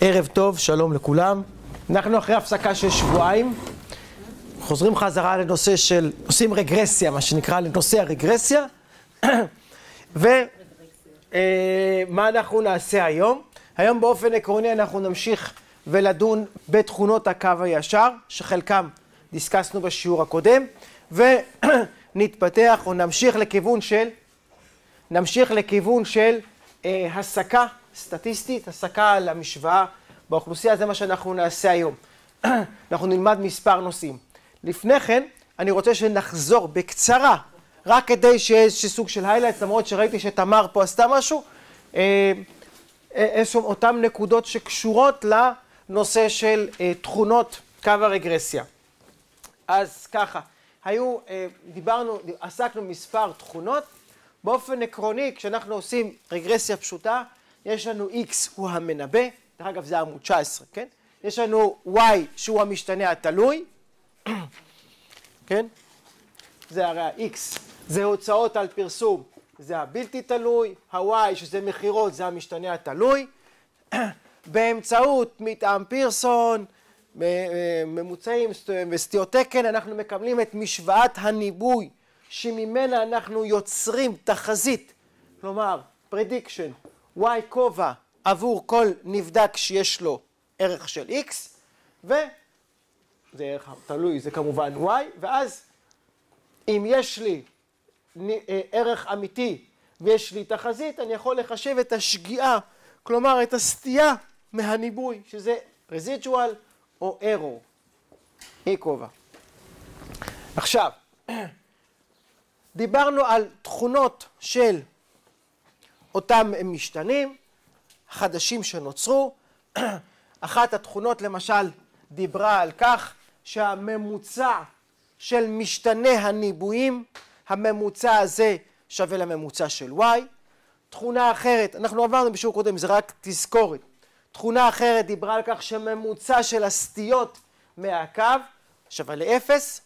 ערב טוב, שלום לכולם. אנחנו אחרי הפסקה של שבועיים, חוזרים חזרה לנושא של, עושים רגרסיה, מה שנקרא לנושא הרגרסיה. ומה אנחנו נעשה היום? היום באופן עקרוני אנחנו נמשיך ולדון בתכונות הקו הישר, שחלקם דיסקסנו בשיעור הקודם, ונתפתח או נמשיך לכיוון של הסקה סטטיסטית, הסקה על המשוואה באוכלוסייה. זה מה שאנחנו נעשה היום. אנחנו נלמד מספר נושאים. לפני כן, אני רוצה שנחזור בקצרה, רק כדי שיהיה איזשהו סוג של היילייטס, למרות שראיתי שתמר פה עשתה משהו, אותם נקודות שקשורות לנושא של תכונות קו הרגרסיה. אז ככה, עסקנו מספר תכונות. באופן עקרוני, כשאנחנו עושים רגרסיה פשוטה, יש לנו x הוא המנבא, דרך אגב זה עמוד 19, כן? יש לנו y שהוא המשתנה התלוי, כן? זה הרי ה-x, זה הוצאות על פרסום, זה הבלתי תלוי, ה-y שזה מחירות, זה המשתנה התלוי. באמצעות מטעם פירסון, ממוצעים וסטיות תקן, אנחנו מקבלים את משוואת הניבוי, שממנה אנחנו יוצרים תחזית, כלומר, prediction, y כובע עבור כל נבדק שיש לו ערך של x, וזה ערך תלוי, זה כמובן y, ואז אם יש לי ערך אמיתי ויש לי תחזית, אני יכול לחשב את השגיאה, כלומר את הסטייה מהניבוי, שזה residual או error, e כובע. עכשיו, דיברנו על תכונות של אותם משתנים חדשים שנוצרו. אחת התכונות למשל דיברה על כך שהממוצע של משתנה הניבויים, הממוצע הזה שווה לממוצע של y. תכונה אחרת, אנחנו עברנו בשיעור קודם, זה רק תזכורת. תכונה אחרת דיברה על כך שממוצע של הסטיות מהקו שווה לאפס.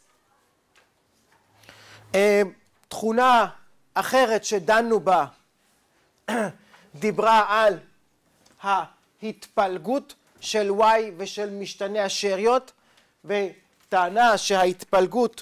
תכונה אחרת שדנו בה דיברה על ההתפלגות של y ושל משתנה השאריות, וטענה שההתפלגות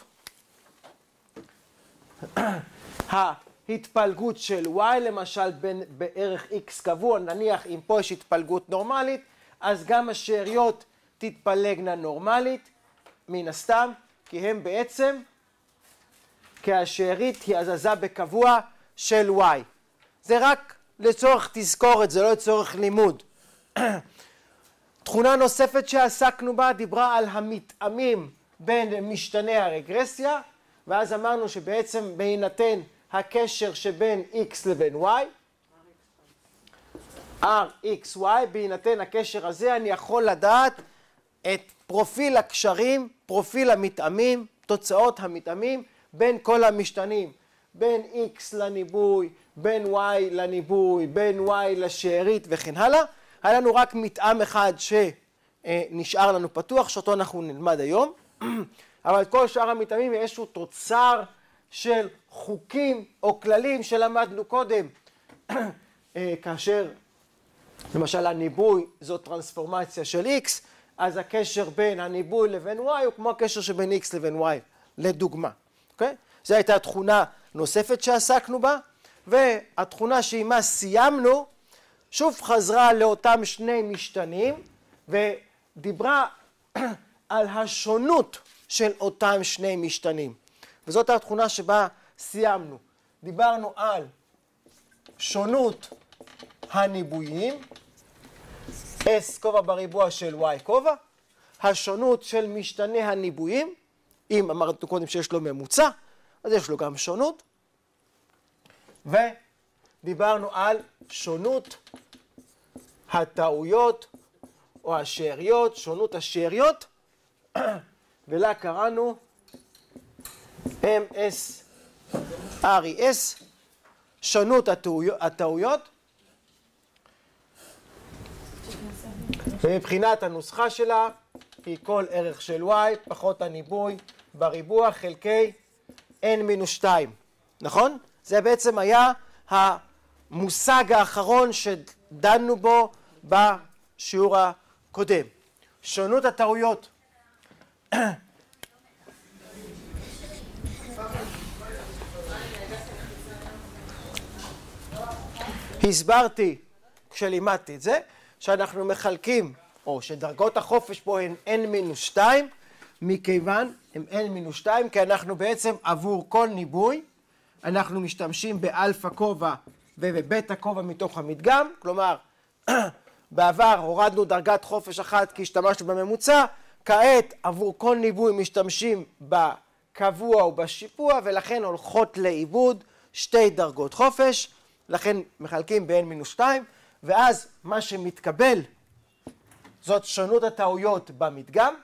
של y למשל בערך x קבוע, נניח אם פה יש התפלגות נורמלית, אז גם השאריות תתפלגנה נורמלית, מן הסתם, כי הם בעצם כי השארית היא הזזה בקבוע של y. זה רק לצורך תזכורת, זה לא לצורך לימוד. תכונה נוספת שעסקנו בה דיברה על המתאמים בין משתני הרגרסיה, ואז אמרנו שבעצם בהינתן הקשר שבין x לבין y, rxy, בהינתן הקשר הזה אני יכול לדעת את פרופיל הקשרים, פרופיל המתאמים, תוצאות המתאמים, בין כל המשתנים, בין x לניבוי, בין y לניבוי, בין y לשארית וכן הלאה. היה לנו רק מתאם אחד שנשאר לנו פתוח, שאותו אנחנו נלמד היום. אבל כל שאר המתאמים יש איזשהו תוצר של חוקים או כללים שלמדנו קודם. כאשר למשל הניבוי זו טרנספורמציה של x, אז הקשר בין הניבוי לבין y הוא כמו הקשר שבין x לבין y, לדוגמה. אוקיי? זו הייתה תכונה נוספת שעסקנו בה, והתכונה שעימה סיימנו, שוב חזרה לאותם שני משתנים, ודיברה על השונות של אותם שני משתנים. וזאת התכונה שבה סיימנו. דיברנו על שונות הניבויים, s כובע בריבוע של y כובע, השונות של משתנה הניבויים, אם אמרנו קודם שיש לו ממוצע, אז יש לו גם שונות. ודיברנו על שונות הטעויות או השאריות, שונות השאריות, ולה קראנו MSRES, שונות הטעויות. ומבחינת הנוסחה שלה, היא כל ערך של y פחות הניבוי בריבוע חלקי n-2, נכון? זה בעצם היה המושג האחרון שדנו בו בשיעור קודם. שונות הטעויות. הסברתי כשלימדתי את זה, שאנחנו מחלקים, או שדרגות החופש פה הן n-2, מכיוון הם n-2, כי אנחנו בעצם עבור כל ניבוי, אנחנו משתמשים באלפא כובע ובבטא כובע מתוך המדגם, כלומר, בעבר הורדנו דרגת חופש אחת כי השתמשנו בממוצע, כעת עבור כל ניבוי משתמשים בקבוע ובשיפוע, ולכן הולכות לאיבוד שתי דרגות חופש, לכן מחלקים ב-n-2, ואז מה שמתקבל זאת שונות הטעויות במדגם,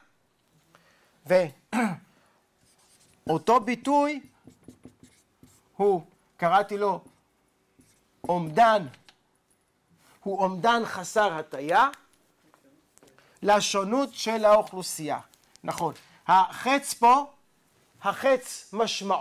ואותו ביטוי הוא, קראתי לו אומדן, הוא אומדן חסר הטיה לשונות של האוכלוסייה. נכון, החץ פה, החץ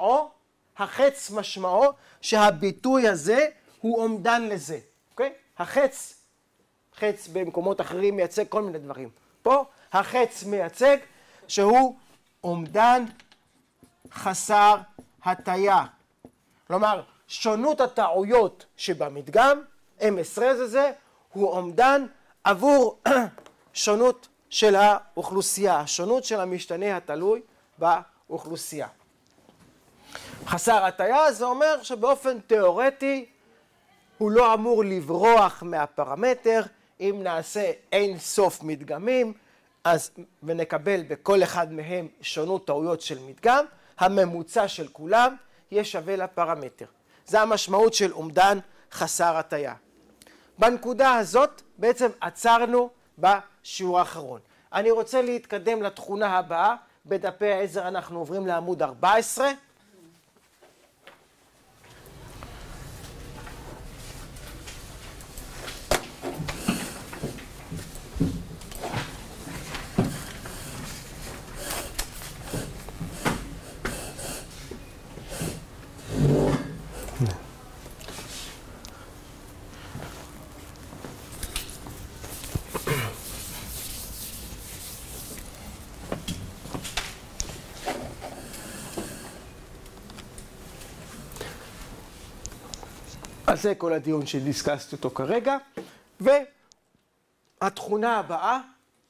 משמעו שהביטוי הזה הוא אומדן לזה, אוקיי? החץ במקומות אחרים מייצג כל מיני דברים. פה החץ מייצג שהוא אומדן חסר הטיה. כלומר, שונות הטעויות שבמדגם, M20 זה, הוא אומדן עבור שונות של האוכלוסייה, שונות של המשתנה התלוי באוכלוסייה. חסר הטיה זה אומר שבאופן תיאורטי הוא לא אמור לברוח מהפרמטר. אם נעשה אין סוף מדגמים ונקבל בכל אחד מהם שונות טעויות של מדגם, הממוצע של כולם יהיה שווה לפרמטר. זה המשמעות של אומדן חסר הטיה. בנקודה הזאת בעצם עצרנו בשיעור האחרון. אני רוצה להתקדם לתכונה הבאה. בדפי העזר אנחנו עוברים לעמוד 14. אז זה כל הדיון שדיסקסתי אותו כרגע, והתכונה הבאה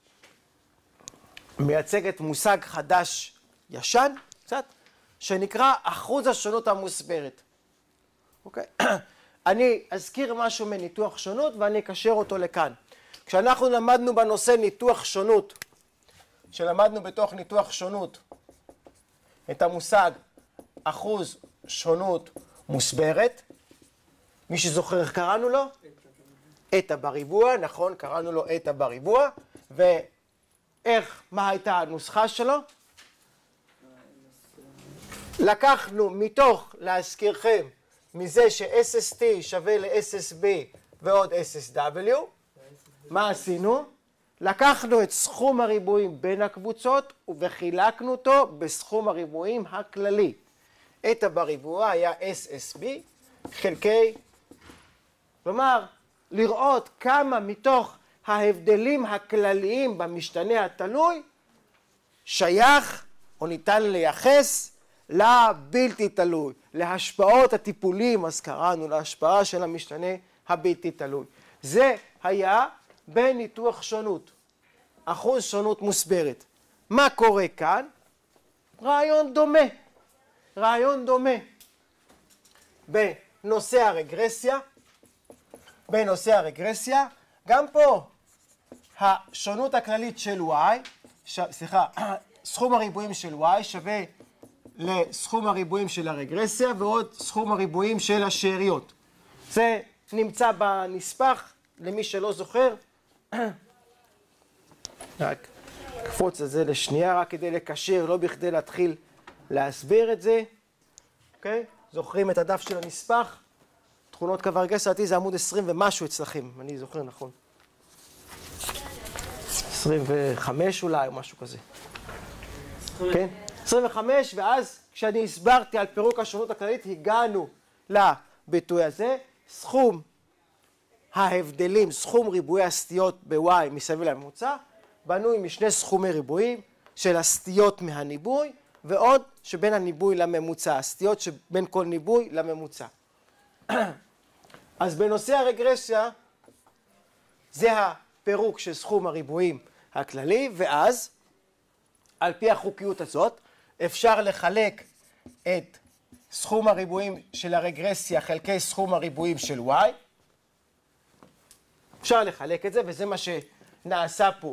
מייצגת מושג חדש ישן קצת, שנקרא אחוז השונות המוסברת. אוקיי? אני אזכיר משהו מניתוח שונות ואני אקשר אותו לכאן. כשאנחנו למדנו בנושא ניתוח שונות, שלמדנו בתוך ניתוח שונות את המושג אחוז שונות מוסברת, מי שזוכר איך קראנו לו? eta בריבוע, נכון, קראנו לו eta בריבוע, מה הייתה הנוסחה שלו? לקחנו מתוך, להזכירכם, מזה ש-SST שווה ל-SSB ועוד SSW, מה עשינו? לקחנו את סכום הריבועים בין הקבוצות וחילקנו אותו בסכום הריבועים הכללי. eta בריבוע היה SSB חלקי, כלומר, לראות כמה מתוך ההבדלים הכלליים במשתנה התלוי שייך או ניתן לייחס לבלתי תלוי, להשפעות הטיפולים, אז קראנו להשפעה של המשתנה הבלתי תלוי. זה היה בניתוח שונות, אחוז שונות מוסברת. מה קורה כאן? רעיון דומה בנושא הרגרסיה, גם פה השונות הכללית של y, סכום הריבועים של y שווה לסכום הריבועים של הרגרסיה ועוד סכום הריבועים של השאריות. זה נמצא בנספח, למי שלא זוכר. רק קפוץ את זה לשנייה, רק כדי לקשר, לא בכדי להתחיל להסביר את זה. אוקיי? זוכרים את הדף של הנספח? תכונות קו הרגרסיה, זה עמוד 20 ומשהו אצלכם, אני זוכר נכון. 25 אולי, או משהו כזה. כן? 25, ואז כשאני הסברתי על פירוק השונות הכללית, הגענו לביטוי הזה, סכום ההבדלים, סכום ריבועי הסטיות ב-y מסביב לממוצע, בנוי משני סכומי ריבועים של הסטיות מהניבוי, ועוד שבין הניבוי לממוצע, הסטיות שבין כל ניבוי לממוצע. אז בנושא הרגרסיה, זה הפירוק של סכום הריבועים הכללי, ואז, על פי החוקיות הזאת, אפשר לחלק את סכום הריבועים של הרגרסיה חלקי סכום הריבועים של y. אפשר לחלק את זה, וזה מה שנעשה פה.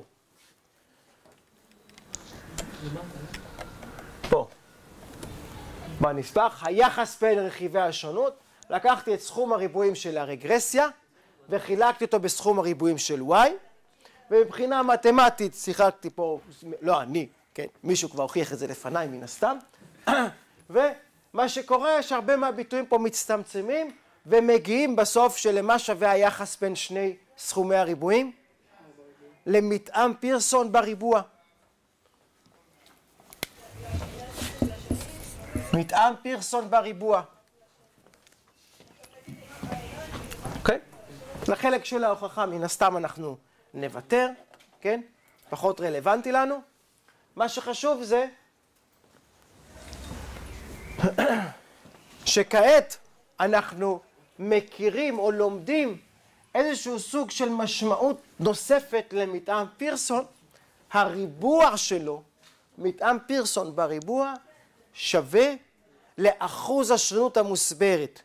פה. בנספח, היחס בין רכיבי השונות, לקחתי את סכום הריבועים של הרגרסיה, וחילקתי אותו בסכום הריבועים של y, ומבחינה מתמטית שיחקתי פה, לא אני, כן, מישהו כבר הוכיח את זה לפניי מן הסתם, ומה שקורה, שהרבה מהביטויים פה מצטמצמים, ומגיעים בסוף שלמה שווה היחס בין שני סכומי הריבועים? למתאם פירסון בריבוע. מתאם פירסון בריבוע. אוקיי? לחלק של ההוכחה מן הסתם אנחנו נוותר, כן? פחות רלוונטי לנו. מה שחשוב זה שכעת אנחנו מכירים או לומדים איזשהו סוג של משמעות נוספת למתאם פירסון. הריבוע שלו, מתאם פירסון בריבוע, שווה לאחוז השונות המוסברת.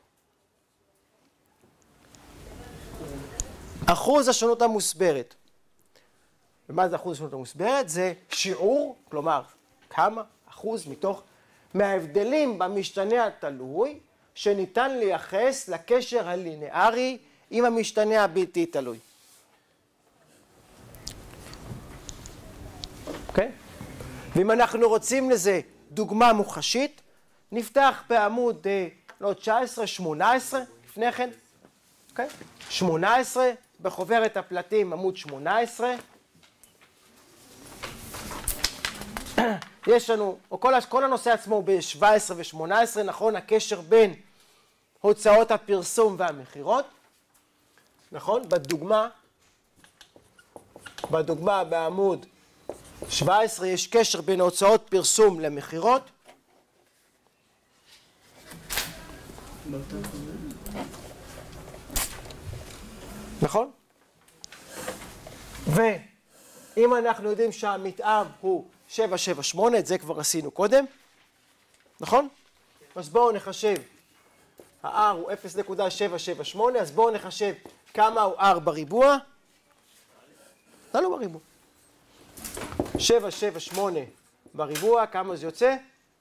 אחוז השונות המוסברת. ומה זה אחוז השונות המוסברת? זה שיעור, כלומר, כמה אחוז מההבדלים במשתנה התלוי, שניתן לייחס לקשר הלינארי עם המשתנה הבלתי תלוי. אוקיי? ואם אנחנו רוצים לזה דוגמה מוחשית, נפתח בעמוד 19, 18, לפני כן, אוקיי? 18, בחוברת הפלטים, עמוד 18. יש לנו, או כל הנושא עצמו הוא ב-17 ו-18, נכון? הקשר בין הוצאות הפרסום והמחירות, נכון? בדוגמה בעמוד 17 יש קשר בין הוצאות פרסום למחירות. נכון? ואם אנחנו יודעים שהמתאם הוא 778, את זה כבר עשינו קודם, נכון? אז בואו נחשב, ה-R הוא 0.778, אז בואו נחשב כמה הוא R בריבוע. זה לא בריבוע. 778 בריבוע, כמה זה יוצא?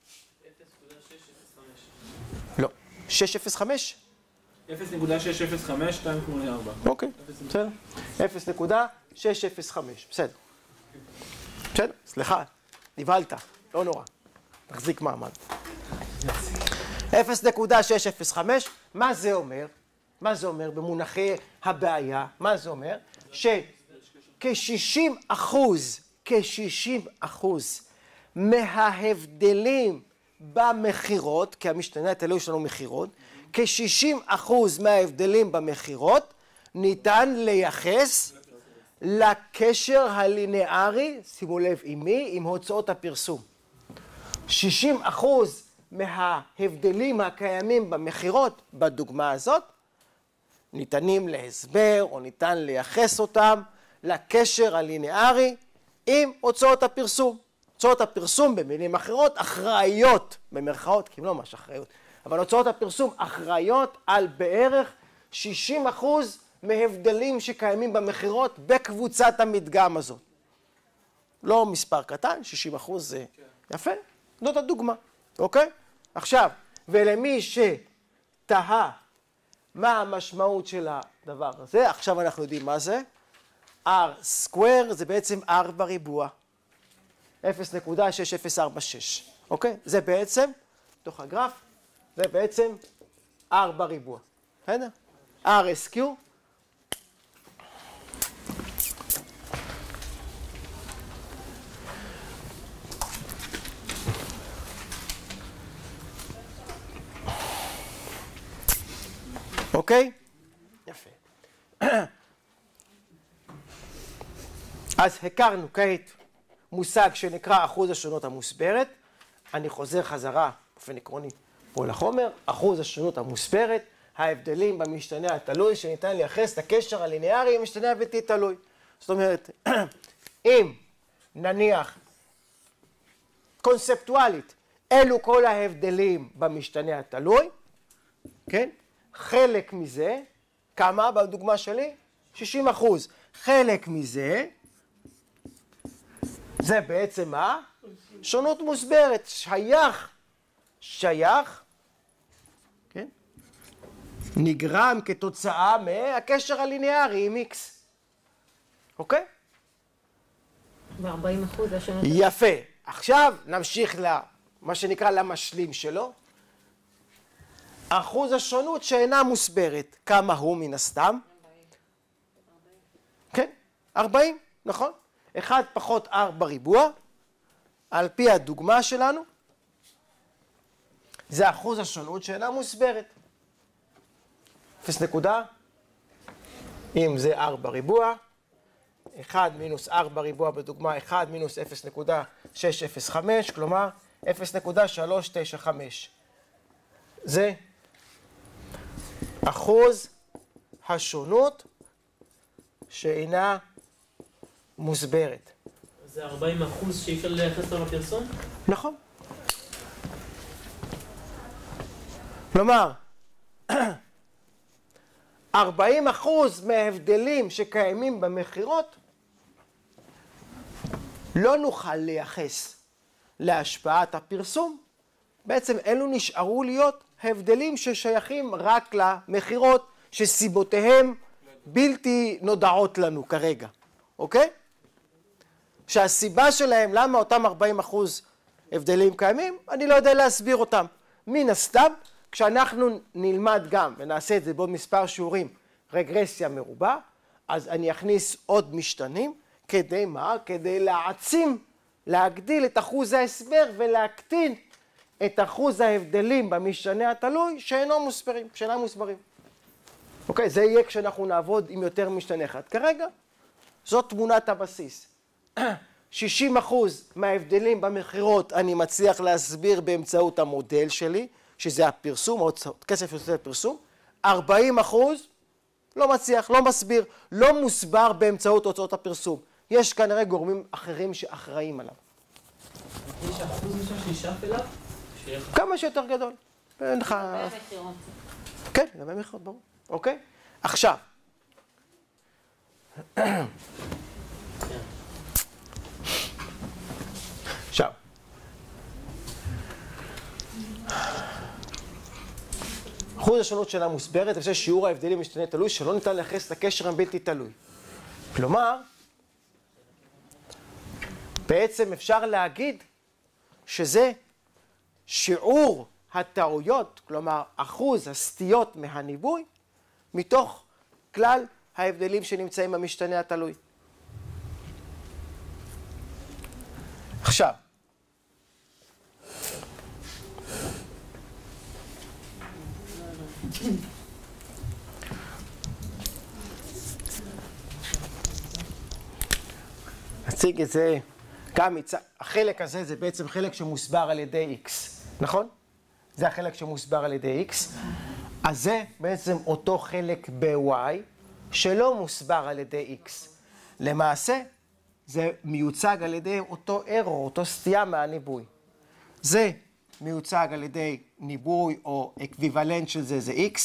0.605. לא, 605? 0.605, 2.4. אוקיי, בסדר. 0.605, בסדר. בסדר, סליחה, נבהלת, לא נורא. תחזיק מעמד. 0.605, מה זה אומר? מה זה אומר במונחי הבעיה? מה זה אומר? כ-60% מההבדלים במחירות, כי המשתנה התלוי שלנו מחירות, כ-60% מההבדלים במחירות ניתן לייחס לקשר הלינארי, שימו לב עם מי? עם הוצאות הפרסום. 60% מההבדלים הקיימים במחירות בדוגמה הזאת ניתנים להסבר או ניתן לייחס אותם לקשר הלינארי עם הוצאות הפרסום. הוצאות הפרסום במילים אחרות אחראיות, במרכאות, כי הם לא ממש אחראיות, אבל הוצאות הפרסום אחראיות על בערך 60% מהבדלים שקיימים במחירות בקבוצת המדגם הזאת. לא מספר קטן, 60% זה יפה, זאת הדוגמה, אוקיי? עכשיו, ולמי שתהה מה המשמעות של הדבר הזה, עכשיו אנחנו יודעים מה זה. R סקוואר זה בעצם R בריבוע. 0.6046, אוקיי? זה בעצם, תוך הגרף, זה בעצם R בריבוע. בסדר? RSQ. אוקיי? יפה. אז הכרנו כעת מושג שנקרא אחוז השונות המוסברת. אני חוזר חזרה באופן עקרוני פה לחומר. אחוז השונות המוסברת, ההבדלים במשתנה התלוי שניתן לייחס את הקשר הליניארי עם משתנה הבלתי תלוי. זאת אומרת, אם נניח קונספטואלית, אלו כל ההבדלים במשתנה התלוי, כן? חלק מזה, כמה בדוגמה שלי? 60%. חלק מזה, זה בעצם מה? שונות מוסברת, שייך, כן? נגרם כתוצאה מהקשר הליניארי עם X. אוקיי? ו-40% זה שונות. יפה. עכשיו נמשיך למה שנקרא למשלים שלו. אחוז השונות שאינה מוסברת, כמה הוא מן הסתם? 40. כן, 40, נכון? 1 פחות r בריבוע, על פי הדוגמה שלנו, זה אחוז השונות שאינה מוסברת. 0 נקודה, אם זה r בריבוע, 1 מינוס r בריבוע בדוגמה 1 מינוס 0.605, כלומר 0.395. זה אחוז השונות שאינה מוסברת. זה 40% שאי אפשר לייחס לו בפרסום? נכון. כלומר, 40% מההבדלים שקיימים במחירות לא נוכל לייחס להשפעת הפרסום. בעצם אלו נשארו להיות הבדלים ששייכים רק למחירות שסיבותיהם בלתי נודעות לנו כרגע, אוקיי? שהסיבה שלהם, למה אותם 40% הבדלים קיימים, אני לא יודע להסביר אותם. מן הסתם, כשאנחנו נלמד גם, ונעשה את זה בעוד מספר שיעורים, רגרסיה מרובה, אז אני אכניס עוד משתנים, כדי מה? כדי להעצים, להגדיל את אחוז ההסבר ולהקטין את אחוז ההבדלים במשתנה התלוי שאינם מוסברים. אוקיי, זה יהיה כשאנחנו נעבוד עם יותר משתנה אחד. כרגע, זאת תמונת הבסיס. 60% מההבדלים במחירות אני מצליח להסביר באמצעות המודל שלי, שזה הפרסום, כסף יוצא לפרסום. 40% לא מצליח, לא מסביר, לא מוסבר באמצעות הוצאות הפרסום. יש כנראה גורמים אחרים שאחראים עליו. יש אחוז משהו שישאף אליו? כמה שיותר גדול. אין לך... מחירות. כן, לגבי מחירות, ברור. אוקיי? עכשיו. עכשיו. אחוז השונות שאינה מוסברת, זה שיעור ההבדלים במשתנה תלוי שלא ניתן לייחס את הקשר הבלתי תלוי. כלומר, בעצם אפשר להגיד שזה שיעור הטעויות, כלומר אחוז הסטיות מהניבוי, מתוך כלל ההבדלים שנמצאים במשתנה התלוי. עכשיו, נציג את זה, גם החלק הזה זה בעצם חלק שמוסבר על ידי X, נכון? זה החלק שמוסבר על ידי X. אז זה בעצם אותו חלק ב-Y שלא מוסבר על ידי X. למעשה, זה מיוצג על ידי אותו error, אותו סטייה מהניבוי. זה מיוצג על ידי ניבוי או אקוויוולנט של זה X.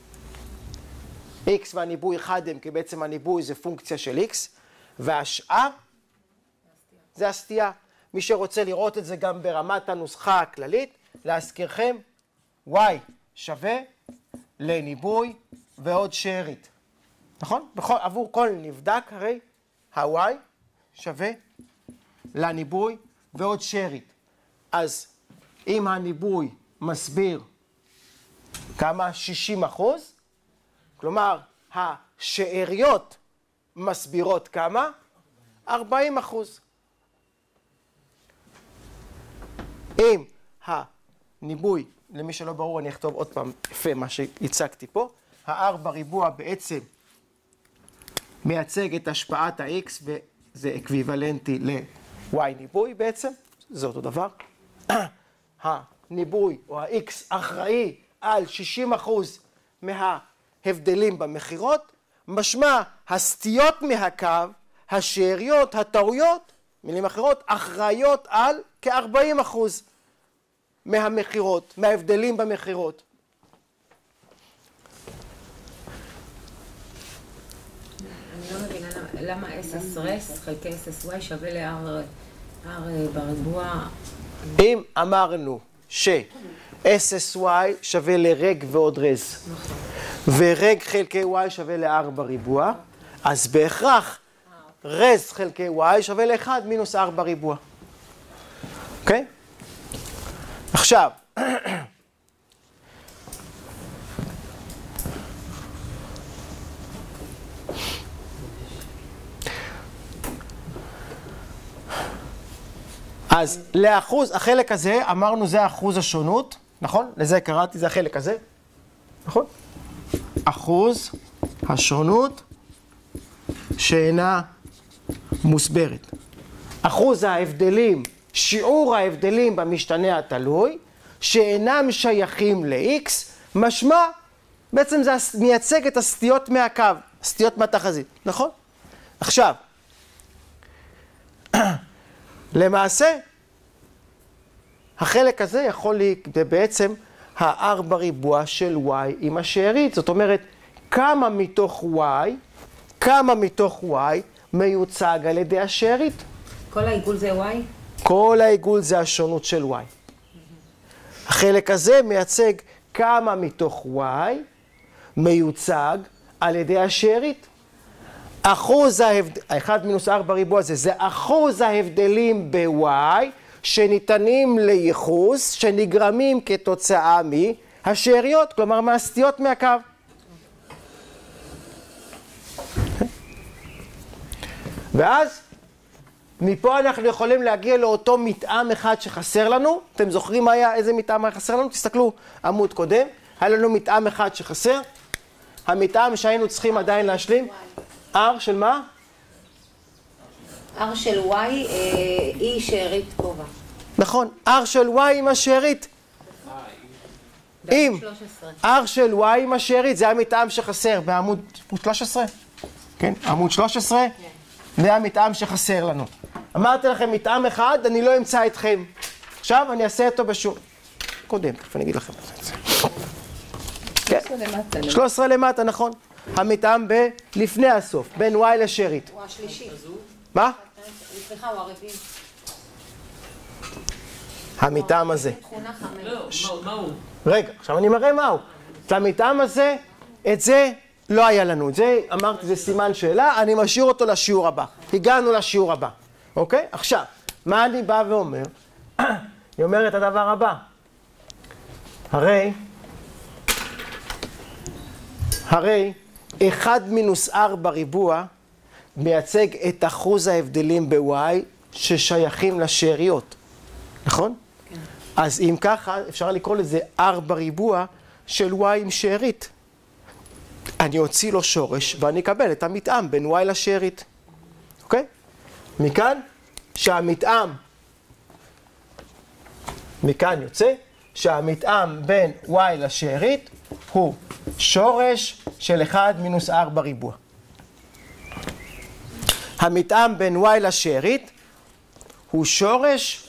X והניבוי אחד הם, כי בעצם הניבוי זה פונקציה של X, והשאר זה הסטייה. מי שרוצה לראות את זה גם ברמת הנוסחה הכללית, להזכירכם, y שווה לניבוי ועוד שארית. נכון? עבור כל נבדק הרי ה-y שווה לניבוי ועוד שארית. אז אם הניבוי מסביר כמה? 60%, כלומר השאריות מסבירות כמה? 40%. אם הניבוי, למי שלא ברור אני אכתוב עוד פעם יפה מה שהצגתי פה, ה-r בריבוע בעצם מייצג את השפעת ה-x זה אקוויוולנטי ל-y ניבוי בעצם, זה אותו דבר. הניבוי או ה-x אחראי על 60% מההבדלים במחירות, משמע הסטיות מהקו, השאריות, הטעויות, מילים אחרות, אחראיות על כ-40% מהמחירות, מההבדלים במחירות. אני לא מבינה למה SS רס חלקי SSY שווה ל-R בריבוע. אם אמרנו ש-SSY שווה לרג ועוד רז, ורג חלקי Y שווה ל-R בריבוע, אז בהכרח רז חלקי Y שווה ל-1 מינוס R בריבוע. אוקיי? עכשיו, אז לאחוז, החלק הזה, אמרנו זה אחוז השונות, נכון? לזה קראתי, זה החלק הזה, נכון? אחוז השונות שאינה מוסברת. אחוז ההבדלים, שיעור ההבדלים במשתנה התלוי, שאינם שייכים ל-X, משמע, בעצם זה מייצג את הסטיות מהקו, הסטיות מהתחזית, נכון? עכשיו, למעשה, החלק הזה יכול להיות בעצם ה-R בריבוע של Y עם השארית. זאת אומרת, כמה מתוך Y מיוצג על ידי השארית? כל העיגול זה Y? כל העיגול זה השונות של Y. החלק הזה מייצג כמה מתוך Y מיוצג על ידי השארית. אחוז ההבדל, 1 מינוס R בריבוע הזה, זה אחוז ההבדלים ב-Y שניתנים לייחוס, שנגרמים כתוצאה מהשאריות, כלומר מהסטיות מהקו. ואז, מפה אנחנו יכולים להגיע לאותו מתאם אחד שחסר לנו. אתם זוכרים מה היה, איזה מתאם היה חסר לנו? תסתכלו, עמוד קודם. היה לנו מתאם אחד שחסר. המתאם שהיינו צריכים עדיין להשלים. R של מה? R של Y היא שארית כובע. נכון, R של Y עם השארית. אם R של Y עם השארית, זה המתאם שחסר בעמוד 13? כן, עמוד 13. זה המתאם שחסר לנו. אמרתי לכם מתאם אחד, אני לא אמצא אתכם. עכשיו אני אעשה אותו בשיעור קודם, אני אגיד לכם. 13 למטה, נכון. המתאם לפני הסוף, בין Y לשארית. הוא השלישי. מה? סליחה, הוא הרביעי. המתאם הזה. לא, מה הוא? רגע, עכשיו אני מראה מהו. את המתאם הזה, את זה לא היה לנו. את זה, אמרתי, זה סימן שאלה, אני משאיר אותו לשיעור הבא. הגענו לשיעור הבא. אוקיי? עכשיו, מה אני בא ואומר? אני אומר את הדבר הבא. הרי 1 מינוס R בריבוע מייצג את אחוז ההבדלים ב-Y ששייכים לשאריות, נכון? כן. אז אם ככה, אפשר לקרוא לזה R בריבוע של Y עם שארית. אני אוציא לו שורש ואני אקבל את המתאם בין Y לשארית. אוקיי? מכאן יוצא שהמתאם בין Y לשארית הוא שורש של 1 מינוס R בריבוע. המתאם בין Y לשארית הוא שורש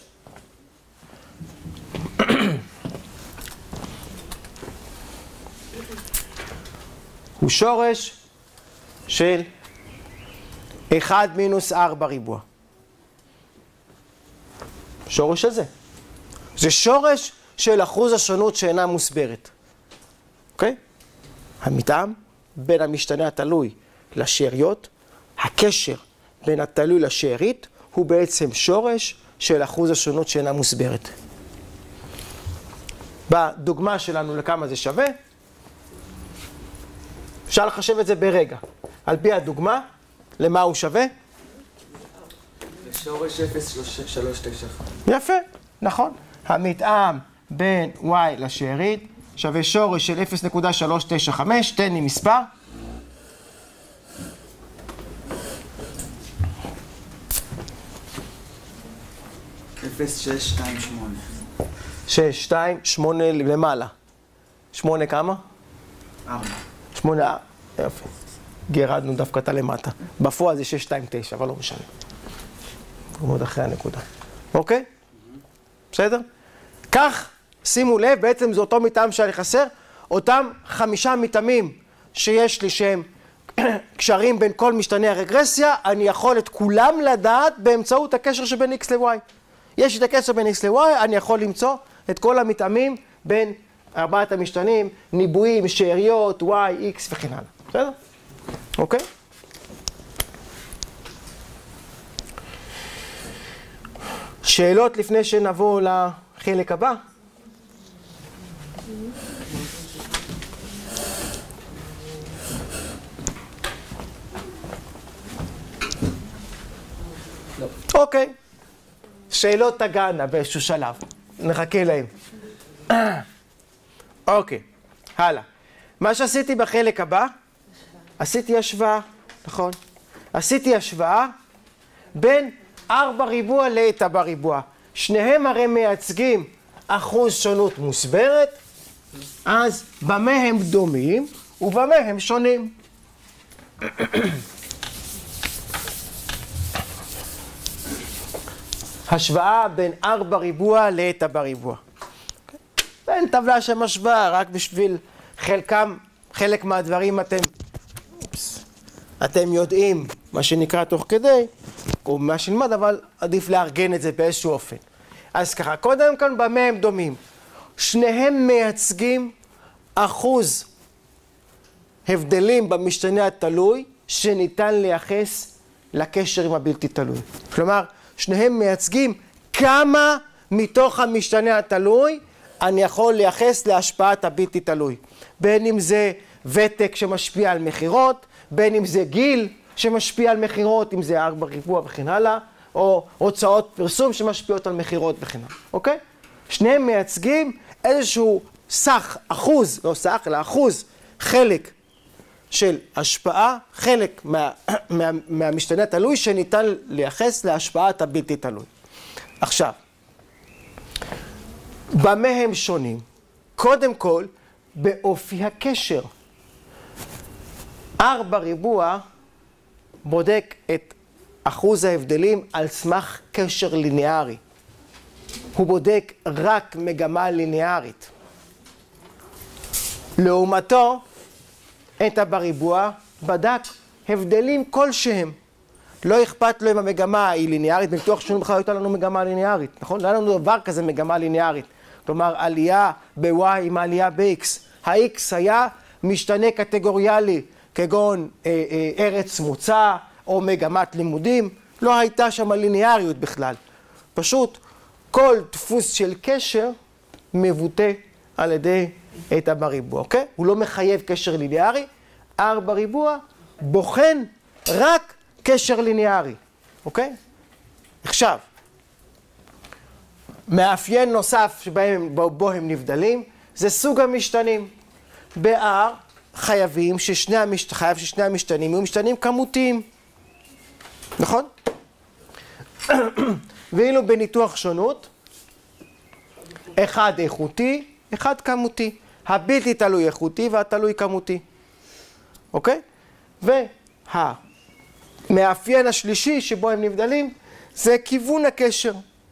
של 1 מינוס R בריבוע. שורש הזה. זה שורש של אחוז השונות שאינה מוסברת. אוקיי? המתאם בין המשתנה התלוי לשאריות, הקשר בין התלוי לשארית, הוא בעצם שורש של אחוז השונות שאינה מוסברת. בדוגמה שלנו לכמה זה שווה, אפשר לחשב את זה ברגע. על פי הדוגמה, למה הוא שווה? לשורש 0.391. יפה, נכון. המתאם בין y לשארית שווה שורש של 0.395, תן לי מספר. 0.628. 6, 2, 8 למעלה. 8 כמה? 4. 8, יופי. גירדנו דווקא את הלמטה. בפועל זה 6, 2, 9, אבל לא משנה. עוד אחרי הנקודה. אוקיי? בסדר? כך, שימו לב, בעצם זה אותו מטעם שהיה לי חסר, אותם 5 מטעמים שיש לי שהם קשרים בין כל משתני הרגרסיה, אני יכול את כולם לדעת באמצעות הקשר שבין x ל-y. יש לי את הקשר בין x ל-y, אני יכול למצוא את כל המטעמים בין 4 המשתנים, ניבויים, שאריות, y, x וכן הלאה. בסדר? אוקיי? שאלות לפני שנבוא לחלק הבא? אוקיי. שאלות תגענה באיזשהו שלב. נחכה להם. אוקיי. הלאה. מה שעשיתי בחלק הבא, עשיתי השוואה, נכון? עשיתי השוואה בין 4 ריבוע לאתה בריבוע. שניהם הרי מייצגים אחוז שונות מוסברת, אז במה הם דומים ובמה הם שונים. השוואה בין 4 ריבוע לאתה בריבוע. אין טבלה שמשוואה, רק בשביל חלק מהדברים אתם יודעים מה שנקרא תוך כדי, או מה שנלמד, אבל עדיף לארגן את זה באיזשהו אופן. אז ככה, קודם כאן במה הם דומים. שניהם מייצגים אחוז הבדלים במשתנה התלוי שניתן לייחס לקשר עם הבלתי תלוי. כלומר, שניהם מייצגים כמה מתוך המשתנה התלוי אני יכול לייחס להשפעת הבלתי תלוי. בין אם זה ותק שמשפיע על מחירות, בין אם זה גיל שמשפיע על מחירות, אם זה 4 ריבוע וכן הלאה, או הוצאות פרסום שמשפיעות על מחירות וכן הלאה, אוקיי? שניהם מייצגים איזשהו סך, אחוז, לא סך, אלא אחוז, חלק של השפעה, חלק מהמשתנה התלוי שניתן לייחס להשפעת הבלתי תלוי. עכשיו, במה הם שונים? קודם כל, באופי הקשר. 4 ריבוע בודק את אחוז ההבדלים על סמך קשר ליניארי. הוא בודק רק מגמה ליניארית. לעומתו, אתה בריבוע בדק הבדלים כלשהם. לא אכפת לו אם המגמה היא ליניארית, בניתוח שונים בכלל הייתה לנו מגמה ליניארית, נכון? לא היה לנו דבר כזה מגמה ליניארית. כלומר, עלייה ב-y עם עלייה ב-x. ה-x היה משתנה קטגוריאלי, כגון ארץ מוצא או מגמת לימודים. לא הייתה שם ליניאריות בכלל. פשוט כל דפוס של קשר מבוטא על ידי אתה בריבוע, אוקיי? הוא לא מחייב קשר ליניארי. 4 ריבוע בוחן רק קשר ליניארי, אוקיי? עכשיו, מאפיין נוסף בו הם נבדלים, זה סוג המשתנים. ב-R חייבים ששני המשתנים יהיו משתנים כמותיים, נכון? ואילו בניתוח שונות, אחד איכותי, אחד כמותי. הבלתי תלוי איכותי והתלוי כמותי, אוקיי? והמאפיין השלישי שבו הם נבדלים זה כיוון הקשר.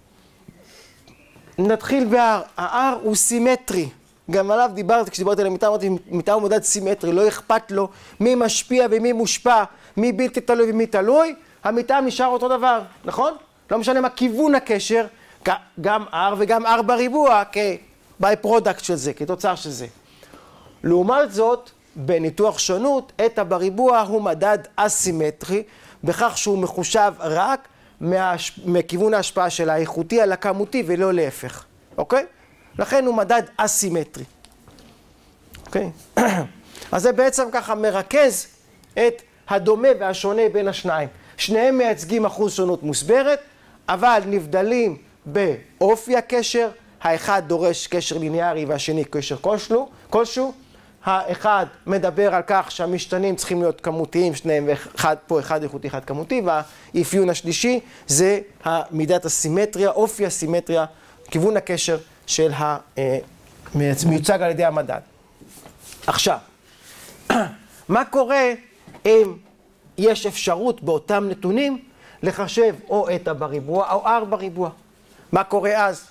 נתחיל ב-R. ה-R הוא סימטרי. גם עליו דיברתי, כשדיברתי על המטעם הוא מדד סימטרי, לא אכפת לו מי משפיע ומי מושפע, מי בלתי תלוי ומי תלוי, המטעם נשאר אותו דבר, נכון? לא משנה מה כיוון הקשר, גם R וגם R בריבוע כביי פרודקט של זה, כתוצר של זה. לעומת זאת, בניתוח שונות, אתה בריבוע הוא מדד אסימטרי, בכך שהוא מחושב רק מכיוון ההשפעה של האיכותי על הכמותי ולא להפך, אוקיי? לכן הוא מדד אסימטרי, אוקיי? אז זה בעצם ככה מרכז את הדומה והשונה בין השניים. שניהם מייצגים אחוז שונות מוסברת, אבל נבדלים באופי הקשר, האחד דורש קשר ליניארי והשני קשר כלשהו, האחד מדבר על כך שהמשתנים צריכים להיות כמותיים, שניהם, ואחד פה, אחד איכותי, אחד כמותי, והאפיון השלישי זה מידת הסימטריה, אופי הסימטריה, כיוון הקשר של מיוצג על ידי המדד. עכשיו, מה קורה אם יש אפשרות באותם נתונים לחשב או eta בריבוע או r בריבוע? מה קורה אז?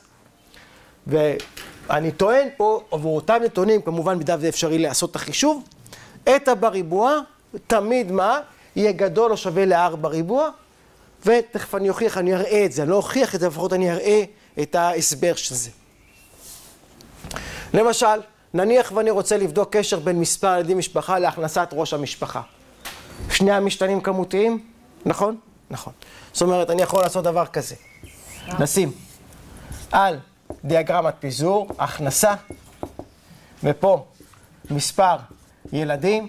ואני טוען פה, עבור אותם נתונים, כמובן במידה זה אפשרי לעשות את החישוב, eta בריבוע, תמיד מה? יהיה גדול או שווה ל-r בריבוע, ותכף אני אוכיח, אני אראה את זה, אני לא אוכיח את זה, לפחות אני אראה את ההסבר של זה. למשל, נניח ואני רוצה לבדוק קשר בין מספר ילדים משפחה להכנסת ראש המשפחה. שני המשתנים כמותיים, נכון? נכון. זאת אומרת, אני יכול לעשות דבר כזה. נשים על דיאגרמת פיזור, הכנסה, ופה מספר ילדים,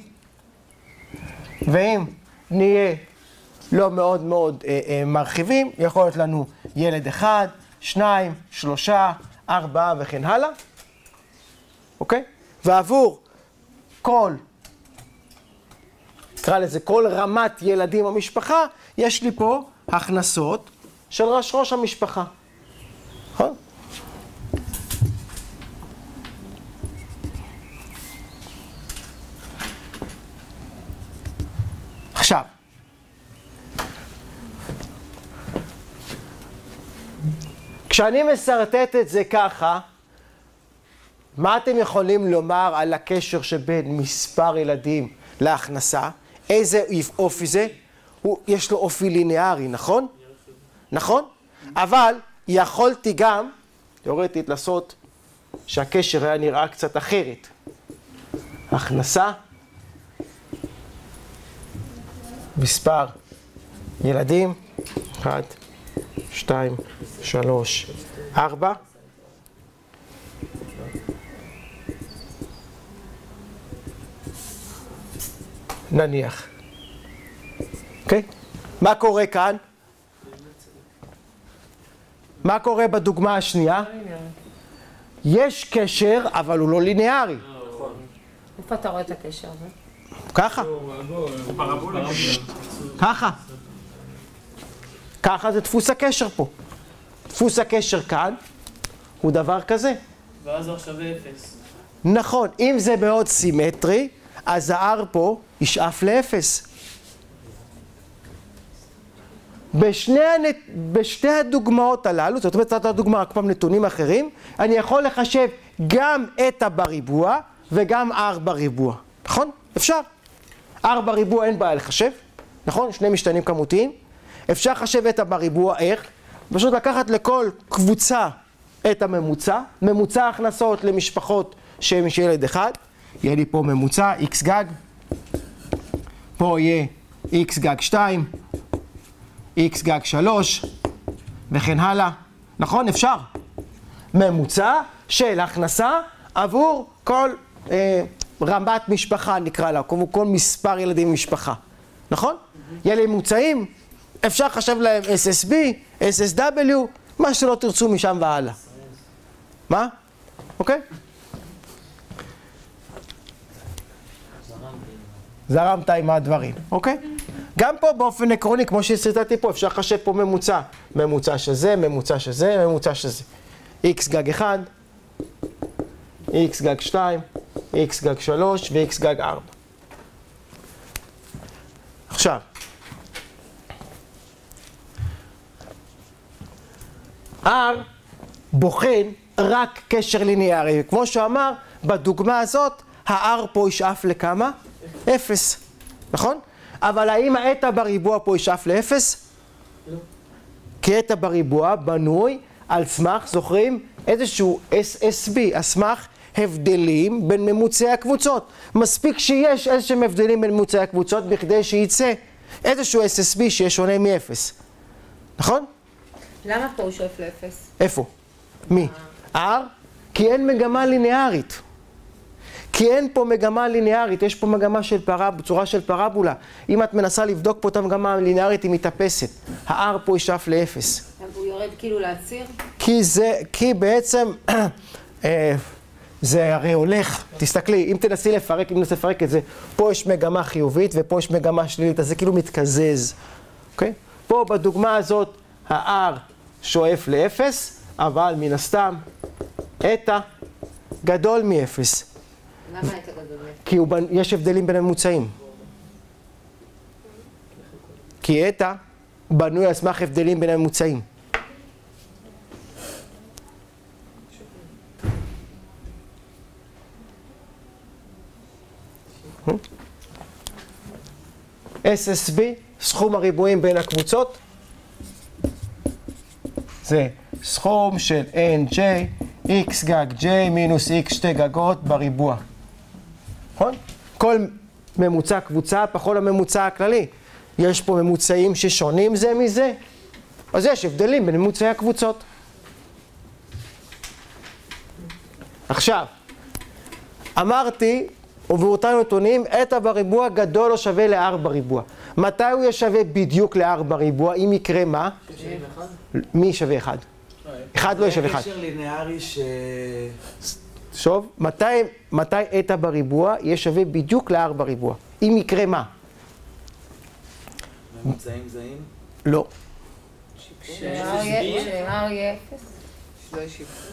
ואם נהיה לא מאוד מאוד מרחיבים, יכול להיות לנו ילד אחד, 2, 3, 4 וכן הלאה. אוקיי? ועבור כל, נקרא לזה, כל רמת ילדים במשפחה, יש לי פה הכנסות של ראש המשפחה. נכון? עכשיו, כשאני מסרטט את זה ככה, מה אתם יכולים לומר על הקשר שבין מספר ילדים להכנסה? איזה אופי זה? יש לו אופי ליניארי, נכון? נכון? אבל יכולתי גם, תיאורטית, לעשות שהקשר היה נראה קצת אחרת. הכנסה, מספר ילדים, 1, 2, 3, 4. נניח. אוקיי? מה קורה כאן? מה קורה בדוגמה השנייה? יש קשר, אבל הוא לא ליניארי. איפה אתה רואה את הקשר הזה? ככה. ככה. ככה זה דפוס הקשר פה. דפוס הקשר כאן הוא דבר כזה. ואז הוא שווה 0. נכון, אם זה מאוד סימטרי, אז ה-r פה ישאף ל-0. בשתי הדוגמאות הללו, זאת אומרת, זאת הדוגמה רק פעם נתונים אחרים, אני יכול לחשב גם eta בריבוע וגם r בריבוע. נכון? אפשר. r בריבוע אין בעיה לחשב, נכון? שני משתנים כמותיים. אפשר לחשב eta בריבוע, איך? פשוט לקחת לכל קבוצה את הממוצע, ממוצע הכנסות למשפחות שהן של ילד אחד, יהיה לי פה ממוצע x גג, פה יהיה x גג 2, x גג 3 וכן הלאה. נכון? אפשר. ממוצע של הכנסה עבור כל רמת משפחה נקרא לה, כל מספר ילדים משפחה. נכון? יהיה לי ממוצעים, אפשר לחשב להם SSB, SSW, מה שלא תרצו משם והלאה. מה? אוקיי? זרמת עם הדברים, אוקיי? גם פה באופן עקרוני, כמו שסרטטתי פה, אפשר לחשב פה ממוצע. ממוצע שזה, ממוצע שזה, ממוצע שזה. x גג 1, x גג 2, x גג 3 ו-x גג 4. עכשיו, R בוחן רק קשר ליניארי. כמו שאמר, בדוגמה הזאת, ה-R פה ישאף לכמה? 0. נכון? אבל האם האתה בריבוע פה ישאף ל-0? לא. כי אתה בריבוע בנוי על סמך, זוכרים, איזשהו SSB, על סמך הבדלים בין ממוצעי הקבוצות. מספיק שיש איזשהם הבדלים בין ממוצעי הקבוצות בכדי שייצא איזשהו SSB שיהיה שונה מ-0. נכון? למה פה הוא שואף ל-0? איפה? מי? R? כי אין מגמה ליניארית. כי אין פה מגמה ליניארית, יש פה מגמה של צורה של פרבולה. אם את מנסה לבדוק פה את המגמה הליניארית, היא מתאפסת. ה-R פה ישאף ל-0. הוא יורד כאילו להציר? כי בעצם, זה הרי הולך, תסתכלי, אם תנסי לפרק, אם ננסה לפרק את זה, פה יש מגמה חיובית ופה יש מגמה שלילית, אז זה כאילו מתקזז, אוקיי? פה בדוגמה הזאת, ה-R שואף ל-0, אבל מן הסתם, eta גדול מ-0. למה אתה גדול? כי יש הבדלים בין הממוצעים. כי eta בנוי על סמך הבדלים בין הממוצעים. SSB, סכום הריבועים בין הקבוצות, זה סכום של NJ, X גג J מינוס X שתי גגות בריבוע. נכון? כל ממוצע קבוצה פחות הממוצע הכללי. יש פה ממוצעים ששונים זה מזה, אז יש הבדלים בין ממוצעי הקבוצות. עכשיו, אמרתי, ובאותם נתונים, eta בריבוע גדול או שווה ל-R בריבוע. מתי הוא יהיה שווה בדיוק ל-R בריבוע? אם יקרה מה? מי שווה 1? 1 לא ישווה 1. זה קשר לינארי שוב, מתי eta בריבוע יהיה שווה בדיוק ל-R בריבוע? אם יקרה מה? ממוצעים זהים? לא. ש-R יהיה 0? שלא יש שיפור.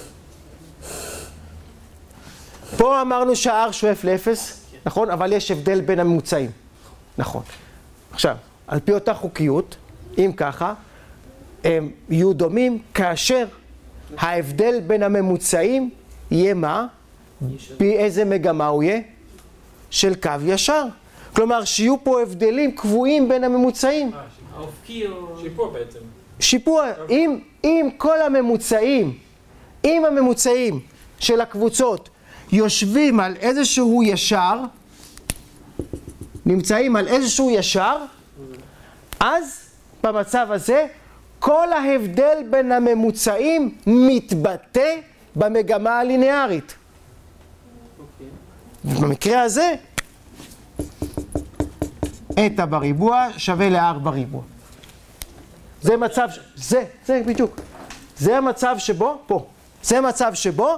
פה אמרנו שה-R שואף ל-0, נכון? אבל יש הבדל בין הממוצעים. נכון. עכשיו, על פי אותה חוקיות, אם ככה, הם יהיו דומים כאשר ההבדל בין הממוצעים יהיה מה? פי איזה מגמה הוא יהיה? של קו ישר. כלומר, שיהיו פה הבדלים קבועים בין הממוצעים. האופקי או... שיפוע בעצם. שיפוע, אם כל הממוצעים, אם הממוצעים של הקבוצות יושבים על איזשהו ישר, נמצאים על איזשהו ישר, אז במצב הזה כל ההבדל בין הממוצעים מתבטא במגמה הליניארית. במקרה הזה, eta בריבוע שווה ל-R בריבוע. זה מצב, זה בדיוק. זה המצב שבו, פה, זה מצב שבו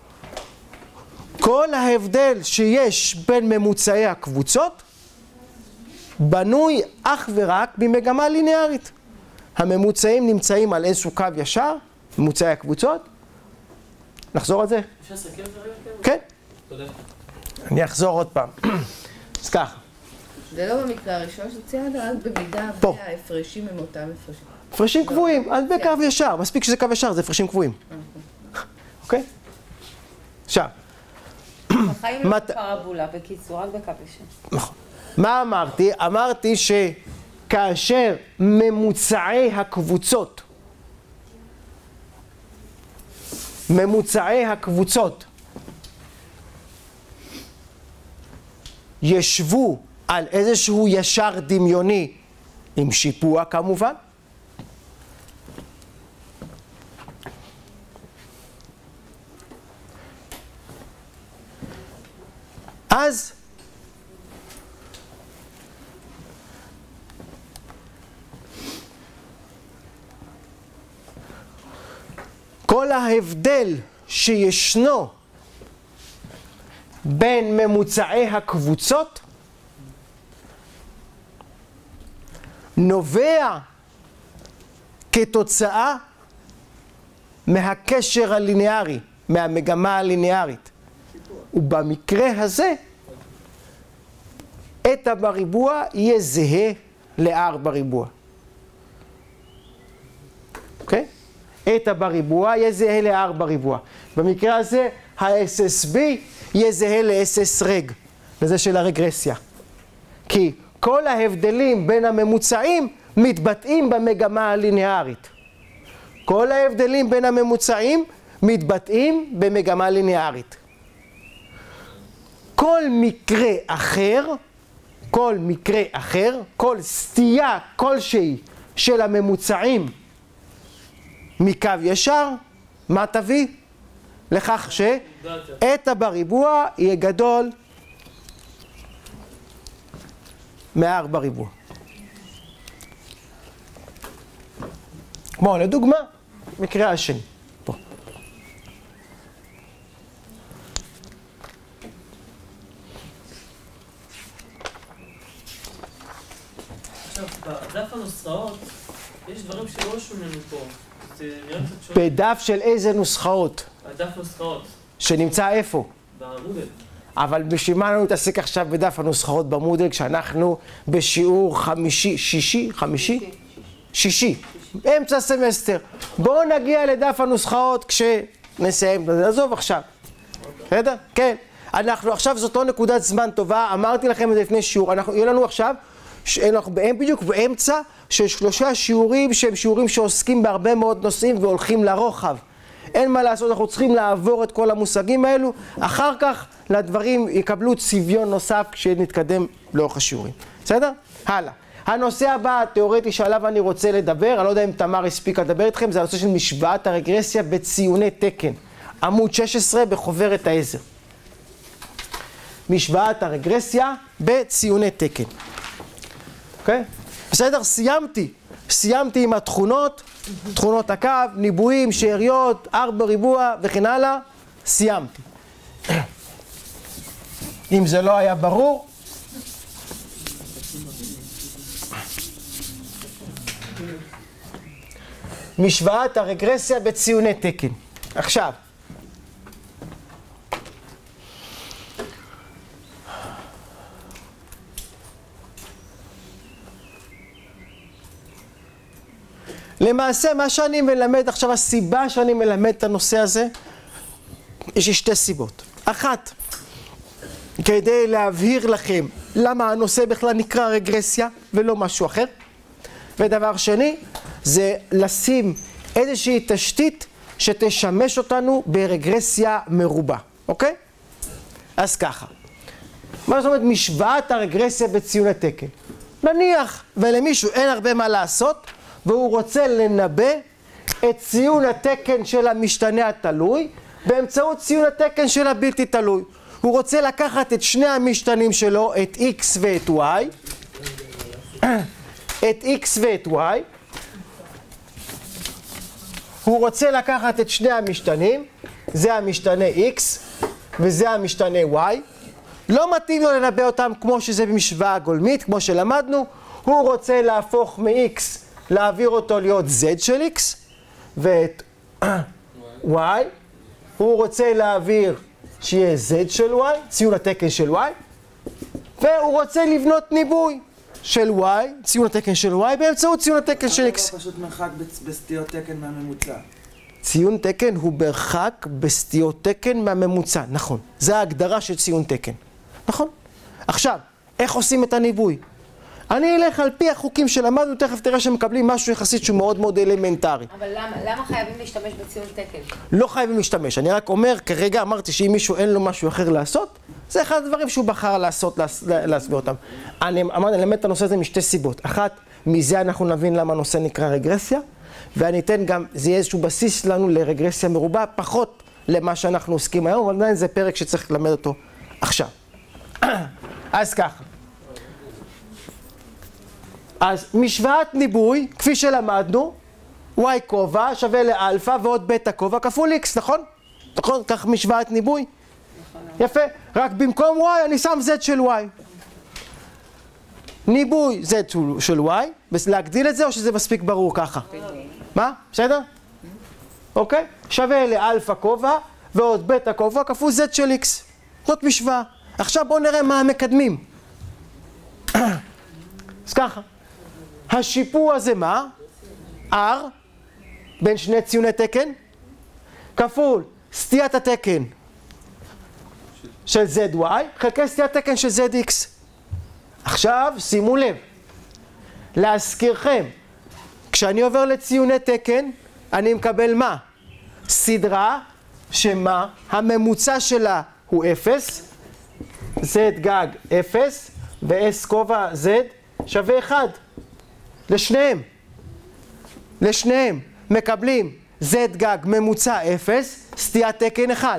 כל ההבדל שיש בין ממוצעי הקבוצות בנוי אך ורק במגמה ליניארית. הממוצעים נמצאים על איזשהו קו ישר, ממוצעי הקבוצות. נחזור על זה? אפשר לסכם את הרגע? כן. תודה. אני אחזור עוד פעם. אז ככה. זה לא במקרה הראשון שציינת, רק במידה פה. וההפרשים הם אותם הפרשים. הפרשים קבועים, אז בקו ישר, מספיק שזה קו ישר, זה הפרשים קבועים. אוקיי? עכשיו. בחיים לא פרבולה, בקיצור, רק בקו ישר. נכון. מה אמרתי? אמרתי שכאשר ממוצעי הקבוצות ישבו על איזשהו ישר דמיוני עם שיפוע כמובן, אז כל ההבדל שישנו בין ממוצעי הקבוצות נובע כתוצאה מהקשר הליניארי, מהמגמה הליניארית. ובמקרה הזה, eta בריבוע יהיה זהה ל-R בריבוע. אוקיי? eta בריבוע יהיה זהה ל-R בריבוע. במקרה הזה, ה-SSB יהיה זהה ל-SS רג, לזה של הרגרסיה. כי כל ההבדלים בין הממוצעים מתבטאים במגמה הליניארית. כל ההבדלים בין הממוצעים מתבטאים במגמה ליניארית. כל מקרה אחר, כל סטייה כלשהי של הממוצעים מקו ישר, מה תביא? לכך שאתה בריבוע יהיה גדול מ-R בריבוע. כמו לדוגמה, מקרה השני. פה. בדף הנוסחאות, יש דברים שלא שוננו פה. בדף של איזה נוסחאות? בדף נוסחאות. שנמצא איפה? במודל. אבל בשביל מה לנו להתעסק עכשיו בדף הנוסחאות במודל, כשאנחנו בשיעור שישי, אמצע סמסטר. בואו נגיע לדף הנוסחאות כשנסיים, נעזוב עכשיו. בסדר? כן. אנחנו עכשיו, זאת לא נקודת זמן טובה, אמרתי לכם את זה לפני שיעור, יהיה לנו עכשיו, אנחנו בדיוק באמצע של 3 שיעורים שהם שיעורים שעוסקים בהרבה מאוד נושאים והולכים לרוחב. אין מה לעשות, אנחנו צריכים לעבור את כל המושגים האלו, אחר כך לדברים יקבלו צביון נוסף כשנתקדם לאורך השיעורים. בסדר? הלאה. הנושא הבא, התיאורטי שעליו אני רוצה לדבר, אני לא יודע אם תמר הספיקה לדבר איתכם, זה הנושא של משוואת הרגרסיה בציוני תקן. עמוד 16 בחוברת העזר. משוואת הרגרסיה בציוני תקן. אוקיי? בסדר? סיימתי עם התכונות, תכונות הקו, ניבויים, שאריות, 4 ריבוע וכן הלאה, סיימתי. אם זה לא היה ברור, משוואת הרגרסיה בציוני תקן. עכשיו, למעשה מה שאני מלמד עכשיו, הסיבה שאני מלמד את הנושא הזה, יש לי 2 סיבות. אחת, כדי להבהיר לכם למה הנושא בכלל נקרא רגרסיה ולא משהו אחר. ודבר שני, זה לשים איזושהי תשתית שתשמש אותנו ברגרסיה מרובה. אוקיי? אז ככה. מה זאת אומרת משוואת הרגרסיה בציוני תקן? נניח ולמישהו אין הרבה מה לעשות, והוא רוצה לנבא את ציון התקן של המשתנה התלוי באמצעות ציון התקן של הבלתי תלוי. הוא רוצה לקחת את שני המשתנים שלו, את x ואת y, את x ואת y, הוא רוצה לקחת את שני המשתנים, זה המשתנה x וזה המשתנה y, לא מתאים לו לנבא אותם כמו שזה במשוואה גולמית, כמו שלמדנו, הוא רוצה להפוך מ-x, להעביר אותו להיות z של x, ואת y, הוא רוצה להעביר שיהיה z של y, ציון התקן של y, והוא רוצה לבנות ניבוי של y, ציון התקן של y, באמצעות ציון התקן של x. זה פשוט מרחק בסטיות תקן מהממוצע. ציון תקן הוא מרחק בסטיות תקן מהממוצע, נכון. זה ההגדרה של ציון תקן, נכון? עכשיו, איך עושים את הניבוי? אני אלך על פי החוקים שלמדנו, תכף תראה שמקבלים משהו יחסית שהוא מאוד מאוד אלמנטרי. אבל למה חייבים להשתמש בציון תקן? לא חייבים להשתמש, אני רק אומר, כרגע אמרתי שאם מישהו אין לו משהו אחר לעשות, זה אחד הדברים שהוא בחר לעשות, להסביר אותם. אני אלמד את הנושא הזה משתי סיבות. אחת, מזה אנחנו נבין למה הנושא נקרא רגרסיה, ואני אתן גם, זה יהיה איזשהו בסיס לנו לרגרסיה מרובה, פחות למה שאנחנו עוסקים היום, אבל עדיין זה פרק שצריך ללמד אותו עכשיו. אז ככה. אז משוואת ניבוי, כפי שלמדנו, y כובע שווה לאלפא ועוד בטא כובע כפול x, נכון? נכון? כך משוואת ניבוי? יפה. רק במקום y אני שם z של y. ניבוי z של y, להגדיל את זה או שזה מספיק ברור ככה? מה? בסדר? אוקיי? שווה לאלפא כובע ועוד בטא כובע כפול z של x. זאת משוואה. עכשיו בואו נראה מה המקדמים. אז ככה. השיפוע זה מה? R בין שני ציוני תקן כפול סטיית התקן של ZY חלקי סטיית תקן של ZX. עכשיו שימו לב, להזכירכם, כשאני עובר לציוני תקן אני מקבל מה? סדרה שמה? הממוצע שלה הוא 0, Z גג 0 ו-S כובע Z שווה 1. לשניהם מקבלים Z גג ממוצע 0, סטיית תקן 1.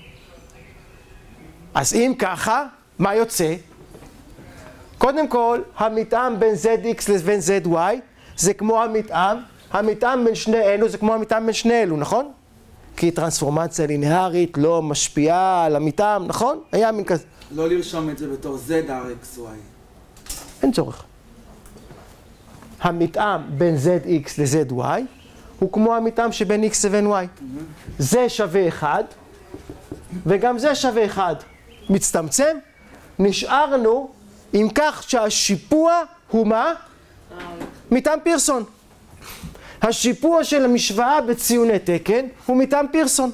אז אם ככה, מה יוצא? קודם כל, המתאם בין ZX לבין ZY זה כמו המתאם בין שני אלו זה כמו המתאם בין שני אלו, נכון? כי טרנספורמציה לינארית לא משפיעה על המתאם, נכון? היה מין כזה. לא לרשום את זה בתור ZRXY. אין צורך. המתאם בין ZX ל-ZY הוא כמו המתאם שבין X לבין Y. זה שווה 1 וגם זה שווה 1. מצטמצם, נשארנו עם כך שהשיפוע הוא מה? מתאם פירסון. השיפוע של המשוואה בציוני תקן הוא מתאם פירסון.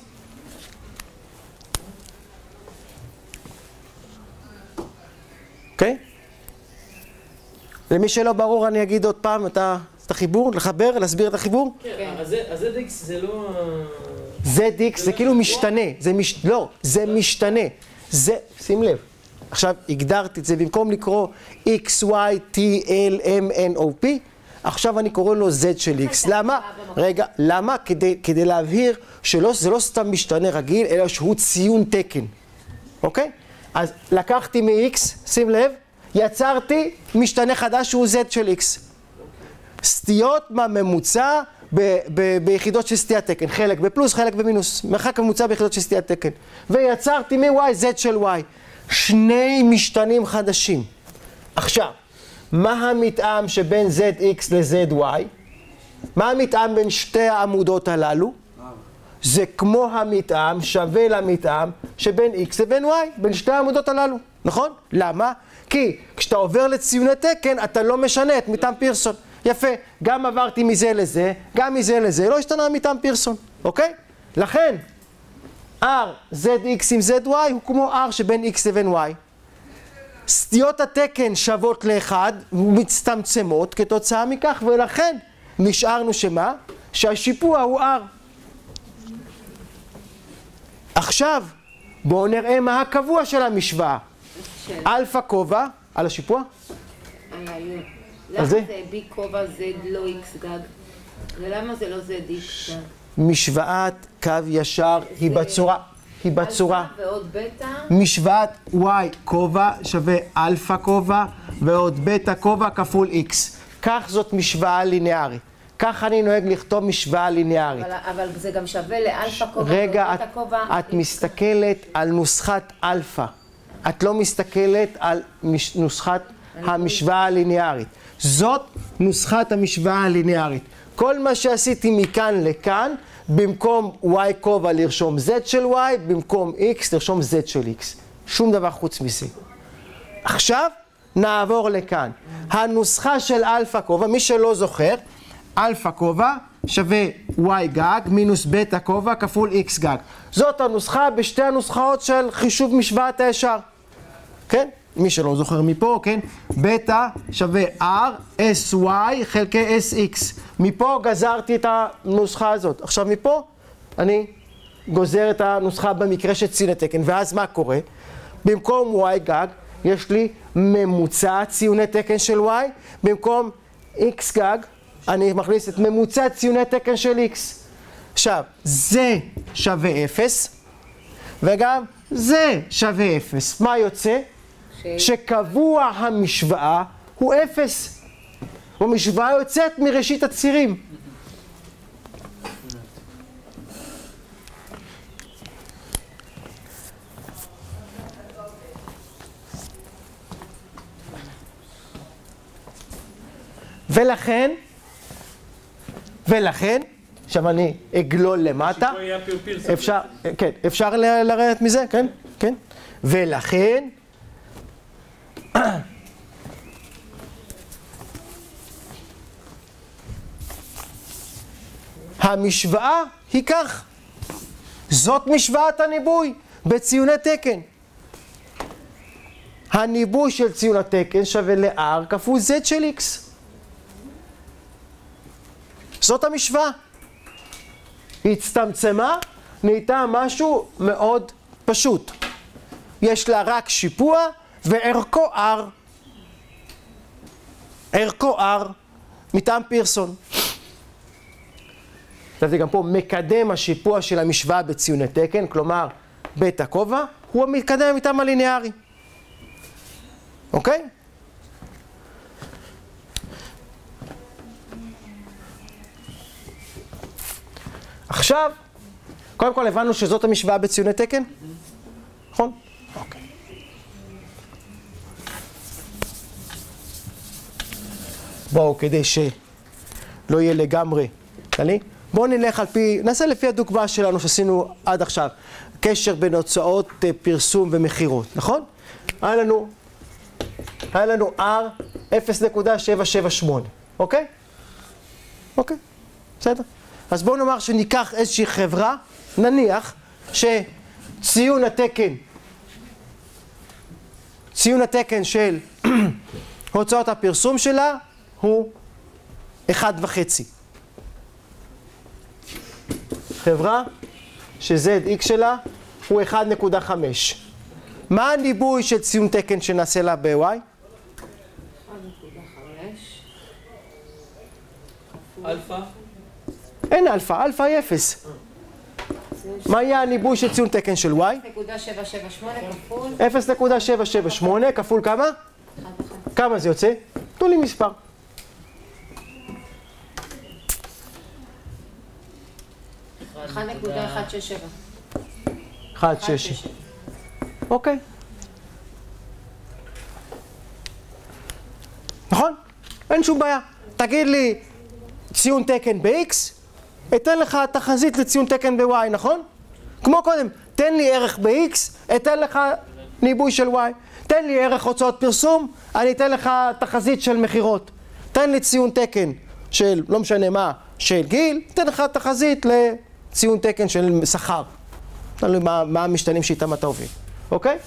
אוקיי? למי שלא ברור אני אגיד עוד פעם את החיבור, לחבר, להסביר את החיבור? כן, אז ZX זה לא... ZX זה כאילו משתנה, לא, זה משתנה. זה, שים לב, עכשיו הגדרתי את זה, במקום לקרוא X, Y, T, L, M, N, O, P, עכשיו אני קורא לו Z של X. למה? רגע, למה? כדי להבהיר שזה לא סתם משתנה רגיל, אלא שהוא ציון תקן. אוקיי? אז לקחתי מ-X, שים לב, יצרתי משתנה חדש שהוא Z של X. סטיות מהממוצע ביחידות של סטיית תקן, חלק בפלוס, חלק במינוס, מרחק ממוצע ביחידות של סטיית תקן. ויצרתי מ-Y, Z של Y. שני משתנים חדשים. עכשיו, מה המתאם שבין ZX ל-ZY? מה המתאם בין שתי העמודות הללו? זה כמו המתאם שווה למתאם שבין X לבין Y, בין שתי העמודות הללו, נכון? למה? כי כשאתה עובר לציוני תקן, אתה לא משנה את מתאם פירסון. יפה, גם עברתי מזה לזה, גם מזה לזה, לא השתנה מתאם פירסון, אוקיי? לכן, R, ZX עם ZY הוא כמו R שבין X לבין Y. סטיות התקן שוות לאחד ומצטמצמות כתוצאה מכך, ולכן נשארנו שמה? שהשיפוע הוא R. עכשיו, בואו נראה מה הקבוע של המשוואה. אלפא כובע, על השיפוע? למה זה B כובע Z לא X גג? ולמה זה לא ZX גג? משוואת קו ישר היא בצורה, אלפא ועוד בטא? משוואת Y כובע שווה אלפא כובע ועוד בטא כובע כפול X. כך זאת משוואה ליניארית. כך אני נוהג לכתוב משוואה ליניארית. אבל זה גם שווה לאלפא כובע רגע, ועוד בטא כובע? את מסתכלת על נוסחת אלפא. את לא מסתכלת על נוסחת המשוואה הליניארית. זאת נוסחת המשוואה הליניארית. כל מה שעשיתי מכאן לכאן, במקום Y כובע לרשום Z של Y, במקום X לרשום Z של X. שום דבר חוץ מזה. עכשיו נעבור לכאן. הנוסחה של אלפא כובע, מי שלא זוכר, אלפא כובע שווה Y גג מינוס בטא כובע כפול X גג. זאת הנוסחה בשתי הנוסחאות של חישוב משוואת הישר. כן? מי שלא זוכר מפה, כן? בטא שווה R, SY חלקי SX. מפה גזרתי את הנוסחה הזאת. עכשיו מפה אני גוזר את הנוסחה במקרה של ציוני תקן. ואז מה קורה? במקום Y גג יש לי ממוצע ציוני תקן של Y. במקום X גג אני מכניס את ממוצע ציוני תקן של X. עכשיו, זה שווה 0 וגם זה שווה 0. מה יוצא? שקבוע המשוואה הוא 0. המשוואה יוצאת מראשית הצירים. ולכן, עכשיו אני אגלול למטה, אפשר לרדת מזה, כן? כן? ולכן, המשוואה היא כך. זאת משוואת הניבוי בציוני תקן. הניבוי של ציון התקן שווה ל-R כפול Z של X. זאת המשוואה. היא הצטמצמה, נהייתה משהו מאוד פשוט. יש לה רק שיפוע וערכו R. ערכו R מטעם פירסון. כתבתי גם פה מקדם השיפוע של המשוואה בציוני תקן, כלומר בטא כובע, הוא המקדם מטעם הליניארי. אוקיי? עכשיו, קודם כל הבנו שזאת המשוואה בציוני תקן? נכון? אוקיי. בואו, כדי שלא יהיה לגמרי כללי. בואו נלך על פי, נעשה לפי הדוגמה שלנו שעשינו עד עכשיו. קשר בין הוצאות פרסום ומחירות, נכון? היה לנו R 0.778, אוקיי? אוקיי, בסדר. אז בואו נאמר שניקח איזושהי חברה, נניח שציון התקן של הוצאות הפרסום שלה הוא 1.5. חברה ש-ZX שלה הוא 1.5. מה הניבוי של ציון תקן שנעשה לה ב-Y? 1.5 אלפא. אין אלפא, אלפא היא 0. מה יהיה הניבוי של ציון תקן של Y? 0.778 כפול 0.778 כפול כמה? 1.5. כמה זה יוצא? תנו לי מספר. 1.167. 1.6. אוקיי. נכון? אין שום בעיה. תגיד לי ציון תקן ב-X, אתן לך תחזית לציון תקן ב-Y, נכון? כמו קודם, תן לי ערך ב-X, אתן לך ניבוי של Y. תן לי ערך הוצאות פרסום, אני אתן לך תחזית של מחירות. תן לי ציון תקן של, לא משנה מה, של גיל, תן לך תחזית לציון תקן של שכר. תלוי מה המשתנים שאיתם אתה עובד, אוקיי?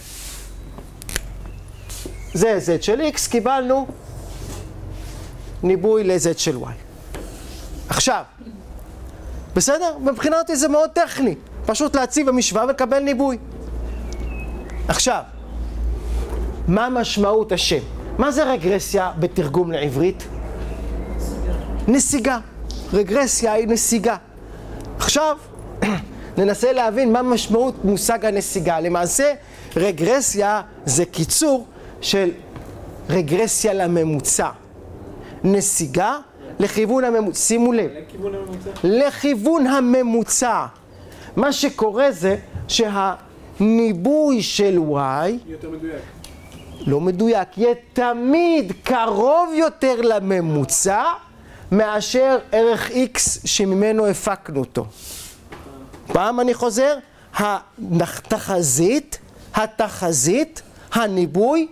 זה Z של X, קיבלנו ניבוי ל-Z של Y. עכשיו, בסדר? מבחינה אותי זה מאוד טכני. פשוט להציב במשוואה ולקבל ניבוי. עכשיו, מה משמעות השם? מה זה רגרסיה בתרגום לעברית? נסיגה. רגרסיה היא נסיגה. עכשיו, ננסה להבין מה משמעות מושג הנסיגה. למעשה, רגרסיה זה קיצור של רגרסיה לממוצע. נסיגה לכיוון הממוצע. שימו לב. לכיוון הממוצע. מה שקורה זה שהניבוי של Y יותר מדויק. לא מדויק, יהיה תמיד קרוב יותר לממוצע מאשר ערך X שממנו הפקנו אותו. פעם אני חוזר, התחזית, הניבוי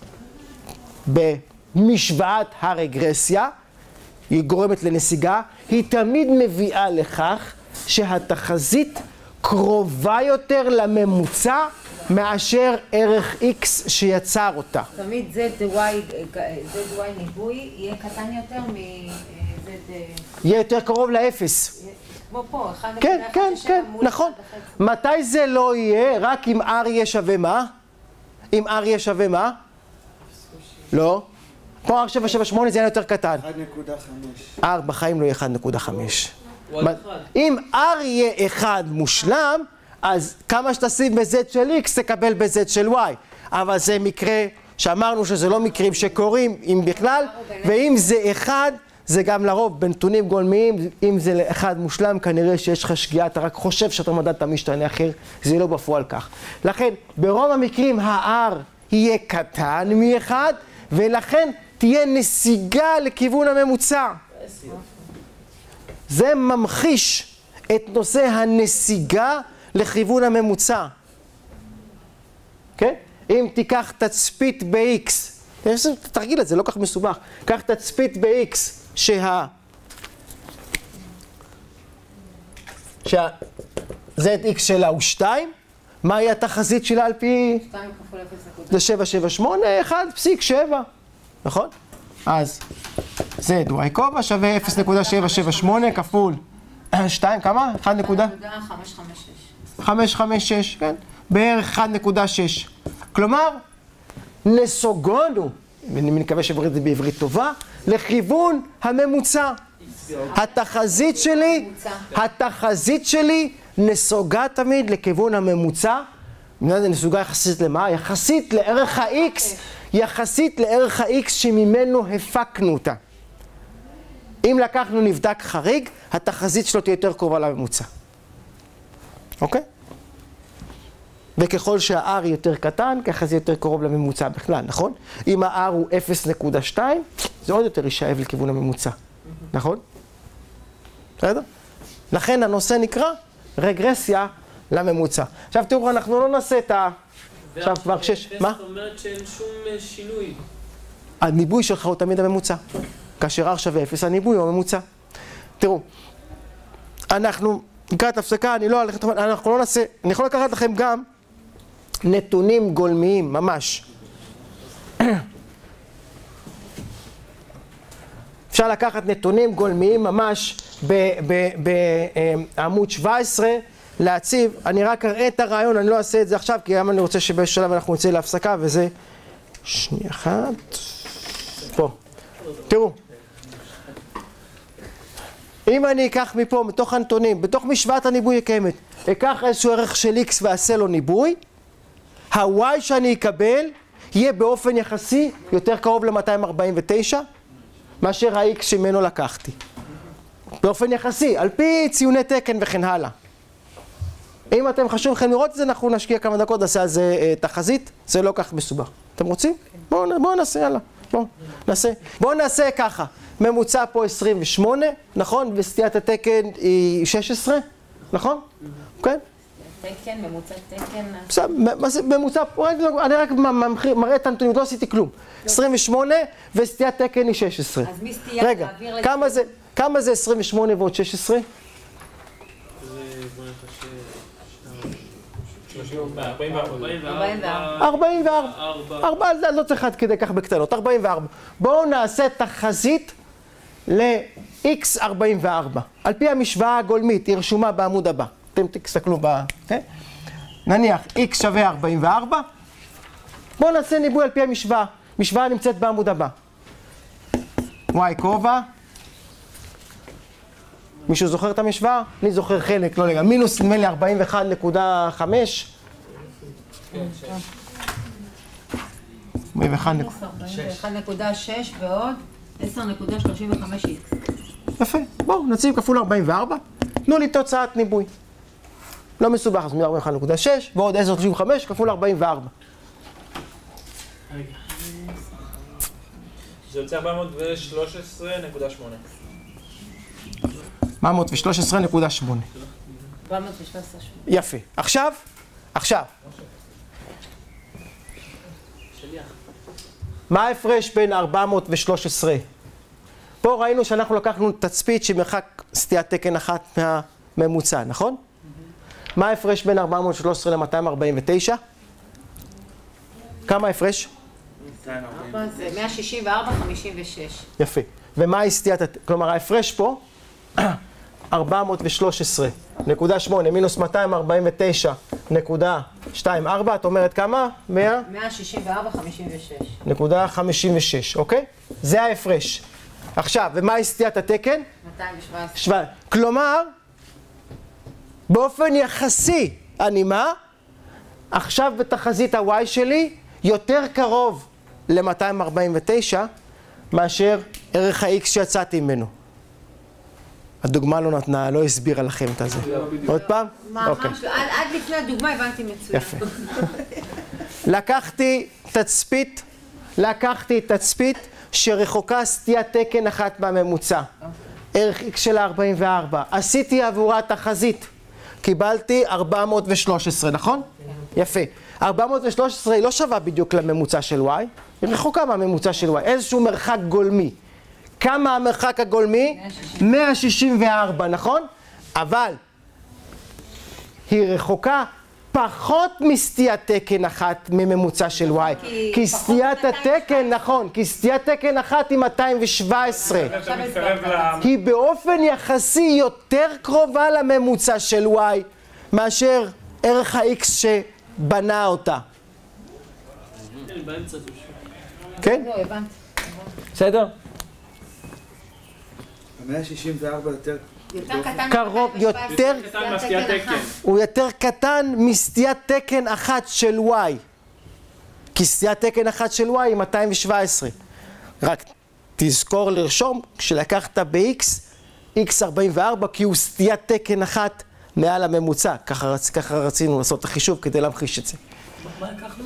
במשוואת הרגרסיה, היא גורמת לנסיגה, היא תמיד מביאה לכך שהתחזית קרובה יותר לממוצע מאשר ערך X שיצר אותה. תמיד ZY ניבוי יהיה קטן יותר מ-Z... יהיה יותר קרוב לאפס. כמו פה, 1.167 כן, כן, כן, מול נכון. 1.5. מתי זה לא יהיה? רק אם R יהיה שווה מה? אם R יהיה שווה מה? לא. פה R 778 זה יהיה יותר קטן. 1.5. R בחיים לא יהיה 1.5. הוא על 1. אם R יהיה 1 מושלם, אז כמה שתשים ב-Z של X תקבל ב-Z של Y. אבל זה מקרה שאמרנו שזה לא מקרים שקורים, אם בכלל, ואם זה 1, זה גם לרוב בנתונים גולמיים, אם זה 1 מושלם, כנראה שיש לך שגיאה, אתה רק חושב שאתה מדדת משתנה אחר, זה לא בפועל כך. לכן, ברוב המקרים ה-R יהיה קטן מ-1, ולכן תהיה נסיגה לכיוון הממוצע. זה ממחיש את נושא הנסיגה לכיוון הממוצע. כן? אם תיקח תצפית ב-X, תרגיל את זה, לא כך מסובך. קח תצפית ב-X ZX שלה הוא 2, מהי התחזית שלה על פי? 2 כפול 0.7. זה 778, 1.7, נכון? אז ZY כובע שווה 0.778 כפול 2, כמה? 1.556. 556, כן? בערך 1.6. כלומר, נסוגונו, אני מקווה שעברית זה בעברית טובה, לכיוון הממוצע. התחזית שלי נסוגה תמיד לכיוון הממוצע. נסוגה יחסית למה? יחסית לערך ה-X, יחסית לערך ה-X שממנו הפקנו אותה. אם לקחנו נבדק חריג, התחזית שלו תהיה יותר קרובה לממוצע. אוקיי? וככל שה-R יותר קטן, ככה זה יותר קרוב לממוצע בכלל, נכון? אם ה-R הוא 0.2, זה עוד יותר יישאב לכיוון הממוצע, נכון? בסדר? לכן הנושא נקרא רגרסיה לממוצע. עכשיו תראו, אנחנו לא נעשה את ה... עכשיו כבר 6, מה? זאת אומרת שאין שום שינוי. הניבוי שלך הוא תמיד הממוצע. כאשר R שווה 0, הניבוי הוא הממוצע. תראו, אנחנו, לקראת הפסקה, אנחנו לא נעשה, אני יכול לקחת לכם גם נתונים גולמיים, ממש. אפשר לקחת נתונים גולמיים ממש בעמוד 17, להציב, אני רק אראה את הרעיון, אני לא אעשה את זה עכשיו, כי גם אני רוצה שבאיזשהו שלב אנחנו נצא להפסקה, וזה... שנייה אחת... פה. תראו. אם אני אקח מפה, מתוך הנתונים, בתוך משוואת הניבוי הקיימת, אקח איזשהו ערך של x ועשה לו ניבוי, ה-y שאני אקבל יהיה באופן יחסי יותר קרוב ל-249, מאשר ה-x שממנו לקחתי. באופן יחסי, על פי ציוני תקן וכן הלאה. אם אתם חשוב לכם לראות את זה, אנחנו נשקיע כמה דקות, נעשה על זה תחזית, זה לא כך מסובך. אתם רוצים? בואו נעשה, יאללה. בואו נעשה ככה. ממוצע פה 28, נכון? וסטיית התקן היא 16, נכון? כן? תקן, ממוצע תקן. בסדר, ממוצע, אני רק מראה את הנתונים, לא עשיתי כלום. 28 וסטיית תקן היא 16. אז מי סטייה רגע, כמה זה 28 ועוד 16? 44. לא צריך עד כדי כך בקטנות, 44. בואו נעשה תחזית ל-x44. על פי המשוואה הגולמית, היא רשומה בעמוד הבא. אתם תסתכלו ב... נניח x שווה 44. בואו נעשה ניבוי על פי המשוואה. משוואה נמצאת בעמוד הבא. y כובע. מישהו זוכר את המשוואה? אני זוכר חלק, לא לגמרי. מינוס נדמה לי 41.5. 41.6 ועוד 10.35x. יפה, בואו נציב כפול 44, תנו לי תוצאת ניבוי. לא מסובך, אז מ-41.6 ועוד 10.35 כפול 44. זה יוצא 413.8. 413.8. יפה. עכשיו. מה ההפרש בין 413? פה ראינו שאנחנו לקחנו תצפית שמרחק סטיית תקן אחת מהממוצע, נכון? מה ההפרש בין 413 ל-249? כמה ההפרש? זה 164.56. יפה. ומה היא סטיית התקן? כלומר ההפרש פה 413.8 מינוס 249.24, את אומרת כמה? 164.56. 56, אוקיי? זה ההפרש. עכשיו, ומה היא סטיית התקן? 217. כלומר, באופן יחסי, אני מה? עכשיו בתחזית ה-y שלי יותר קרוב ל-249 מאשר ערך ה-x שיצאתי ממנו. הדוגמה לא נתנה, לא הסבירה לכם את זה. עוד פעם? ממש לא. עד לפני הדוגמה הבנתי מצוין. יפה. לקחתי תצפית שרחוקה סטיית תקן אחת מהממוצע. ערך x של 44. עשיתי עבורה תחזית. קיבלתי 413, נכון? יפה. 413 היא לא שווה בדיוק לממוצע של y, היא רחוקה מהממוצע של y, איזשהו מרחק גולמי. כמה המרחק הגולמי? 164, נכון? אבל היא רחוקה פחות מסטיית תקן אחת מממוצע של y. כי סטיית התקן, נכון, כי סטיית תקן אחת היא 217. היא באופן יחסי יותר קרובה לממוצע של y מאשר ערך ה-x שבנה אותה. כן? לא, הבנתי. בסדר? 164 יותר... יותר קטן. קרוב, יותר קטן מסטיית תקן. הוא יותר קטן מסטיית תקן אחת של y. כי סטיית תקן אחת של y היא 217. רק תזכור לרשום, כשלקחת ב-x, x44, כי הוא סטיית תקן אחת מעל הממוצע. ככה רצינו לעשות את החישוב כדי להמחיש את זה. מה לקחנו?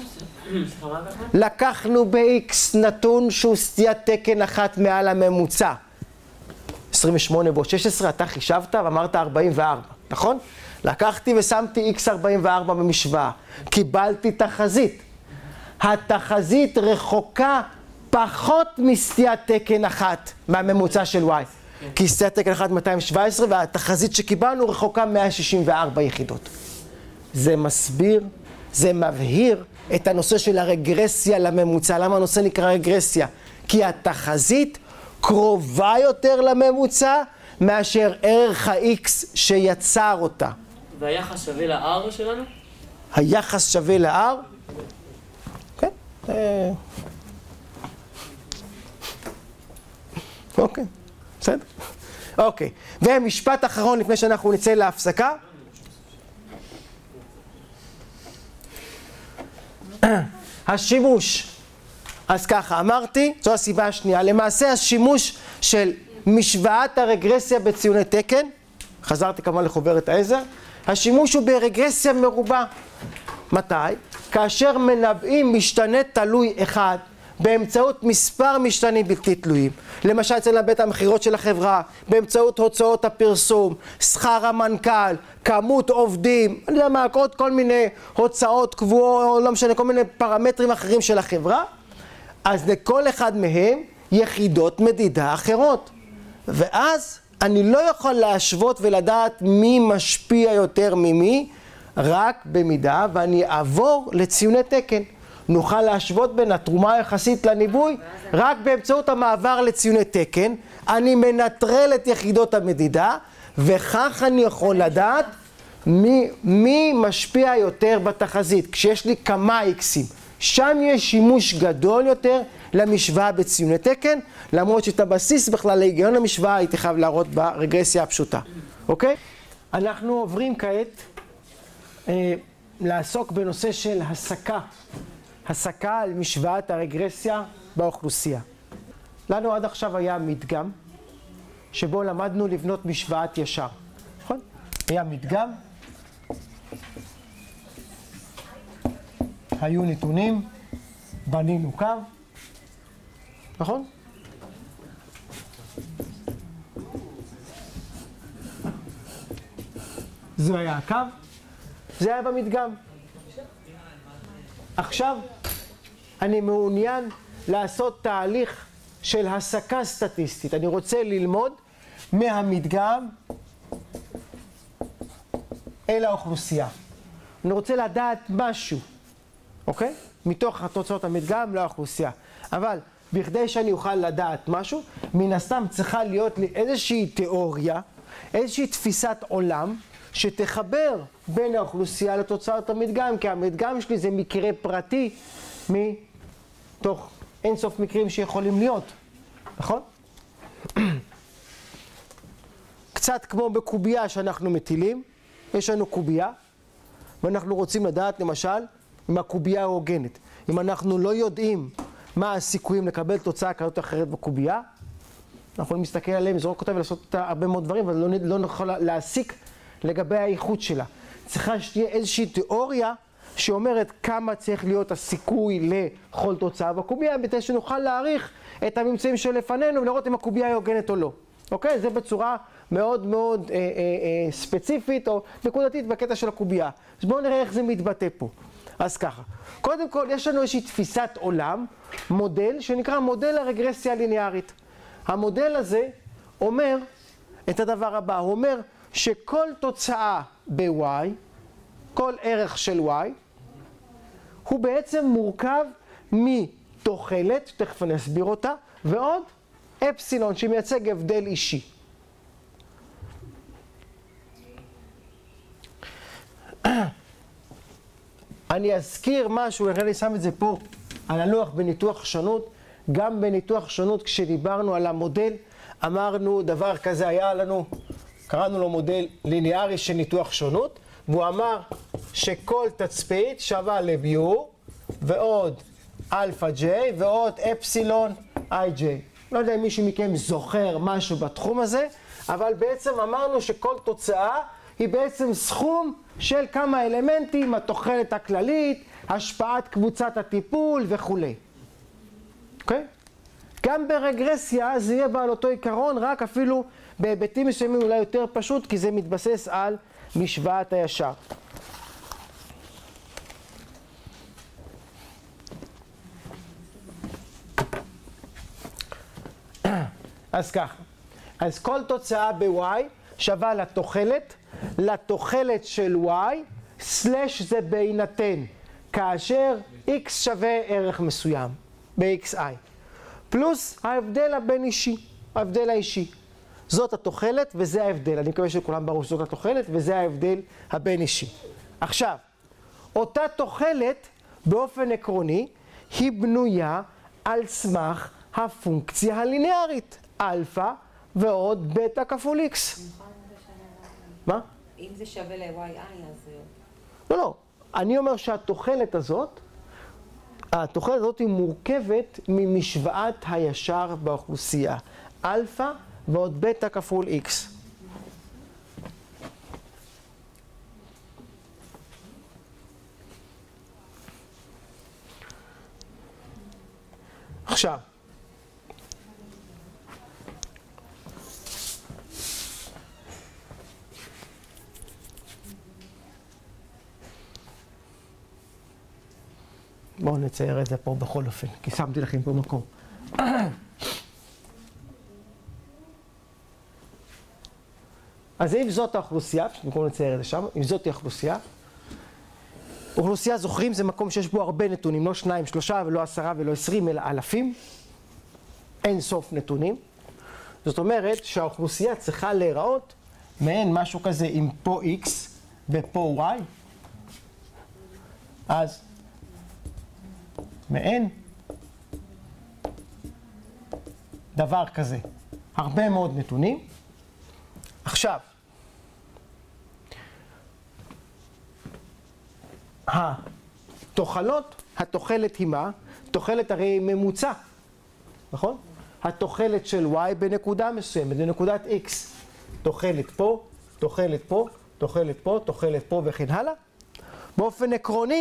לקחנו ב-X נתון שהוא סטיית תקן אחת מעל הממוצע. 28 בו 16, אתה חישבת ואמרת 44, נכון? לקחתי ושמתי X44 במשוואה. קיבלתי תחזית. התחזית רחוקה פחות מסטיית תקן אחת מהממוצע של Y. כי סטיית תקן אחת 217 והתחזית שקיבלנו רחוקה 164 יחידות. זה מסביר, זה מבהיר את הנושא של הרגרסיה לממוצע. למה הנושא נקרא רגרסיה? כי התחזית קרובה יותר לממוצע מאשר ערך ה-X שיצר אותה. והיחס שווה ל-R שלנו? היחס שווה ל-R? כן. אוקיי, בסדר. אוקיי, ומשפט אחרון לפני שאנחנו נצא להפסקה. השימוש. אז ככה, אמרתי, זו הסיבה השנייה. למעשה השימוש של משוואת הרגרסיה בציוני תקן, חזרתי כמובן לחוברת העזר, השימוש הוא ברגרסיה מרובה. מתי? כאשר מנבאים משתנה תלוי אחד באמצעות מספר משתנים בלתי תלויים. למשל אצל בית המחירות של החברה, באמצעות הוצאות הפרסום, שכר המנכ"ל, כמות עובדים, אני יודע מה, עוד כל מיני הוצאות קבועות, לא משנה, כל מיני פרמטרים אחרים של החברה, אז לכל אחד מהם יחידות מדידה אחרות. ואז אני לא יכול להשוות ולדעת מי משפיע יותר ממי, רק במידה ואני אעבור לציוני תקן. נוכל להשוות בין התרומה היחסית לניבוי רק באמצעות המעבר לציוני תקן. אני מנטרל את יחידות המדידה, וכך אני יכול לדעת מי משפיע יותר בתחזית. כשיש לי כמה איקסים, שם יש שימוש גדול יותר למשוואה בציוני תקן, למרות שאת הבסיס בכלל להיגיון המשוואה הייתי חייב להראות ברגרסיה הפשוטה. אוקיי? אנחנו עוברים כעת לעסוק בנושא של הסקה. הסקה על משוואת הרגרסיה באוכלוסייה. לנו עד עכשיו היה מדגם שבו למדנו לבנות משוואת ישר. נכון? היה מדגם, היו נתונים, בנינו קו, נכון? זה היה הקו, זה היה במדגם. עכשיו אני מעוניין לעשות תהליך של הסקה סטטיסטית. אני רוצה ללמוד מהמדגם אל האוכלוסייה. אני רוצה לדעת משהו, אוקיי? מתוך התוצאות המדגם לאוכלוסייה. אבל בכדי שאני אוכל לדעת משהו, מן הסתם צריכה להיות לי איזושהי תיאוריה, איזושהי תפיסת עולם, שתחבר בין האוכלוסייה לתוצאות המדגם, כי המדגם שלי זה מקרה פרטי מתוך אינסוף מקרים שיכולים להיות, נכון? קצת כמו בקובייה שאנחנו מטילים, יש לנו קובייה, ואנחנו רוצים לדעת למשל אם הקובייה הוגנת. אם אנחנו לא יודעים מה הסיכויים לקבל תוצאה כזאת או אחרת בקובייה, אנחנו יכולים להסתכל עליהם, לזרוק אותה ולעשות הרבה מאוד דברים, אבל לא נוכל להסיק לגבי האיכות שלה. צריכה שתהיה איזושהי תיאוריה שאומרת כמה צריך להיות הסיכוי לכל תוצאה בקובייה, כדי שנוכל להעריך את הממצאים שלפנינו ולראות אם הקובייה היא הוגנת או לא. אוקיי? זה בצורה מאוד מאוד ספציפית או נקודתית בקטע של הקובייה. אז בואו נראה איך זה מתבטא פה. אז ככה, קודם כל יש לנו איזושהי תפיסת עולם, מודל שנקרא מודל הרגרסיה הליניארית. המודל הזה אומר את הדבר הבא, הוא אומר שכל תוצאה ב-y, כל ערך של y, הוא בעצם מורכב מתוחלת, תכף אני אסביר אותה, ועוד אפסילון שמייצג הבדל אישי. אני אזכיר משהו, אני שם את זה פה על הלוח בניתוח שונות. גם בניתוח שונות כשדיברנו על המודל, אמרנו דבר כזה היה לנו, קראנו לו מודל ליניארי של ניתוח שונות, והוא אמר שכל תצפית שווה ל-mu ועוד אלפא j ועוד אפסילון ij. לא יודע אם מישהו מכם זוכר משהו בתחום הזה, אבל בעצם אמרנו שכל תוצאה היא בעצם סכום של כמה אלמנטים, התוחלת הכללית, השפעת קבוצת הטיפול וכולי. אוקיי? גם ברגרסיה זה יהיה בעל אותו עיקרון, רק אפילו בהיבטים מסוימים אולי יותר פשוט, כי זה מתבסס על משוואת הישר. אז ככה, אז כל תוצאה ב-y שווה לתוחלת של y, סלש זה בהינתן, כאשר x שווה ערך מסוים, ב-xi, פלוס ההבדל הבין אישי, ההבדל האישי. זאת התוחלת וזה ההבדל, אני מקווה שכולם ברור שזאת התוחלת וזה ההבדל הבין אישי. עכשיו, אותה תוחלת באופן עקרוני היא בנויה על סמך הפונקציה הליניארית, אלפא ועוד בטא כפול x. מה? אם זה שווה ל-yi, אז... לא, אני אומר שהתוחלת הזאת היא מורכבת ממשוואת הישר באוכלוסייה. אלפא ועוד בטא כפול x. עכשיו, בואו נצייר את זה פה בכל אופן, כי שמתי לכם פה מקום. אז אם זאת האוכלוסייה, במקום לצייר את זה שם, אם זאת האוכלוסייה, אוכלוסייה, זוכרים, זה מקום שיש בו הרבה נתונים, לא 2, 3 ולא 10 ולא 20, אלא אלפים, אין סוף נתונים. זאת אומרת שהאוכלוסייה צריכה להיראות מעין משהו כזה עם פה x ופה y, אז מעין דבר כזה, הרבה מאוד נתונים. עכשיו, התוחלת היא מה? תוחלת הרי ממוצע, נכון? התוחלת של y בנקודה מסוימת, בנקודת x. תוחלת פה, תוחלת פה, תוחלת פה, תוחלת פה וכן הלאה. באופן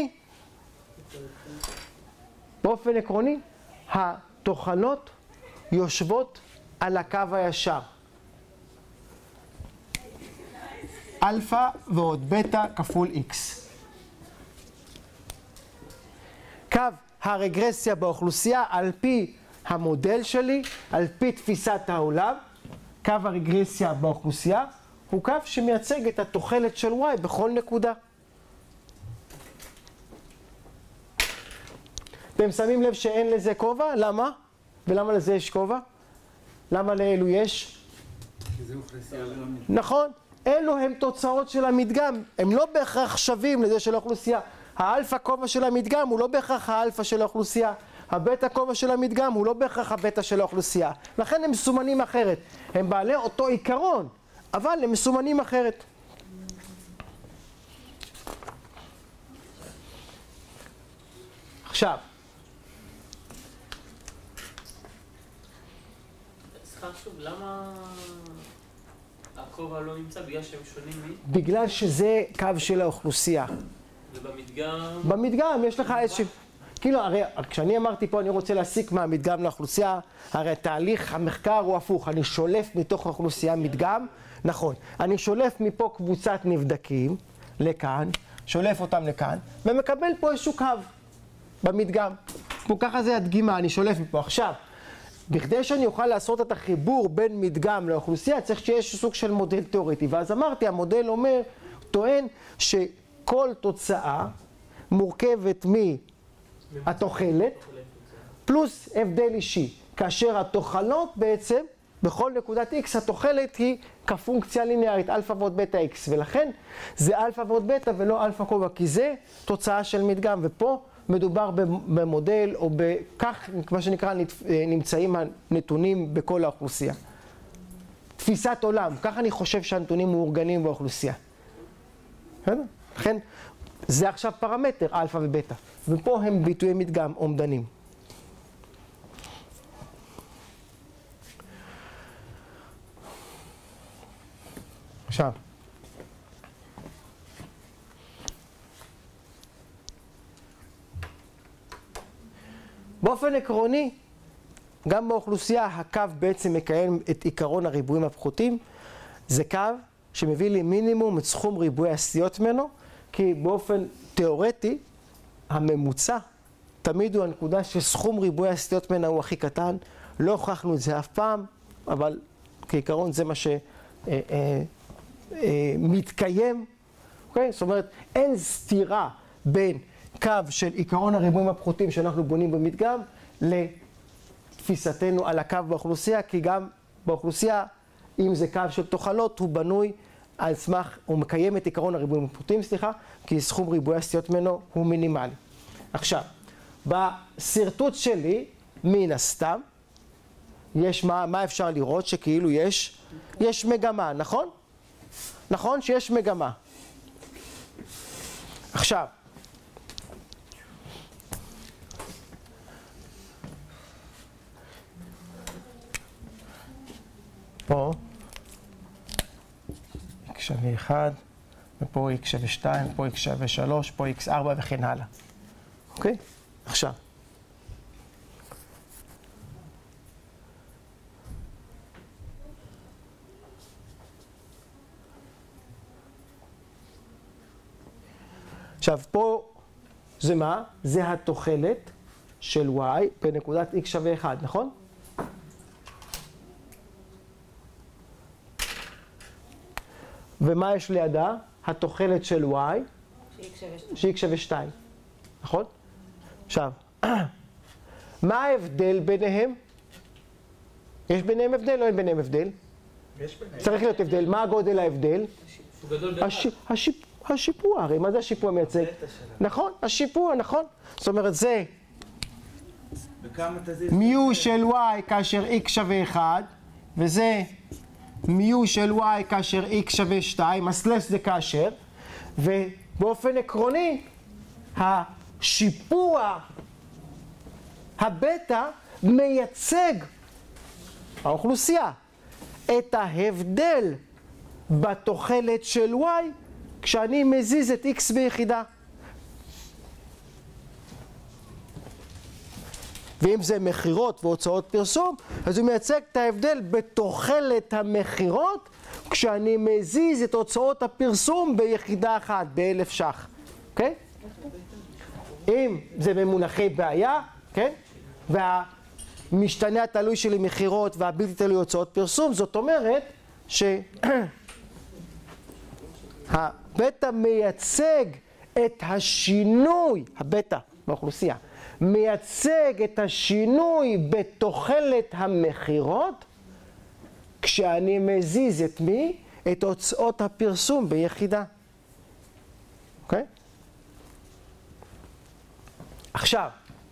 עקרוני, התוחלות יושבות על הקו הישר. אלפא ועוד בטא כפול x. קו הרגרסיה באוכלוסייה על פי המודל שלי, על פי תפיסת העולם, קו הרגרסיה באוכלוסייה הוא קו שמייצג את התוחלת של y בכל נקודה. אתם שמים לב שאין לזה כובע? למה? ולמה לזה יש כובע? למה לאלו יש? כי זה אוכלוסייה. נכון, אלו הם תוצאות של המדגם, הם לא בהכרח שווים לזה של האוכלוסייה. האלפא כובע של המדגם הוא לא בהכרח האלפא של האוכלוסייה. הבטא כובע של המדגם הוא לא בהכרח הבטא של האוכלוסייה. לכן הם מסומנים אחרת. הם בעלי אותו עיקרון, אבל הם מסומנים אחרת. עכשיו, סליחה שוב, למה הכובע לא נמצא? בגלל שהם שונים מי? בגלל שזה קו של האוכלוסייה. ובמדגם? במדגם יש לך איזשהו... כאילו, הרי כשאני אמרתי פה אני רוצה להסיק מהמדגם לאוכלוסייה, הרי תהליך המחקר הוא הפוך, אני שולף מתוך האוכלוסייה מדגם, נכון, אני שולף מפה קבוצת נבדקים לכאן, שולף אותם לכאן, ומקבל פה איזשהו קו במדגם. ככה זה הדגימה, אני שולף מפה. עכשיו, בכדי שאני אוכל לעשות את החיבור בין מדגם לאוכלוסייה, צריך שיש סוג של מודל תיאורטי, ואז אמרתי, המודל טוען שכל תוצאה מורכבת מהתוחלת פלוס הבדל אישי, כאשר התוחלות בעצם, בכל נקודת x, התוחלת היא כפונקציה ליניארית, אלפא ועוד בטא x, ולכן זה אלפא ועוד בטא ולא אלפא כובע, כי זה תוצאה של מדגם, ופה מדובר במודל, או בכך, מה שנקרא, נמצאים הנתונים בכל האוכלוסייה. תפיסת עולם, כך אני חושב שהנתונים מאורגנים באוכלוסייה. לכן, זה עכשיו פרמטר, אלפא ובטא, ופה הם ביטויי מדגם אומדנים. עכשיו, באופן עקרוני, גם באוכלוסייה הקו בעצם מקיים את עיקרון הריבועים הפחותים. זה קו שמביא לי מינימום את סכום ריבועי הסטיות ממנו, כי באופן תיאורטי, הממוצע תמיד הוא הנקודה שסכום ריבועי הסטיות ממנה הוא הכי קטן. לא הוכחנו את זה אף פעם, אבל כעיקרון זה מה שמתקיים. אוקיי? זאת אומרת, אין סתירה בין קו של עיקרון הריבועים הפחותים שאנחנו בונים במדגם לתפיסתנו על הקו באוכלוסייה, כי גם באוכלוסייה, אם זה קו של תוחלות, הוא בנוי על סמך, הוא מקיים את עיקרון הריבועים הפחותים, כי סכום ריבועי הסטיות ממנו הוא מינימלי. עכשיו, בסרטוט שלי, מן הסתם, יש מה אפשר לראות? שכאילו יש מגמה, נכון? נכון שיש מגמה. עכשיו, פה x שווה 1, ופה x שווה 2, פה x שווה 3, פה x 4 וכן הלאה. אוקיי? עכשיו. עכשיו, פה זה מה? זה התוחלת של y בנקודת x שווה 1, נכון? ומה יש לידה? התוחלת של y, ש-x שווה 2, נכון? עכשיו, מה ההבדל ביניהם? יש ביניהם הבדל או אין ביניהם הבדל? יש ביניהם. צריך להיות הבדל. מה הגודל ההבדל? הוא גדול באחד. השיפוע, הרי מה זה השיפוע מייצג? נכון, השיפוע, נכון. זאת אומרת, זה וכמה תזיז? מיו של y כאשר x שווה 1, וזה מיו של y כאשר x שווה 2, הסלש זה כאשר, ובאופן עקרוני, השיפוע, הבטא, מייצג האוכלוסייה את ההבדל בתוחלת של y כשאני מזיז את x ביחידה. ואם זה מחירות והוצאות פרסום, אז הוא מייצג את ההבדל בתוחלת המחירות כשאני מזיז את הוצאות הפרסום ביחידה אחת, ב-1,000 ש"ח. אוקיי? אם זה במונחי בעיה, כן? והמשתנה התלוי שלי מחירות והבלתי תלוי הוצאות פרסום, זאת אומרת הבטא מייצג את השינוי, הבטא באוכלוסייה, מייצג את השינוי בתוחלת המחירות כשאני מזיז את מי? את הוצאות הפרסום ביחידה. אוקיי? עכשיו,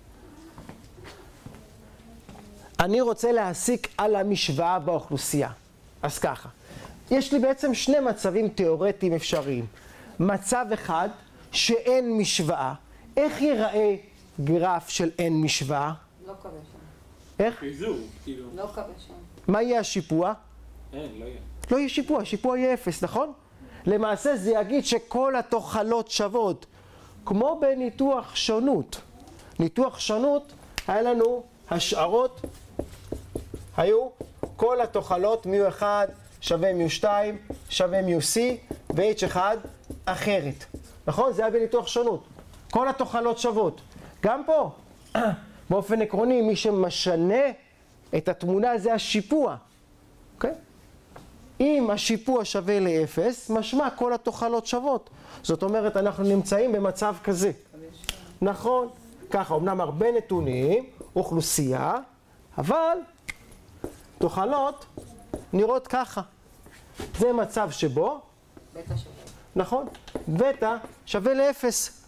אני רוצה להסיק על המשוואה באוכלוסייה. אז ככה, יש לי בעצם שני מצבים תיאורטיים אפשריים. מצב אחד שאין משוואה. איך ייראה גרף של אין משוואה? לא קווה שם. איך? פיזור, כאילו. לא קווה שם. מה יהיה השיפוע? אין, לא יהיה. לא יהיה שיפוע, שיפוע יהיה 0, נכון? למעשה זה יגיד שכל התוחלות שוות, כמו בניתוח שונות. ניתוח שונות, היה לנו השערות, היו כל התוחלות מיו 1 שווה מיו 2 שווה מיו c ו-h1 אחרת. נכון? זה היה בניתוח שונות. כל התוחלות שוות. גם פה, באופן עקרוני, מי שמשנה את התמונה זה השיפוע. אוקיי? אם השיפוע שווה ל-0, משמע כל התוחלות שוות. זאת אומרת, אנחנו נמצאים במצב כזה. נכון? ככה, אמנם הרבה נתונים, אוכלוסייה, אבל תוחלות נראות ככה. זה מצב שבו, בטא שווה. נכון? בטא שווה ל-0.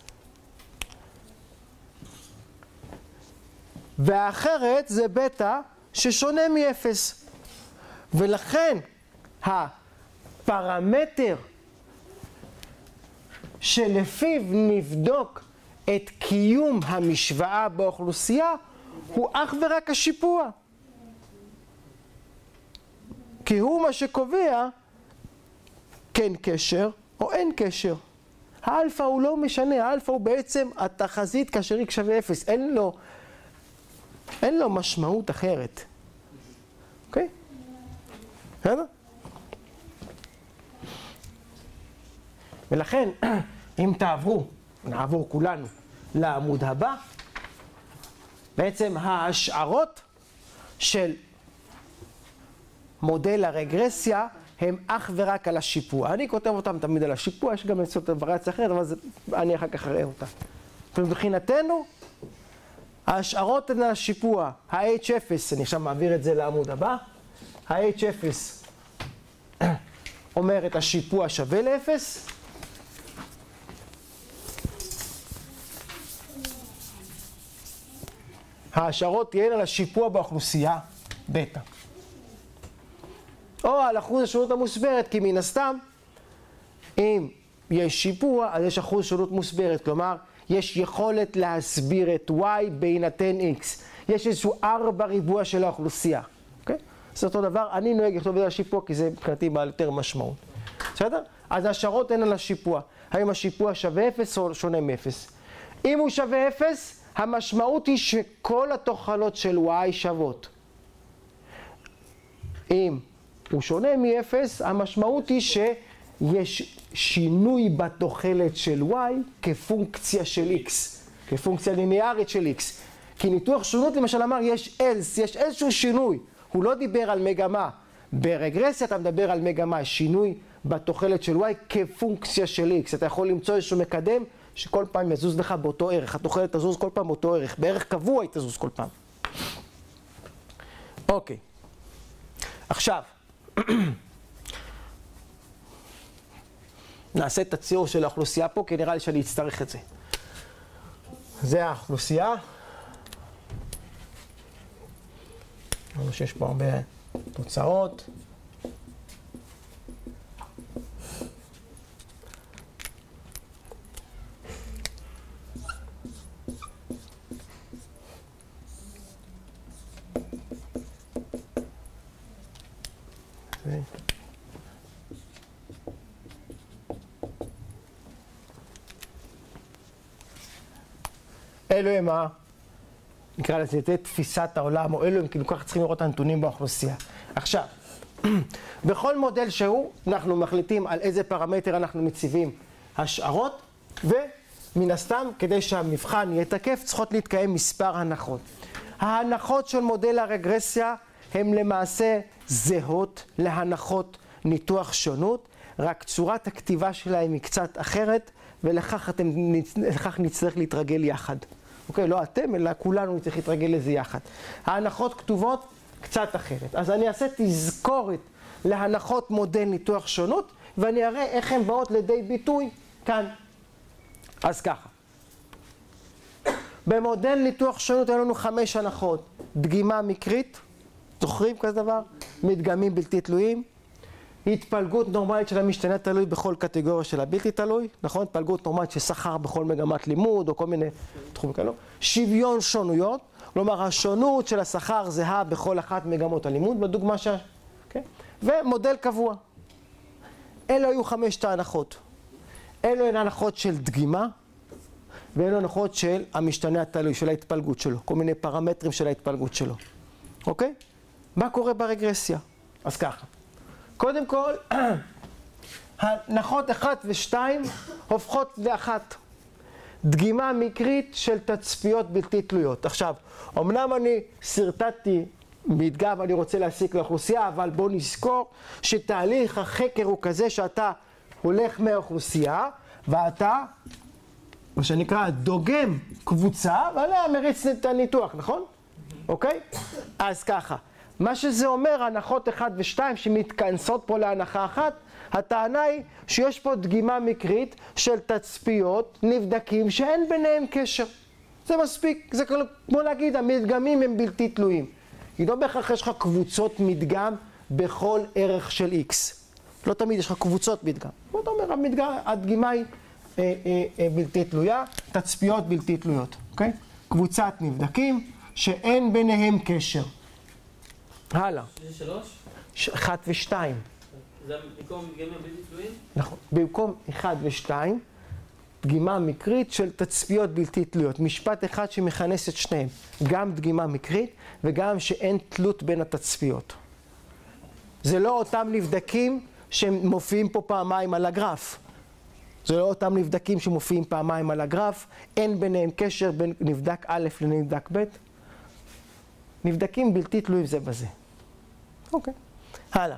והאחרת זה בטא ששונה מ-0. ולכן הפרמטר שלפיו נבדוק את קיום המשוואה באוכלוסייה הוא אך ורק השיפוע. כי הוא מה שקובע כן קשר או אין קשר. האלפא הוא לא משנה, האלפא הוא בעצם התחזית כאשר x שווה 0. אין לו אין לו משמעות אחרת. אוקיי? בסדר? ולכן, אם נעבור כולנו לעמוד הבא, בעצם ההשערות של מודל הרגרסיה הם אך ורק על השיפוע. אני כותב אותם תמיד על השיפוע, יש גם איזושהי וריאציה אחרת, אבל אני אחר כך אראה אותה. ומבחינתנו, ההשערות הן על השיפוע, ה-H0, אני עכשיו מעביר את זה לעמוד הבא, ה-H0 אומר את השיפוע שווה ל-0, ההשערות תהיינה על השיפוע באוכלוסייה בטא. או על אחוז השונות המוסברת, כי מן הסתם, אם יש שיפוע, אז יש אחוז שונות מוסברת. כלומר, יש יכולת להסביר את y בהינתן x. יש איזשהו 4 ריבוע של האוכלוסייה. אוקיי? זה אותו דבר, אני נוהג לכתוב את השיפוע, כי זה מבחינתי בעל יותר משמעות. בסדר? אז ההשערות הן על השיפוע. האם השיפוע שווה 0 או שונה מ-0? אם הוא שווה 0, המשמעות היא שכל התוחלות של y שוות. אם הוא שונה מ-0, המשמעות היא שיש שינוי בתוחלת של y כפונקציה של x, כפונקציה ליניארית של x. כי ניתוח שונות למשל אמר יש איזשהו שינוי, הוא לא דיבר על מגמה. ברגרסיה אתה מדבר על מגמה, שינוי בתוחלת של y כפונקציה של x. אתה יכול למצוא איזשהו מקדם שכל פעם יזוז לך באותו ערך, התוחלת תזוז כל פעם באותו ערך, בערך קבוע היא תזוז כל פעם. אוקיי. עכשיו, נעשה את הציור של האוכלוסייה פה, כי נראה לי שאני אצטרך את זה. זה האוכלוסייה. אני חושב שיש פה הרבה תוצאות. אלו הם נקרא לזה תפיסת העולם, או אלו הם כאילו ככה צריכים לראות את הנתונים באוכלוסייה. עכשיו, בכל מודל שהוא, אנחנו מחליטים על איזה פרמטר אנחנו מציבים השערות, ומן הסתם, כדי שהמבחן יהיה תקף, צריכות להתקיים מספר הנחות. ההנחות של מודל הרגרסיה הן למעשה זהות להנחות ניתוח שונות, רק צורת הכתיבה שלהם היא קצת אחרת, ולכך נצטרך להתרגל יחד. אוקיי, לא אתם, אלא כולנו נצטרך להתרגל לזה יחד. ההנחות כתובות קצת אחרת. אז אני אעשה תזכורת להנחות מודל ניתוח שונות, ואני אראה איך הן באות לידי ביטוי כאן. אז ככה. במודל ניתוח שונות היו לנו 5 הנחות. דגימה מקרית, זוכרים כזה דבר? מדגמים בלתי תלויים. התפלגות נורמלית של המשתנה תלוי בכל קטגוריה של הבלתי תלוי, נכון? התפלגות נורמלית של שכר בכל מגמת לימוד או כל מיני תחומים כאלו. שוויון שונויות, כלומר השונות של השכר זהה בכל אחת מגמות הלימוד, בדוגמה okay? ומודל קבוע. אלו היו 5 ההנחות. אלו הן הנחות של דגימה, ואלו הנחות של המשתנה התלוי, של ההתפלגות שלו, כל מיני פרמטרים של ההתפלגות שלו. אוקיי? מה קורה ברגרסיה? אז ככה. קודם כל, הנחות 1 ו-2 הופכות ל1. דגימה מקרית של תצפיות בלתי תלויות. עכשיו, אמנם אני סרטטתי מדגם, אני רוצה להסיק לאוכלוסייה, אבל בוא נזכור שתהליך החקר הוא כזה שאתה הולך מהאוכלוסייה, ואתה, מה שנקרא, דוגם קבוצה, ועליה מריץ את הניתוח, נכון? אוקיי? אז ככה. מה שזה אומר, הנחות 1 ו-2 שמתכנסות פה להנחה 1, הטענה היא שיש פה דגימה מקרית של תצפיות, נבדקים שאין ביניהם קשר. זה מספיק, זה כמו להגיד, המדגמים הם בלתי תלויים. כי לא בהכרח יש לך קבוצות מדגם בכל ערך של x. לא תמיד יש לך קבוצות מדגם. כמו אתה אומר, הדגימה היא בלתי תלויה, תצפיות בלתי תלויות. אוקיי? קבוצת נבדקים שאין ביניהם קשר. הלאה. זה 3? 1 ו-2. זה במקום מדגמים בלתי תלויים? נכון. במקום 1 ו-2, דגימה מקרית של תצפיות בלתי תלויות. משפט אחד שמכנס את שניהם, גם דגימה מקרית וגם שאין תלות בין התצפיות. זה לא אותם נבדקים שמופיעים פה פעמיים על הגרף. זה לא אותם נבדקים שמופיעים פעמיים על הגרף, אין ביניהם קשר בין נבדק א' לנבדק ב'. נבדקים בלתי תלויים זה בזה. אוקיי, הלאה.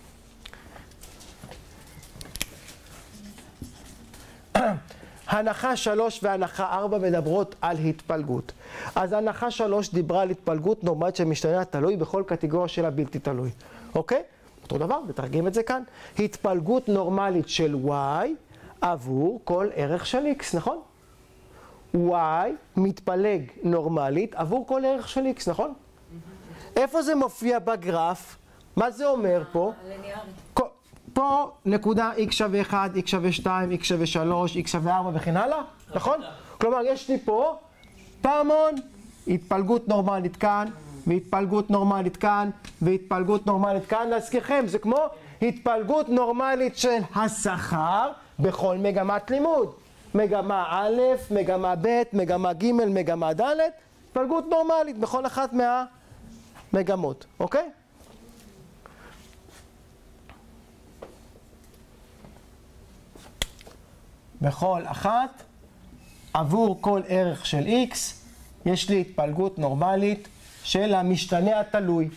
הנחה 3 והנחה 4 מדברות על התפלגות. אז הנחה 3 דיברה על התפלגות נורמלית שמשתנה תלוי בכל קטגוריה של הבלתי תלוי. אוקיי? אותו דבר, נתרגם את זה כאן. התפלגות נורמלית של y עבור כל ערך של x, נכון? y מתפלג נורמלית עבור כל ערך של x, נכון? איפה זה מופיע בגרף? מה זה אומר פה? ליניארי. פה נקודה x שווה 1, x שווה 2, x שווה 3, x שווה 4 וכן הלאה, נכון? כלומר, יש לי פה פעמון, התפלגות נורמלית כאן, והתפלגות נורמלית כאן, והתפלגות נורמלית כאן. להזכירכם, זה כמו התפלגות נורמלית של השכר בכל מגמת לימוד. מגמה א', מגמה ב', מגמה ג', מגמה ד', התפלגות נורמלית בכל אחת מהמגמות, אוקיי? בכל אחת, עבור כל ערך של x, יש לי התפלגות נורמלית של המשתנה התלוי.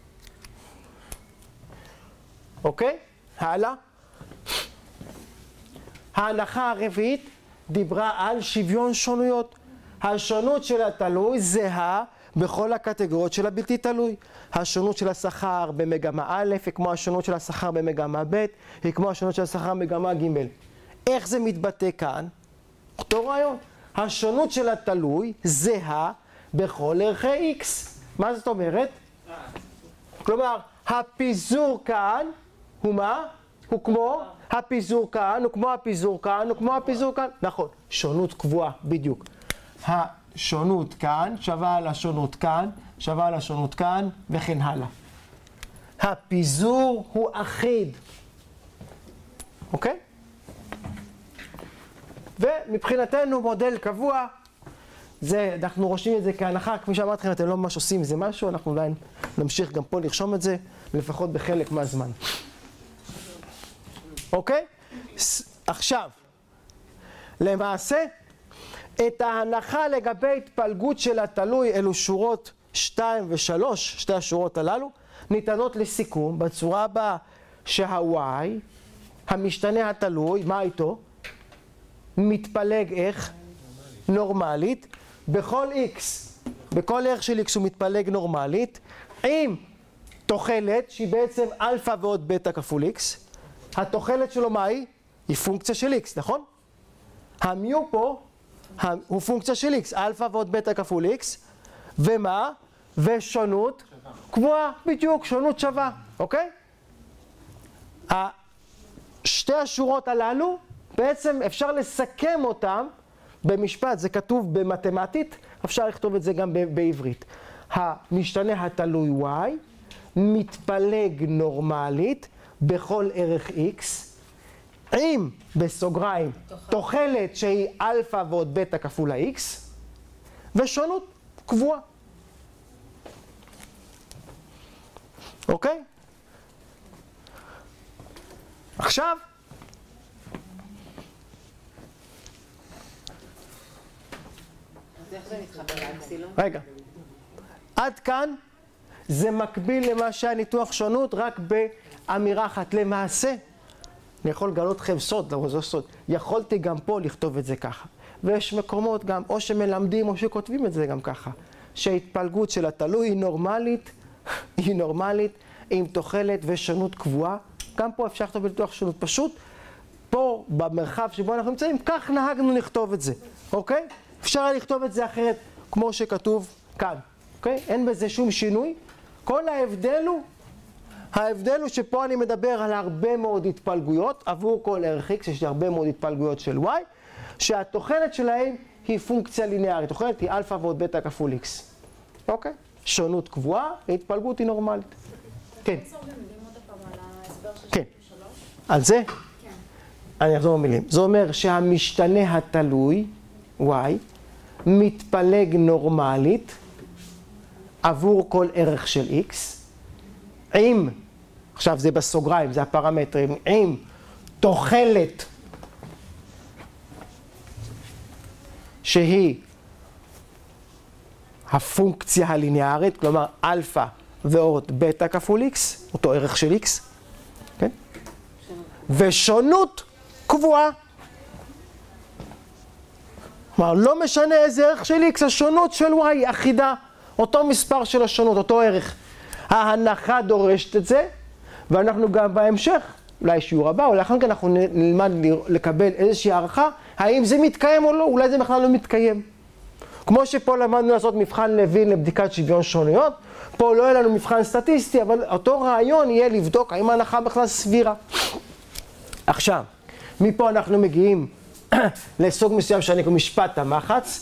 אוקיי? הלאה. ההנחה הרביעית דיברה על שוויון שונויות. השונות של התלוי זהה בכל הקטגוריות של הבלתי תלוי. השונות של השכר במגמה א' היא כמו השונות של השכר במגמה ב', היא כמו השונות של השכר במגמה ג'. איך זה מתבטא כאן? אותו רעיון. השונות של התלוי זהה בכל ערכי x. מה זאת אומרת? כלומר, הפיזור כאן הוא מה? הוא כמו הפיזור כאן, הוא כמו הפיזור כאן, הוא כמו הפיזור כאן. נכון, שונות קבועה, בדיוק. השונות כאן שווה לשונות כאן, שווה לשונות כאן, וכן הלאה. הפיזור הוא אחיד. אוקיי? ומבחינתנו מודל קבוע, אנחנו רושמים את זה כהנחה, כפי שאמרתי לכם, אתם לא ממש עושים איזה משהו, אנחנו אולי נמשיך גם פה לרשום את זה, לפחות בחלק מהזמן. אוקיי? עכשיו, למעשה, את ההנחה לגבי התפלגות של התלוי, אלו שורות 2 ו-3, שתי השורות הללו, ניתנות לסיכום בצורה הבאה שה-y, המשתנה התלוי, מה איתו? מתפלג איך? נורמלית. בכל x, בכל ערך של x הוא מתפלג נורמלית, עם תוחלת שהיא בעצם אלפא ועוד בטא כפול x. התוחלת שלו מה היא? היא פונקציה של x, נכון? המיו פה הוא פונקציה של x, אלפא ועוד בטא כפול x. ומה? ושונות קבועה, בדיוק, שונות שווה, אוקיי? שתי השורות הללו בעצם אפשר לסכם אותם במשפט, זה כתוב במתמטית, אפשר לכתוב את זה גם בעברית. המשתנה התלוי y מתפלג נורמלית בכל ערך x, עם, בסוגריים, תוחלת שהיא אלפא ועוד בטא כפול ה-x, ושונות קבועה. אוקיי? עכשיו, איך זה מתחבר לאפסילון? רגע, עד כאן זה מקביל למה שהיה ניתוח שונות, רק באמירה אחת. למעשה, אני יכול לגלות לכם סוד, לא זה סוד, יכולתי גם פה לכתוב את זה ככה. ויש מקומות גם, או שמלמדים או שכותבים את זה גם ככה, שההתפלגות של התלוי היא נורמלית עם תוחלת ושונות קבועה. גם פה אפשר לכתוב בניתוח שונות פשוט. פה, במרחב שבו אנחנו נמצאים, כך נהגנו לכתוב את זה, אוקיי? אפשר לכתוב את זה אחרת, כמו שכתוב כאן, אוקיי? אין בזה שום שינוי. כל ההבדל הוא שפה אני מדבר על הרבה מאוד התפלגויות, עבור כל ערך x, יש לי הרבה מאוד התפלגויות של y, שהתוחלת שלהם היא פונקציה ליניארית, התוחלת היא אלפא ועוד בטא כפול x, אוקיי? שונות קבועה, התפלגות היא נורמלית. כן. כן. על זה? אני אחזור במילים. זה אומר שהמשתנה התלוי, y, מתפלג נורמלית עבור כל ערך של x, עם, עכשיו זה בסוגריים, זה הפרמטרים, עם תוחלת שהיא הפונקציה הליניארית, כלומר אלפא ועוד בטא כפול x, אותו ערך של x, כן? ושונות קבועה. כלומר, לא משנה איזה ערך של x, השונות של y היא אחידה, אותו מספר של השונות, אותו ערך. ההנחה דורשת את זה, ואנחנו גם בהמשך, אולי שיעור הבא, או לאחר כך אנחנו נלמד לקבל איזושהי הערכה, האם זה מתקיים או לא, אולי זה בכלל לא מתקיים. כמו שפה למדנו לעשות מבחן לוין לבדיקת שוויון שונויות, פה לא יהיה לנו מבחן סטטיסטי, אבל אותו רעיון יהיה לבדוק האם ההנחה בכלל סבירה. עכשיו, מפה אנחנו מגיעים לסוג מסוים שאני קורא משפט המחץ.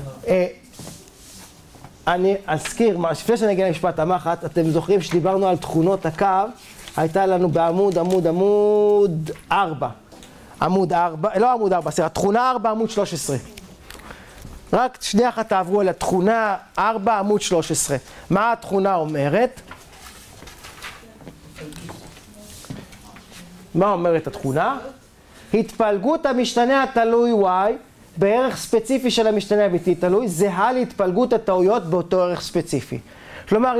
אני אזכיר, לפני שאני אגיע למשפט המחץ, אתם זוכרים שדיברנו על תכונות הקו, הייתה לנו בעמוד 4. עמוד 4, לא עמוד 4, סליחה, תכונה 4 עמוד 13. רק שנייה אחת תעברו על התכונה 4 עמוד 13. מה התכונה אומרת? מה אומרת התכונה? התפלגות המשתנה התלוי y בערך ספציפי של המשתנה הבלתי תלוי זהה להתפלגות הטעויות באותו ערך ספציפי. כלומר,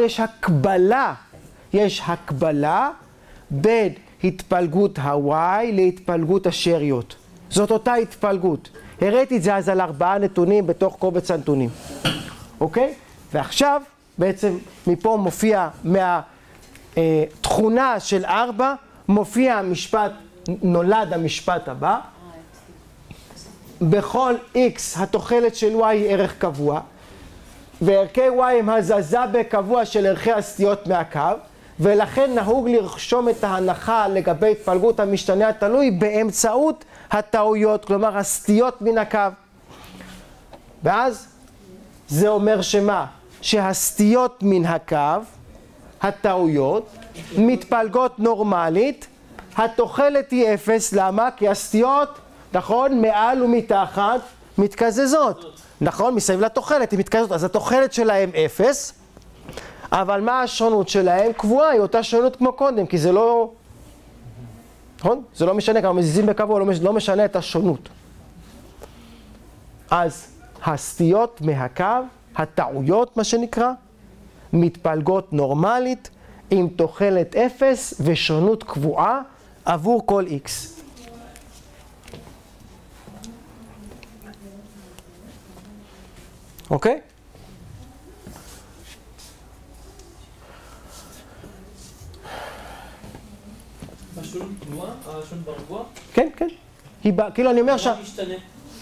יש הקבלה בין התפלגות ה-y להתפלגות השאריות. זאת אותה התפלגות. הראיתי את זה אז על 4 נתונים בתוך קובץ הנתונים. אוקיי? ועכשיו, בעצם מפה מופיע מהתכונה של 4, מופיע המשפט, נולד המשפט הבא. בכל x התוחלת של y היא ערך קבוע, וערכי y הם הזזה בקבוע של ערכי הסטיות מהקו, ולכן נהוג לרשום את ההנחה לגבי התפלגות המשתנה התלוי באמצעות הטעויות, כלומר הסטיות מן הקו. ואז זה אומר שמה? שהסטיות מן הקו, הטעויות, מתפלגות נורמלית, התוחלת היא 0, למה? כי הסטיות, נכון, מעל ומתחת מתקזזות, נכון? מסביב לתוחלת היא מתקזזות, אז התוחלת שלהם 0, אבל מה השונות שלהם? קבועה, היא אותה שונות כמו קודם, כי זה לא, נכון? זה לא משנה, כמה מזיזים בקבוע, לא משנה את השונות. אז הסטיות מהקו, הטעויות מה שנקרא, מתפלגות נורמלית עם תוחלת 0 ושונות קבועה עבור כל x. אוקיי? השונות קבועה? השונות בריבוע? כן, כן. כאילו אני אומר מה משתנה?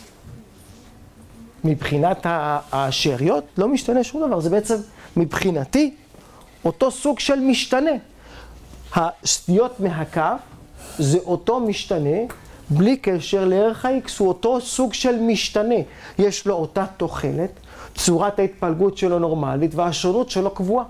מבחינת השאריות לא משתנה שום דבר, זה בעצם מבחינתי אותו סוג של משתנה. הסטיות מהקו זה אותו משתנה בלי קשר לערך ה-x, הוא אותו סוג של משתנה. יש לו אותה תוחלת, צורת ההתפלגות שלו נורמלית והשונות שלו קבועה.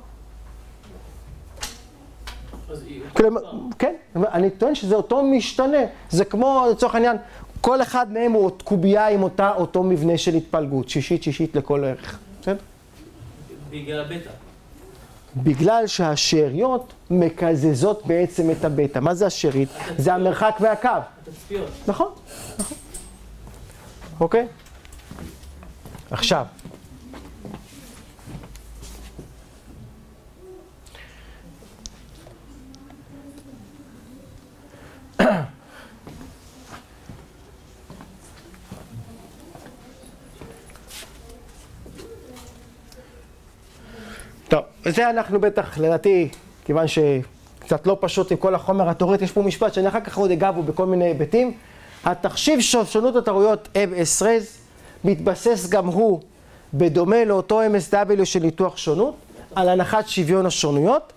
כן, אני טוען שזה אותו משתנה, זה כמו לצורך העניין, כל אחד מהם הוא קובייה עם אותו מבנה של התפלגות, שישית לכל ערך, בסדר? בגלל הבטא. בגלל שהשאריות מקזזות בעצם את הבטא. מה זה השארית? זה המרחק והקו. התצפיות. נכון, נכון. אוקיי? עכשיו. טוב, וזה אנחנו בטח, לדעתי, כיוון שקצת לא פשוט עם כל החומר התיאורטי, יש פה משפט שאני אחר כך עוד אגע בו בכל מיני היבטים. התחשיב שונות הטעויות MS רז מתבסס גם הוא בדומה לאותו MSW של ניתוח שונות, על הנחת שוויון השונויות.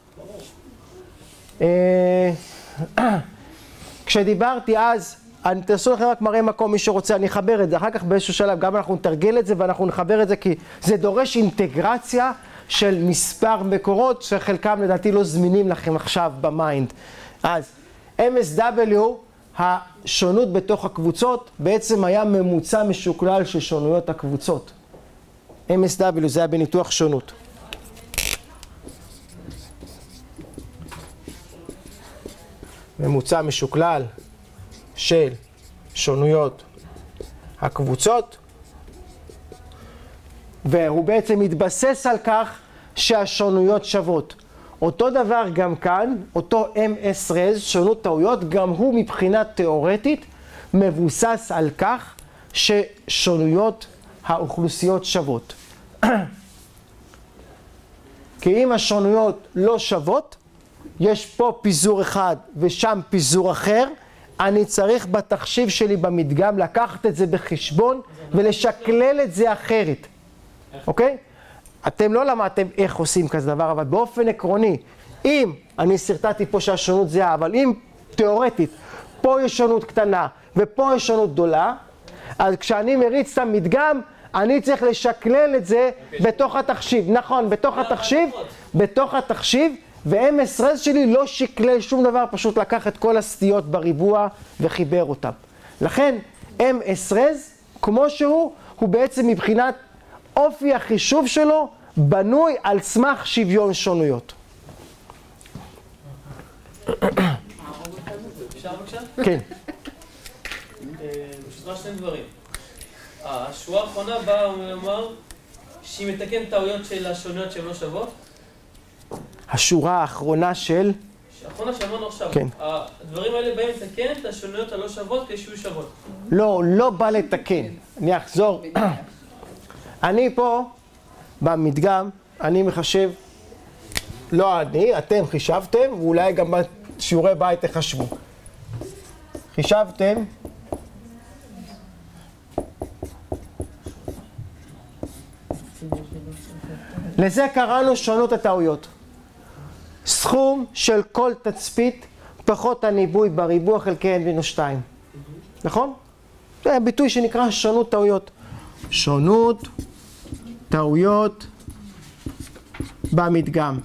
כשדיברתי אז, אני תעשו לכם רק מראה מקום, מי שרוצה, אני אחבר את זה, אחר כך באיזשהו שלב גם אנחנו נתרגל את זה ואנחנו נחבר את זה, כי זה דורש אינטגרציה של מספר מקורות, שחלקם לדעתי לא זמינים לכם עכשיו במיינד. אז MSW השונות בתוך הקבוצות בעצם היה ממוצע משוקלל של שונויות הקבוצות. MSW זה היה בניתוח שונות. ממוצע משוקלל של שונויות הקבוצות, והוא בעצם מתבסס על כך שהשונויות שוות. אותו דבר גם כאן, אותו MS-RES, שונות טעויות, גם הוא מבחינה תיאורטית מבוסס על כך ששונויות האוכלוסיות שוות. כי אם השונויות לא שוות, יש פה פיזור אחד ושם פיזור אחר, אני צריך בתחשיב שלי במדגם לקחת את זה בחשבון ולשקלל את זה אחרת. אוקיי? אתם לא למדתם איך עושים כזה דבר, אבל באופן עקרוני, אם אני סרטטתי פה שהשונות זהה, אבל אם תיאורטית פה יש שונות קטנה ופה יש שונות גדולה, אז כשאני מריץ את המדגם, אני צריך לשקלל את זה בתוך התחשיב. נכון, בתוך התחשיב, ו-MS-RES שלי לא שקלל שום דבר, פשוט לקח את כל הסטיות בריבוע וחיבר אותם. לכן, MS-RES, כמו שהוא, הוא בעצם מבחינת אופי החישוב שלו, בנוי על סמך שוויון שונויות. אפשר בבקשה? כן. ברשותך שני דברים. השורה האחרונה באה ואומר שהיא מתקן טעויות של השונויות שהן לא שוות. השורה האחרונה של... האחרונה שאמרנו עכשיו. כן. הדברים האלה באים לתקן את השונויות הלא שוות כדי שיהיו שוות. לא בא לתקן. אני אחזור. אני פה, במדגם, אני מחשב, לא אני, אתם חישבתם, ואולי גם בשיעורי בית תחשבו. חישבתם לזה קראנו שונות הטעויות. סכום של כל תצפית פחות הניבוי בריבוע חלקי n-2. נכון? זה ביטוי שנקרא שונות טעויות. שונות טעויות במדגם.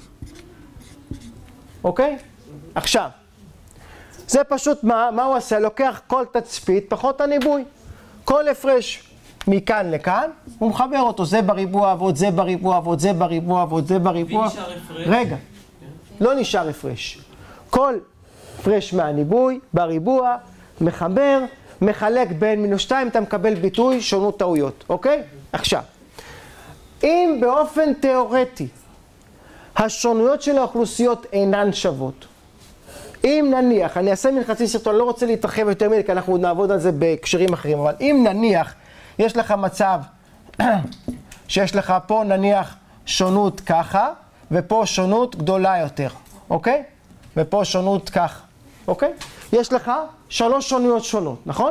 אוקיי? עכשיו, זה פשוט מה הוא עושה? לוקח כל תצפית פחות הניבוי. כל הפרש מכאן לכאן, הוא מחבר אותו, זה בריבוע ועוד זה בריבוע ועוד זה בריבוע ועוד זה בריבוע. ונשאר הפרש. רגע, לא נשאר הפרש. כל הפרש מהניבוי בריבוע, מחבר, מחלק בין-2, אתה מקבל ביטוי שונות טעויות, אוקיי? עכשיו, אם באופן תיאורטי השונויות של האוכלוסיות אינן שוות, אם נניח, אני אעשה מן חצי סרטון, לא רוצה להתרחב יותר מדי, כי אנחנו נעבוד על זה בהקשרים אחרים, אבל אם נניח, יש לך מצב שיש לך פה נניח שונות ככה, ופה שונות גדולה יותר, אוקיי? ופה שונות ככה, אוקיי? יש לך 3 שונויות שונות, נכון?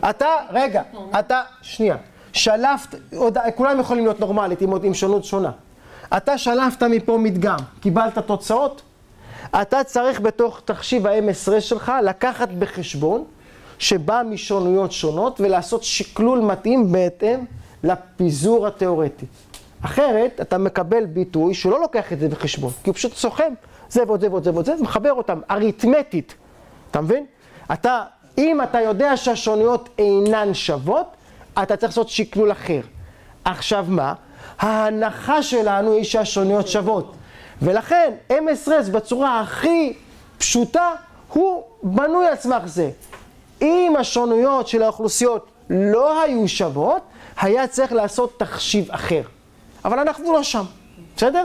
אתה, שנייה, שלפת, כולם יכולים להיות נורמלית עם שונות שונה. אתה שלפת מפה מדגם, קיבלת תוצאות, אתה צריך בתוך תחשיב ה-MS-RES שלך לקחת בחשבון שבא משונויות שונות ולעשות שקלול מתאים בהתאם לפיזור התיאורטי. אחרת אתה מקבל ביטוי שלא לוקח את זה בחשבון, כי הוא פשוט סוכם זה ועוד זה ועוד זה ועוד זה, ומחבר אותם אריתמטית. אתה מבין? אם אתה יודע שהשונויות אינן שוות, אתה צריך לעשות שקלול אחר. עכשיו מה? ההנחה שלנו היא שהשונויות שוות. ולכן MS-RES בצורה הכי פשוטה הוא בנוי על סמך זה. אם השונויות של האוכלוסיות לא היו שוות, היה צריך לעשות תחשיב אחר. אבל אנחנו לא שם, בסדר?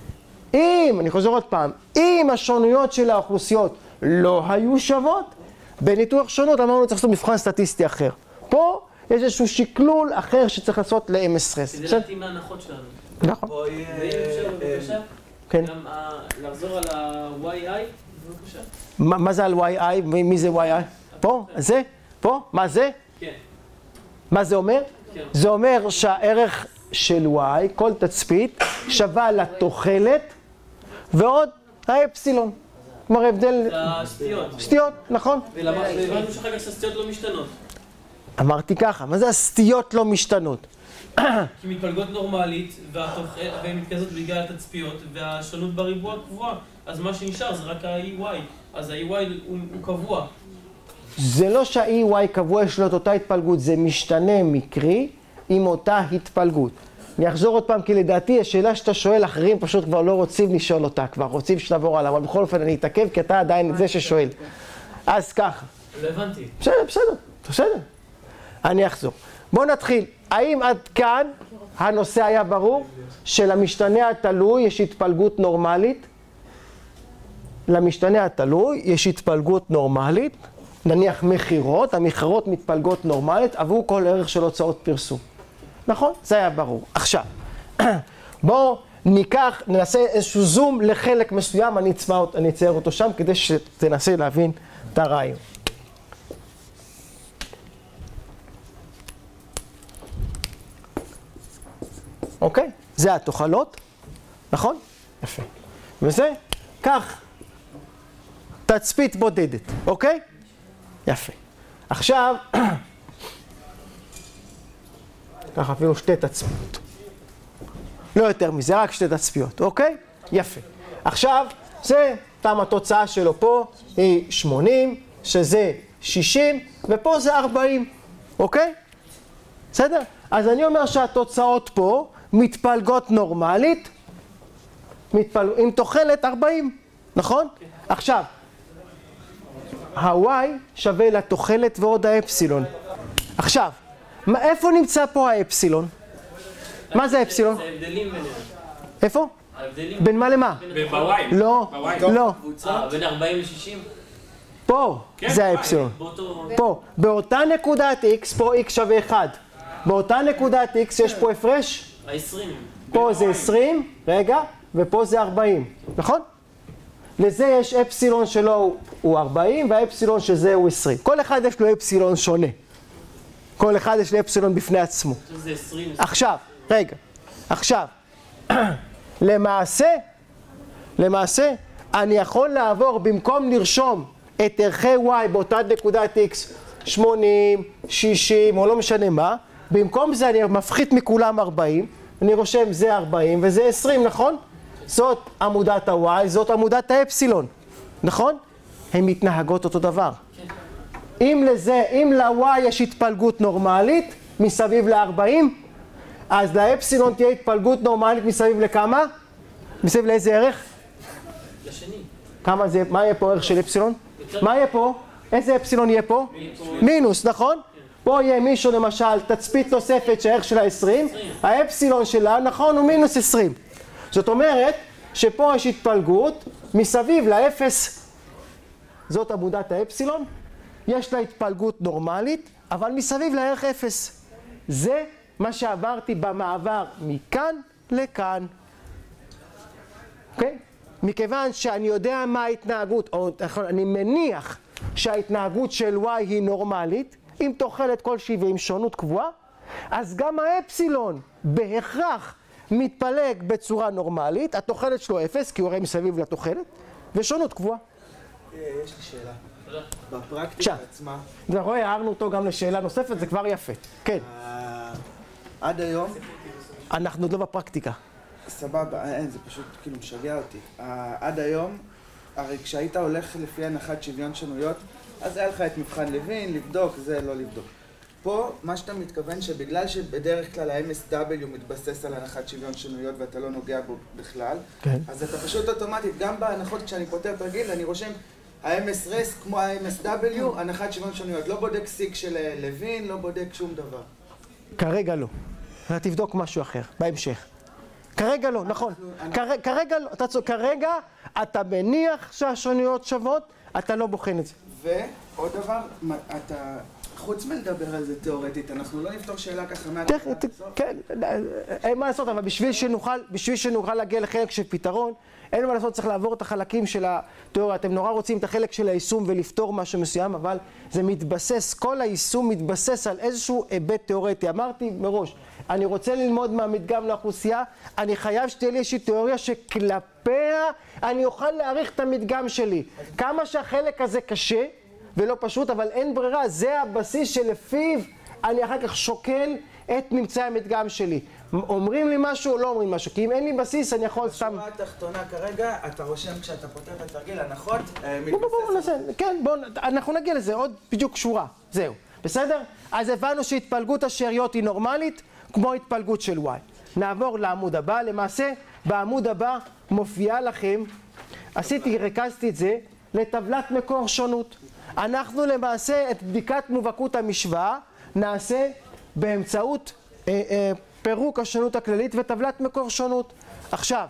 אני חוזר עוד פעם, אם השונויות של האוכלוסיות לא היו שוות, בניתוח שונות אמרנו צריך לעשות מבחן סטטיסטי אחר. פה יש איזשהו שקלול אחר שצריך לעשות ל-MS-RES. כדי להתאים להנחות שלנו. נכון. ואם אפשר בבקשה, כן. גם לחזור על ה-YI, בבקשה. מה זה על YI? מי זה YI? פה? זה? פה? מה זה? כן. מה זה אומר? כן. זה אומר שהערך של Y, כל תצפית, שווה לתוחלת, ועוד האפסילון. כלומר, הבדל... זה הסטיות. סטיות, נכון? והבנו שאחר כך שהסטיות לא משתנות. אמרתי ככה, מה זה הסטיות לא משתנות? כי מתפלגות נורמלית, והן מתכנסות בגלל התצפיות, והשונות בריבוע קבועה. אז מה שנשאר זה רק ה-EY. אז ה-EY הוא קבוע. זה לא שה-EY קבוע יש לו את אותה התפלגות, זה משתנה מקרי עם אותה התפלגות. אני אחזור עוד פעם, כי לדעתי השאלה שאתה שואל, אחרים פשוט כבר לא רוצים לשאול אותה, כבר רוצים שנעבור עליו, אבל בכל אופן אני אתעכב, כי אתה עדיין זה ששואל. אז ככה. לא הבנתי. בסדר. אני אחזור. בואו נתחיל. האם עד כאן הנושא היה ברור? שלמשתנה התלוי יש התפלגות נורמלית? למשתנה התלוי יש התפלגות נורמלית, נניח מחירות, המחירות מתפלגות נורמלית עבור כל ערך של הוצאות פרסום. נכון? זה היה ברור. עכשיו, בואו ננסה איזשהו זום לחלק מסוים, אני אצייר אותו שם כדי שתנסה להבין את הרעיון. אוקיי? זה התוחלות, נכון? יפה. וזה, כך, תצפית בודדת, אוקיי? יפה. עכשיו, ככה אפילו שתי תצפיות. לא יותר מזה, רק שתי תצפיות, אוקיי? יפה. עכשיו, זה, תם התוצאה שלו פה, היא 80, שזה 60, ופה זה 40, אוקיי? בסדר? אז אני אומר שהתוצאות פה מתפלגות נורמלית, עם תוחלת 40, נכון? עכשיו, ה-Y שווה לתוחלת ועוד האפסילון. עכשיו, איפה נמצא פה האפסילון? מה זה האפסילון? זה הבדלים ביניהם. איפה? ההבדלים? בין מה למה? בוואי. לא, לא. בין 40 ל-60? פה, זה האפסילון. פה, באותה נקודת X, פה X שווה 1. באותה נקודת X יש פה הפרש? ה-20. פה זה 20, רגע, ופה זה 40, נכון? לזה יש אפסילון שלו הוא 40, והאפסילון שזה הוא 20. כל אחד יש לו אפסילון שונה. כל אחד יש לו אפסילון בפני עצמו. זה 20. עכשיו, למעשה, אני יכול לעבור, במקום לרשום את ערכי Y באותה נקודת X, 80, 60, או לא משנה מה, במקום זה אני מפחית מכולם 40, אני רושם זה 40 וזה 20, נכון? זאת עמודת ה-Y, זאת עמודת האפסילון, נכון? הן מתנהגות אותו דבר. אם ל-Y יש התפלגות נורמלית מסביב ל-40, אז לאפסילון תהיה התפלגות נורמלית מסביב לכמה? מסביב לאיזה ערך? לשני. כמה זה, מה יהיה פה ערך של אפסילון? מה יהיה פה? איזה אפסילון יהיה פה? מינוס, נכון? פה יהיה מישהו למשל, תצפית נוספת שהערך שלה 20, האפסילון שלה, נכון, הוא מינוס 20. זאת אומרת שפה יש התפלגות מסביב לאפס, זאת עמודת האפסילון, יש לה התפלגות נורמלית, אבל מסביב לערך 0. זה מה שעברתי במעבר מכאן לכאן. אוקיי? מכיוון שאני יודע מה ההתנהגות, או אני מניח שההתנהגות של Y היא נורמלית, עם תוחלת כלשהי ועם שונות קבועה, אז גם האפסילון בהכרח מתפלג בצורה נורמלית, התוחלת שלו 0, כי הוא הרי מסביב לתוחלת, ושונות קבועה. יש לי שאלה. בפרקטיקה עצמה... אתה רואה, הערנו אותו גם לשאלה נוספת, זה כבר יפה. כן. עד היום... אנחנו עוד לא בפרקטיקה. סבבה, אין, זה פשוט כאילו משגע אותי. עד היום, הרי כשהיית הולך לפי הנחת שוויון שונות, אז היה לך את מבחן לוין, לבדוק, זה לא לבדוק. פה, מה שאתה מתכוון שבגלל שבדרך כלל ה-MSW מתבסס על הנחת שוויון שונות ואתה לא נוגע בו בכלל, כן. אז אתה פשוט אוטומטית, גם בהנחות כשאני פותר תרגיל, אני רושם ה-MS-RES כמו ה-MSW, הנחת שוויון שונות. לא בודק סיג של לוין, לא בודק שום דבר. כרגע לא. אתה תבדוק משהו אחר, בהמשך. כרגע לא, נכון. כרגע לא, כרגע אתה מניח שהשוניות שוות, אתה לא בוחן את זה. ועוד דבר, אתה, חוץ מלדבר על זה תיאורטית, אנחנו לא נפתור שאלה ככה כן, אין מה לעשות, אבל בשביל שנוכל להגיע לחלק של פתרון, אין מה לעשות, צריך לעבור את החלקים של התיאוריה. אתם נורא רוצים את החלק של היישום ולפתור משהו מסוים, אבל זה מתבסס, כל היישום מתבסס על איזשהו היבט תיאורטי. אמרתי מראש, אני רוצה ללמוד מהמדגם לאוכלוסייה, אני חייב שתהיה לי איזושהי תיאוריה שכלפיה אני אוכל להעריך את המדגם שלי. כמה שהחלק הזה קשה ולא פשוט, אבל אין ברירה, זה הבסיס שלפיו אני אחר כך שוקל את ממצאי המדגם שלי. אומרים לי משהו או לא אומרים משהו, כי אם אין לי בסיס אני יכול סתם... בשורה התחתונה כרגע, אתה רושם כשאתה פותח את התרגיל, הנחות, בואו נעשה, כן, בואו, אנחנו נגיע לזה, עוד בדיוק שורה, זהו, בסדר? אז הבנו שהתפלגות השאריות היא נורמלית, כמו התפלגות של y. נעבור לעמוד הבא, למעשה בעמוד הבא מופיעה לכם, ריכזתי את זה לטבלת מקור שונות. אנחנו למעשה את בדיקת מובהקות המשוואה נעשה באמצעות פירוק השונות הכללית וטבלת מקור שונות. עכשיו,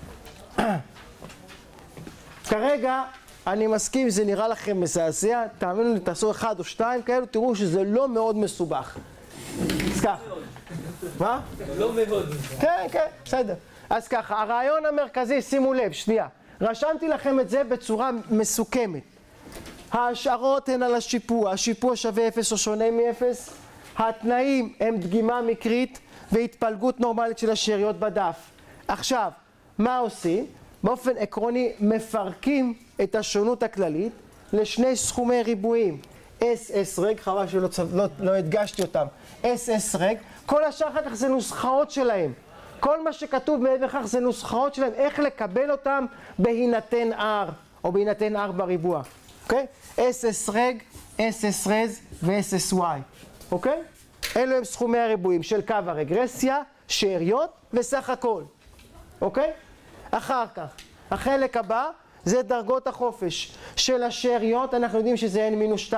כרגע אני מסכים, זה נראה לכם מזעזע, תאמינו לי, תעשו 1 או 2 כאלו, תראו שזה לא מאוד מסובך. אז ככה. מה? לא מאוד. כן, כן, בסדר. אז ככה, הרעיון המרכזי, שימו לב, שנייה, רשמתי לכם את זה בצורה מסוכמת. ההשערות הן על השיפוע, השיפוע שווה 0 או שונה מ-0, התנאים הם דגימה מקרית והתפלגות נורמלית של השאריות בדף. עכשיו, מה עושים? באופן עקרוני מפרקים את השונות הכללית לשני סכומי ריבועים. SS רג, חבל שלא הדגשתי אותם, SS רג, כל השאר אחר כך זה נוסחאות שלהם. כל מה שכתוב מעבר לכך זה נוסחאות שלהם, איך לקבל אותם בהינתן R, או בהינתן R בריבוע. אוקיי? SS רג, SS רז ו-SSY. אוקיי? אלו הם סכומי הריבועים של קו הרגרסיה, שאריות וסך הכל. אוקיי? אחר כך, החלק הבא זה דרגות החופש. של השאריות אנחנו יודעים שזה n-2.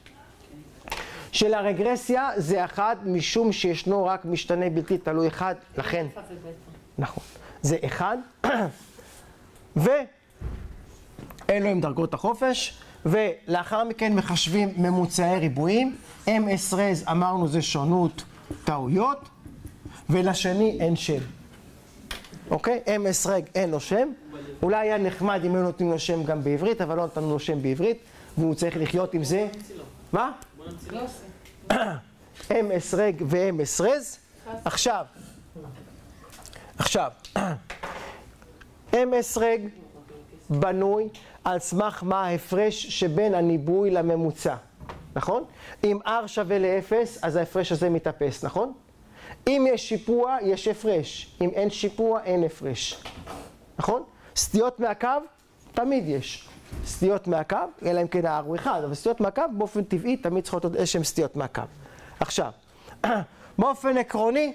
של הרגרסיה זה 1 משום שישנו רק משתנה בלתי תלוי אחד, לכן. נכון. זה 1. ואלו הם דרגות החופש. ולאחר מכן מחשבים ממוצעי ריבועים. MS רז אמרנו זה שונות טעויות. ולשני אין שם. אוקיי? MS רג אין לו שם. אולי היה נחמד אם היו נותנים לו שם גם בעברית, אבל לא נתנו לו שם בעברית, והוא צריך לחיות עם זה. מה? MS רג ו-MS רז. עכשיו, MS רג בנוי על סמך מה ההפרש שבין הניבוי לממוצע, נכון? אם R שווה ל-0, אז ההפרש הזה מתאפס, נכון? אם יש שיפוע, יש הפרש. אם אין שיפוע, אין הפרש. נכון? סטיות מהקו, תמיד יש. סטיות מהקו, אלא אם כן ה-R הוא 1, אבל סטיות מהקו באופן טבעי תמיד צריכות להיות איזשהם סטיות מהקו. עכשיו, באופן עקרוני,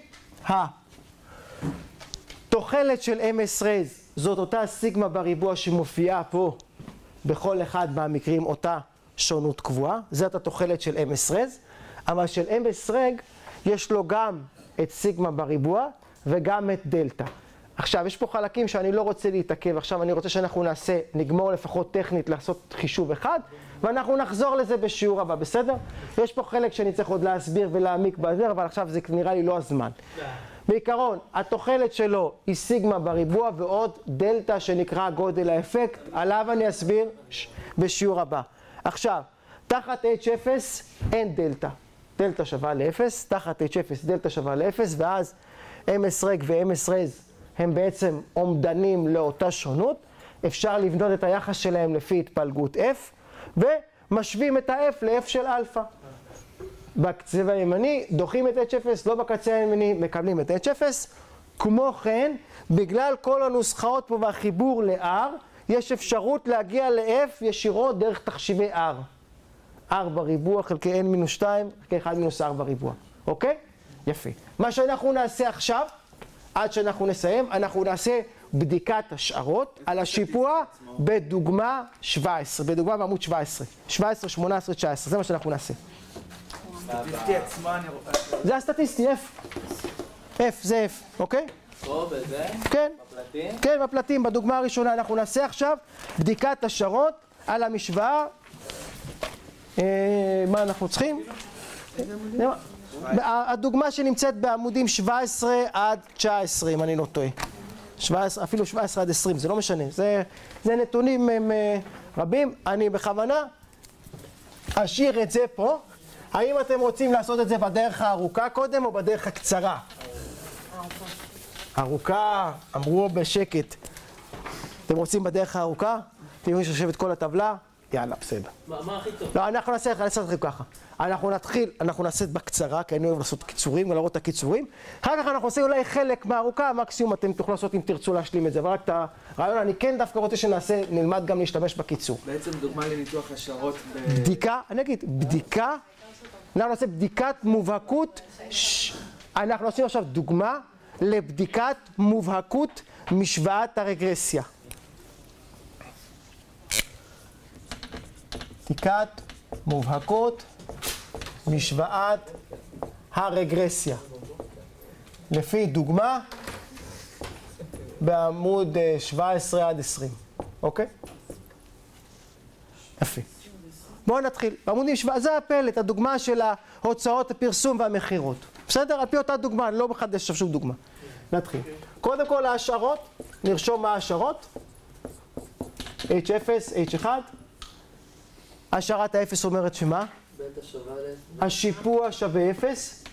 התוחלת של MS רז זאת אותה סיגמה בריבוע שמופיעה פה בכל אחד מהמקרים, אותה שונות קבועה. זאת התוחלת של MS רז, אבל של MS רג יש לו גם את סיגמה בריבוע וגם את דלטה. עכשיו, יש פה חלקים שאני לא רוצה להתעכב, עכשיו אני רוצה שאנחנו נגמור לפחות טכנית לעשות חישוב אחד, ואנחנו נחזור לזה בשיעור הבא, בסדר? יש פה חלק שאני צריך עוד להסביר ולהעמיק בזה, אבל עכשיו זה נראה לי לא הזמן. בעיקרון, התוחלת שלו היא סיגמה בריבוע ועוד דלטה שנקרא גודל האפקט, עליו אני אסביר בשיעור הבא. עכשיו, תחת H0 אין דלטה. דלטה שווה ל-0, תחת H0 דלטה שווה ל-0, ואז MS רג ו-MS רז הם בעצם עומדנים לאותה שונות. אפשר לבנות את היחס שלהם לפי התפלגות F, ומשווים את ה-F ל-F של אלפא. בקצה הימני דוחים את H0, לא בקצה הימני מקבלים את H0. כמו כן, בגלל כל הנוסחאות פה והחיבור ל-R, יש אפשרות להגיע ל-F ישירות דרך תחשיבי R. R בריבוע חלקי n-2 חלקי 1 מינוס R בריבוע. אוקיי? יפה. מה שאנחנו נעשה עכשיו, עד שאנחנו נסיים, אנחנו נעשה בדיקת השערות על השיפוע בדוגמה 17, בדוגמה בעמוד 17. 17, 18, 19, זה מה שאנחנו נעשה. סטטיסטי עצמו אני רואה. זה הסטטיסטי, F, זה F, אוקיי? פה, בזה? כן. בפלטים? כן, בפלטים, בדוגמה הראשונה אנחנו נעשה עכשיו בדיקת השערות על המשוואה. מה אנחנו צריכים? הדוגמה שנמצאת בעמודים 17 עד 19, אם אני לא טועה. 17, אפילו 17 עד 20, זה לא משנה. זה נתונים רבים. אני בכוונה אשאיר את זה פה. האם אתם רוצים לעשות את זה בדרך הארוכה קודם או בדרך הקצרה? ארוכה, אמרו בשקט. אתם רוצים בדרך הארוכה? אתם יכולים לשבת כל הטבלה? יאללה, בסדר. מה הכי טוב? לא, אנחנו נעשה לכם ככה. אנחנו נעשה בקצרה, כי אני אוהב לעשות קיצורים, ולהראות את הקיצורים. אחר כך אנחנו נעשה אולי חלק מהארוכה, מקסימום אתם תוכלו לעשות אם תרצו להשלים את זה. אבל רק את הרעיון, אני כן דווקא רוצה נלמד גם להשתמש בקיצור. בעצם דוגמה לניתוח השערות בדיקה, אני אגיד, בדיקה, אנחנו נעשה בדיקת מובהקות, אנחנו עושים עכשיו דוגמה לבדיקת מובהקות משוואת הרגרסיה. בדיקת מובהקות משוואת הרגרסיה. לפי דוגמה בעמוד 17 עד 20, אוקיי? יפה. בואו נתחיל. בעמודים 17, זה הפלט, הדוגמה של ההוצאות, הפרסום והמחירות. בסדר? על פי אותה דוגמה, אני לא מחדש עכשיו שום דוגמה. נתחיל. קודם כל ההשערות, נרשום מה ההשערות. H0, H1. השערת האפס אומרת שמה? השיפוע שווה 0.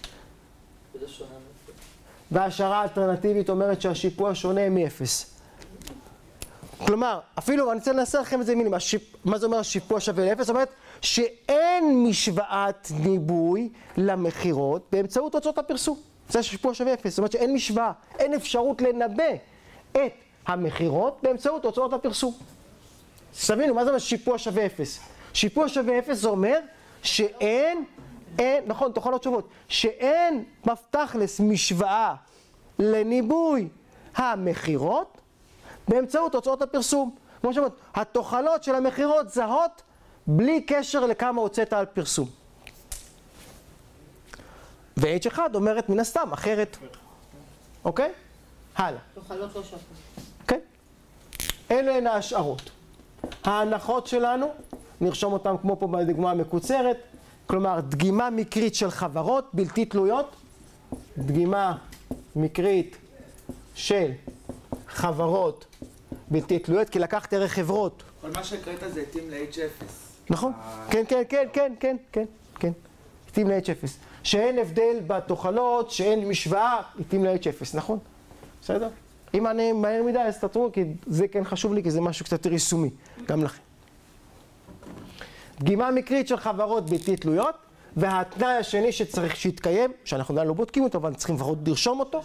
וההשערה האלטרנטיבית אומרת שהשיפוע שונה מ-0. כלומר, אפילו, אני רוצה לנסה לכם את זה מילים, מה זה אומר השיפוע שווה ל-0? זאת אומרת שאין משוואת ניבוי למחירות באמצעות הוצאות הפרסום. זה השיפוע שווה 0, זאת אומרת שאין משוואה, אין אפשרות לנבא את המחירות באמצעות הוצאות הפרסום. תבינו, מה זה אומר שיפוע שווה 0? שיפוע שווה 0 זה אומר שאין, נכון, תוכל עוד תשובות, שאין מפתחלס משוואה לניבוי המחירות באמצעות הוצאות הפרסום. כמו שאומרת, התוכלות של המחירות זהות בלי קשר לכמה הוצאת על פרסום. ו-H1 אומרת מן הסתם אחרת. אוקיי? הלאה. תוכלות לא שוות. אוקיי? אלה הן ההשערות. ההנחות שלנו, נרשום אותן כמו פה בדוגמה המקוצרת, כלומר דגימה מקרית של חברות בלתי תלויות, דגימה מקרית של חברות בלתי תלויות, כי לקחת ערך חברות. כל מה שהקראת זה התאים ל-H0. נכון? כן. התאים ל-H0. שאין הבדל בתוכלות, שאין משוואה, התאים ל-H0, נכון? בסדר? אם אני מהר מדי, אז תתראו, כי זה כן חשוב לי, כי זה משהו קצת יותר יישומי, גם לכם. דגימה מקרית של חברות בלתי תלויות, והתנאי השני שצריך שיתקיים, שאנחנו עדיין לא בודקים אותו, אבל צריכים לפחות לרשום אותו,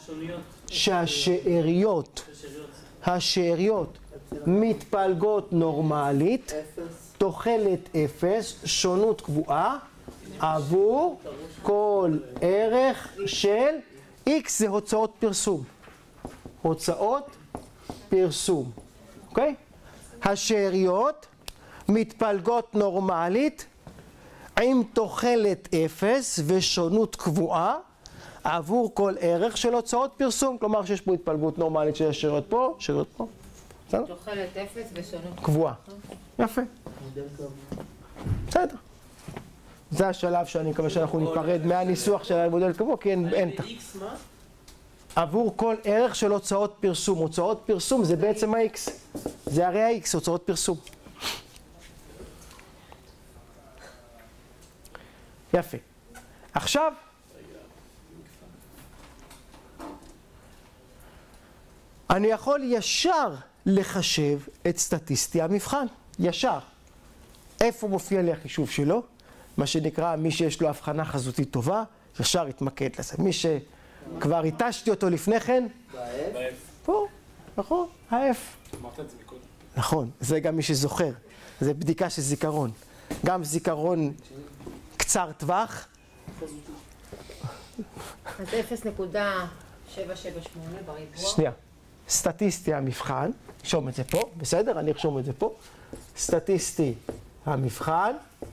שהשאריות מתפלגות נורמלית, תוחלת 0, שונות קבועה, עבור כל ערך של X זה הוצאות פרסום. הוצאות פרסום, אוקיי? השאריות מתפלגות נורמלית עם תוחלת 0 ושונות קבועה עבור כל ערך של הוצאות פרסום. כלומר שיש פה התפלגות נורמלית של השאריות פה, שאריות פה. בסדר? תוחלת 0 ושונות קבועה. יפה. בסדר. זה השלב שאני מקווה שאנחנו ניפרד מהניסוח של המודל קבוע, כי אין את עבור כל ערך של הוצאות פרסום. הוצאות פרסום זה בעצם ה-X. זה הרי ה-X, הוצאות פרסום. יפה. עכשיו, אני יכול ישר לחשב את סטטיסטי המבחן. ישר. איפה מופיע לי החישוב שלו? מה שנקרא, מי שיש לו הבחנה חזותית טובה, ישר יתמקד לזה. מי שכבר התשתי אותו לפני כן, פה, נכון, ה-F. אמרת את זה מקודם. נכון, זה גם מי שזוכר. זה בדיקה של זיכרון. גם זיכרון קצר טווח. אז 0.778 בריבוע. שנייה. סטטיסטי המבחן, נרשום את זה פה, בסדר? אני ארשום את זה פה. סטטיסטי המבחן.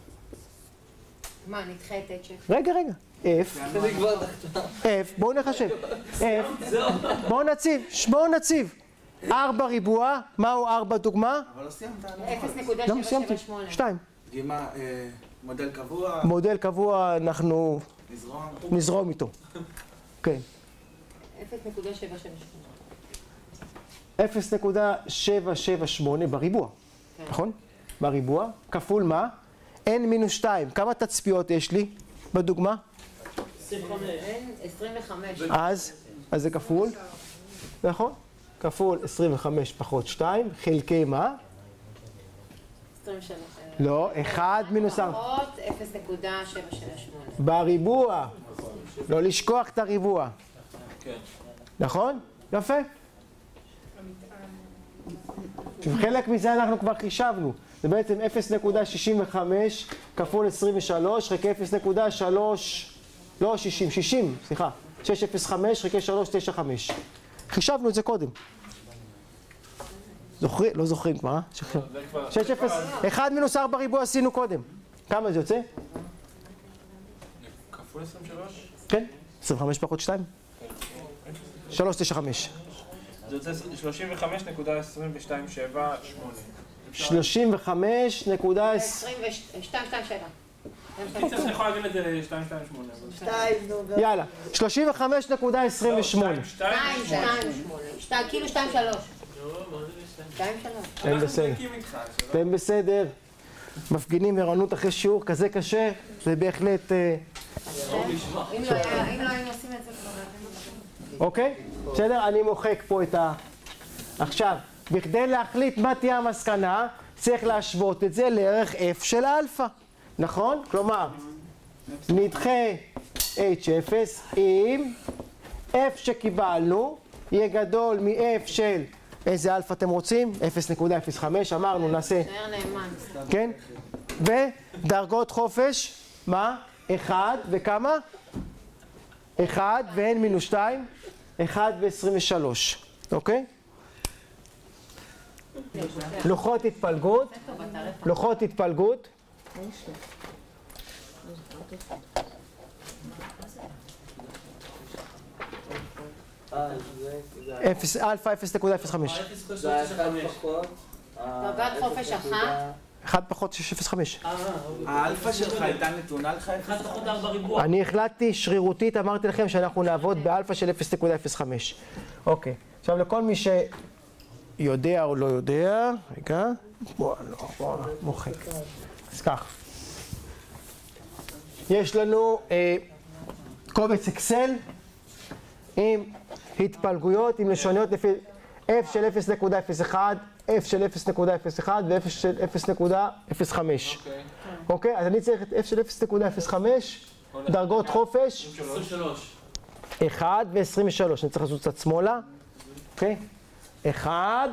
מה, נדחה את H? רגע. F, בואו נחשב. בואו נציב. 4 ריבוע, מהו 4 דוגמה? אבל לא סיימת. 0.778. 2. דגימה, מודל קבוע. מודל קבוע, אנחנו נזרום איתו. כן. 0.778. 0.778 בריבוע, נכון? בריבוע, כפול מה? n-2. כמה תצפיות יש לי בדוגמה? 25. אז זה כפול, נכון? כפול 25 פחות 2, חלקי מה? 23. לא, 1 מינוס 4. פחות 0.768. בריבוע. לא לשכוח את הריבוע. כן. נכון? יפה. חלק מזה אנחנו כבר חישבנו. זה בעצם 0.65 כפול 23 חלקי 0.3, לא 60, סליחה. 605 חלקי 395. חישבנו את זה קודם. זוכרים? לא זוכרים כבר, 1 מינוס 4 ריבוע עשינו קודם. כמה זה יוצא? כפול 23? כן, 25 פחות 2. 395. זה יוצא 35.2278. 35 נקודה... 227. קיצר, אני יכול להגיד את זה ל-228. יאללה, 35.28. 228. כאילו 23. אתם בסדר. אתם בסדר. מפגינים ערנות אחרי שיעור כזה קשה, זה בהחלט... אם לא היינו עושים את זה כבר... אוקיי? בסדר? אני מוחק פה את ה... עכשיו, בכדי להחליט מה תהיה המסקנה, צריך להשוות את זה לערך f של אלפא. נכון? כלומר, נדחה h0 אם f שקיבלנו יהיה גדול מ-f של... איזה אלפא אתם רוצים? 0.05, אמרנו, נעשה... נער נאמן. כן? ודרגות חופש, מה? 1 וכמה? 1 ו-n מינוס 2, 1 ו-23, אוקיי? לוחות התפלגות, לוחות התפלגות. אלפא 0.05. דרגת חופש 1. 1 פחות 6.05. האלפא שלך הייתה נתונה לך 1 פחות 4 ריבוע. אני החלטתי שרירותית, אמרתי לכם שאנחנו נעבוד באלפא של 0.05. אוקיי, עכשיו לכל מי שיודע או לא יודע, רגע, בוא מוחק. אז כך. יש לנו קובץ אקסל עם התפלגויות, עם לשוניות לפי f של 0.01, f של 0.01 ו-f של 0.05. אוקיי? אז אני צריך את f של 0.05, דרגות חופש. 23. 1 ו-23. אני צריך לעשות קצת שמאלה. אוקיי? 1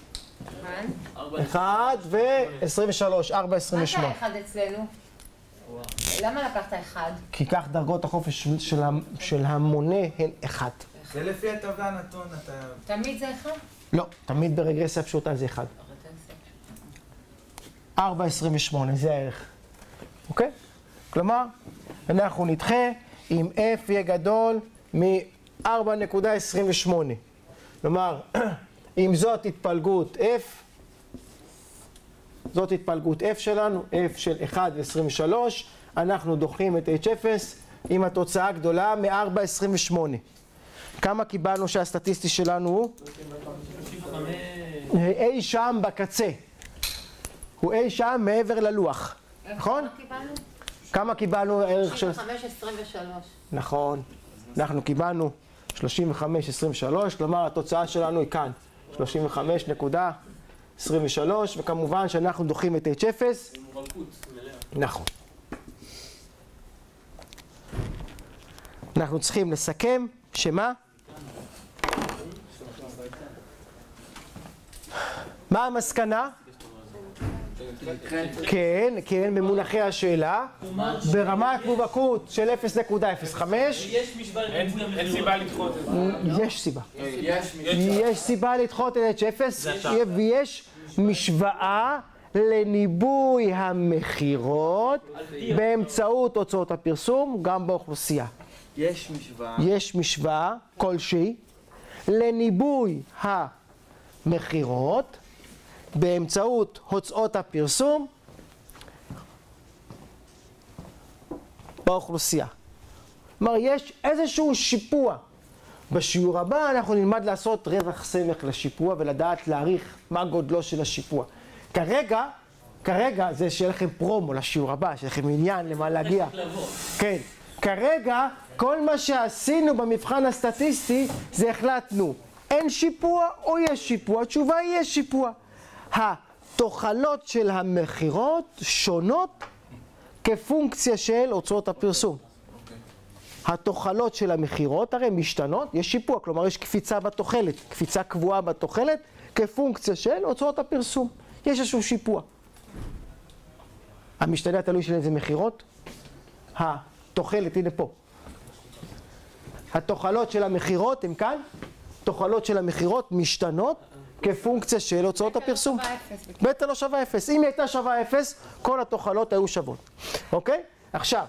ו-23, 4.28. מה זה 1 אצלנו? למה לקחת 1? כי כך דרגות החופש של המונה הן 1. זה לפי הטבלה הנתון, אתה... תמיד זה 1? לא, תמיד ברגרסיה פשוטה זה 1. 4.28, זה הערך. אוקיי? כלומר, אנחנו נדחה אם f יהיה גדול מ-4.28. כלומר, אם זאת התפלגות f, זאת התפלגות f שלנו, f של 1 ו-23, אנחנו דוחים את h0 עם התוצאה גדולה מ-4.28. כמה קיבלנו שהסטטיסטי שלנו הוא? אי שם בקצה. הוא אי שם מעבר ללוח. נכון? כמה קיבלנו ערך של... 35-23. נכון. אנחנו קיבלנו 35.23, כלומר התוצאה שלנו היא כאן. 35.23, וכמובן שאנחנו דוחים את h0. נכון. אנחנו צריכים לסכם שמה? מה המסקנה? כן, כן, במונחי השאלה, ברמת מובהקות של 0.05. יש משוואה לריבוי המחירות. אין סיבה לדחות את זה. יש סיבה. יש סיבה לדחות את h0, ויש משוואה לניבוי המחירות באמצעות הוצאות הפרסום גם באוכלוסייה. יש משוואה. יש משוואה כלשהי לניבוי המחירות באמצעות הוצאות הפרסום באוכלוסייה. כלומר, יש איזשהו שיפוע. בשיעור הבא אנחנו נלמד לעשות רווח סמך לשיפוע ולדעת להעריך מה גודלו של השיפוע. כרגע זה שיהיה לכם פרומו לשיעור הבא, שיהיה לכם עניין למה להגיע. כן. כרגע, כל מה שעשינו במבחן הסטטיסטי זה החלטנו, אין שיפוע או יש שיפוע? התשובה היא יש שיפוע. התוחלות של המחירות שונות כפונקציה של הוצאות הפרסום. התוחלות של המחירות הרי משתנות, יש שיפוע, כלומר יש קפיצה בתוחלת, קפיצה קבועה בתוחלת, כפונקציה של הוצאות הפרסום. יש איזשהו שיפוע. המשתנה התלוי שלהם זה מחירות, התוחלת, הנה פה. התוחלות של המחירות הם כאן, תוחלות של המחירות משתנות כפונקציה של הוצאות הפרסום. בטא לא שווה 0. אם היא הייתה שווה 0, כל התוחלות היו שוות. אוקיי? עכשיו.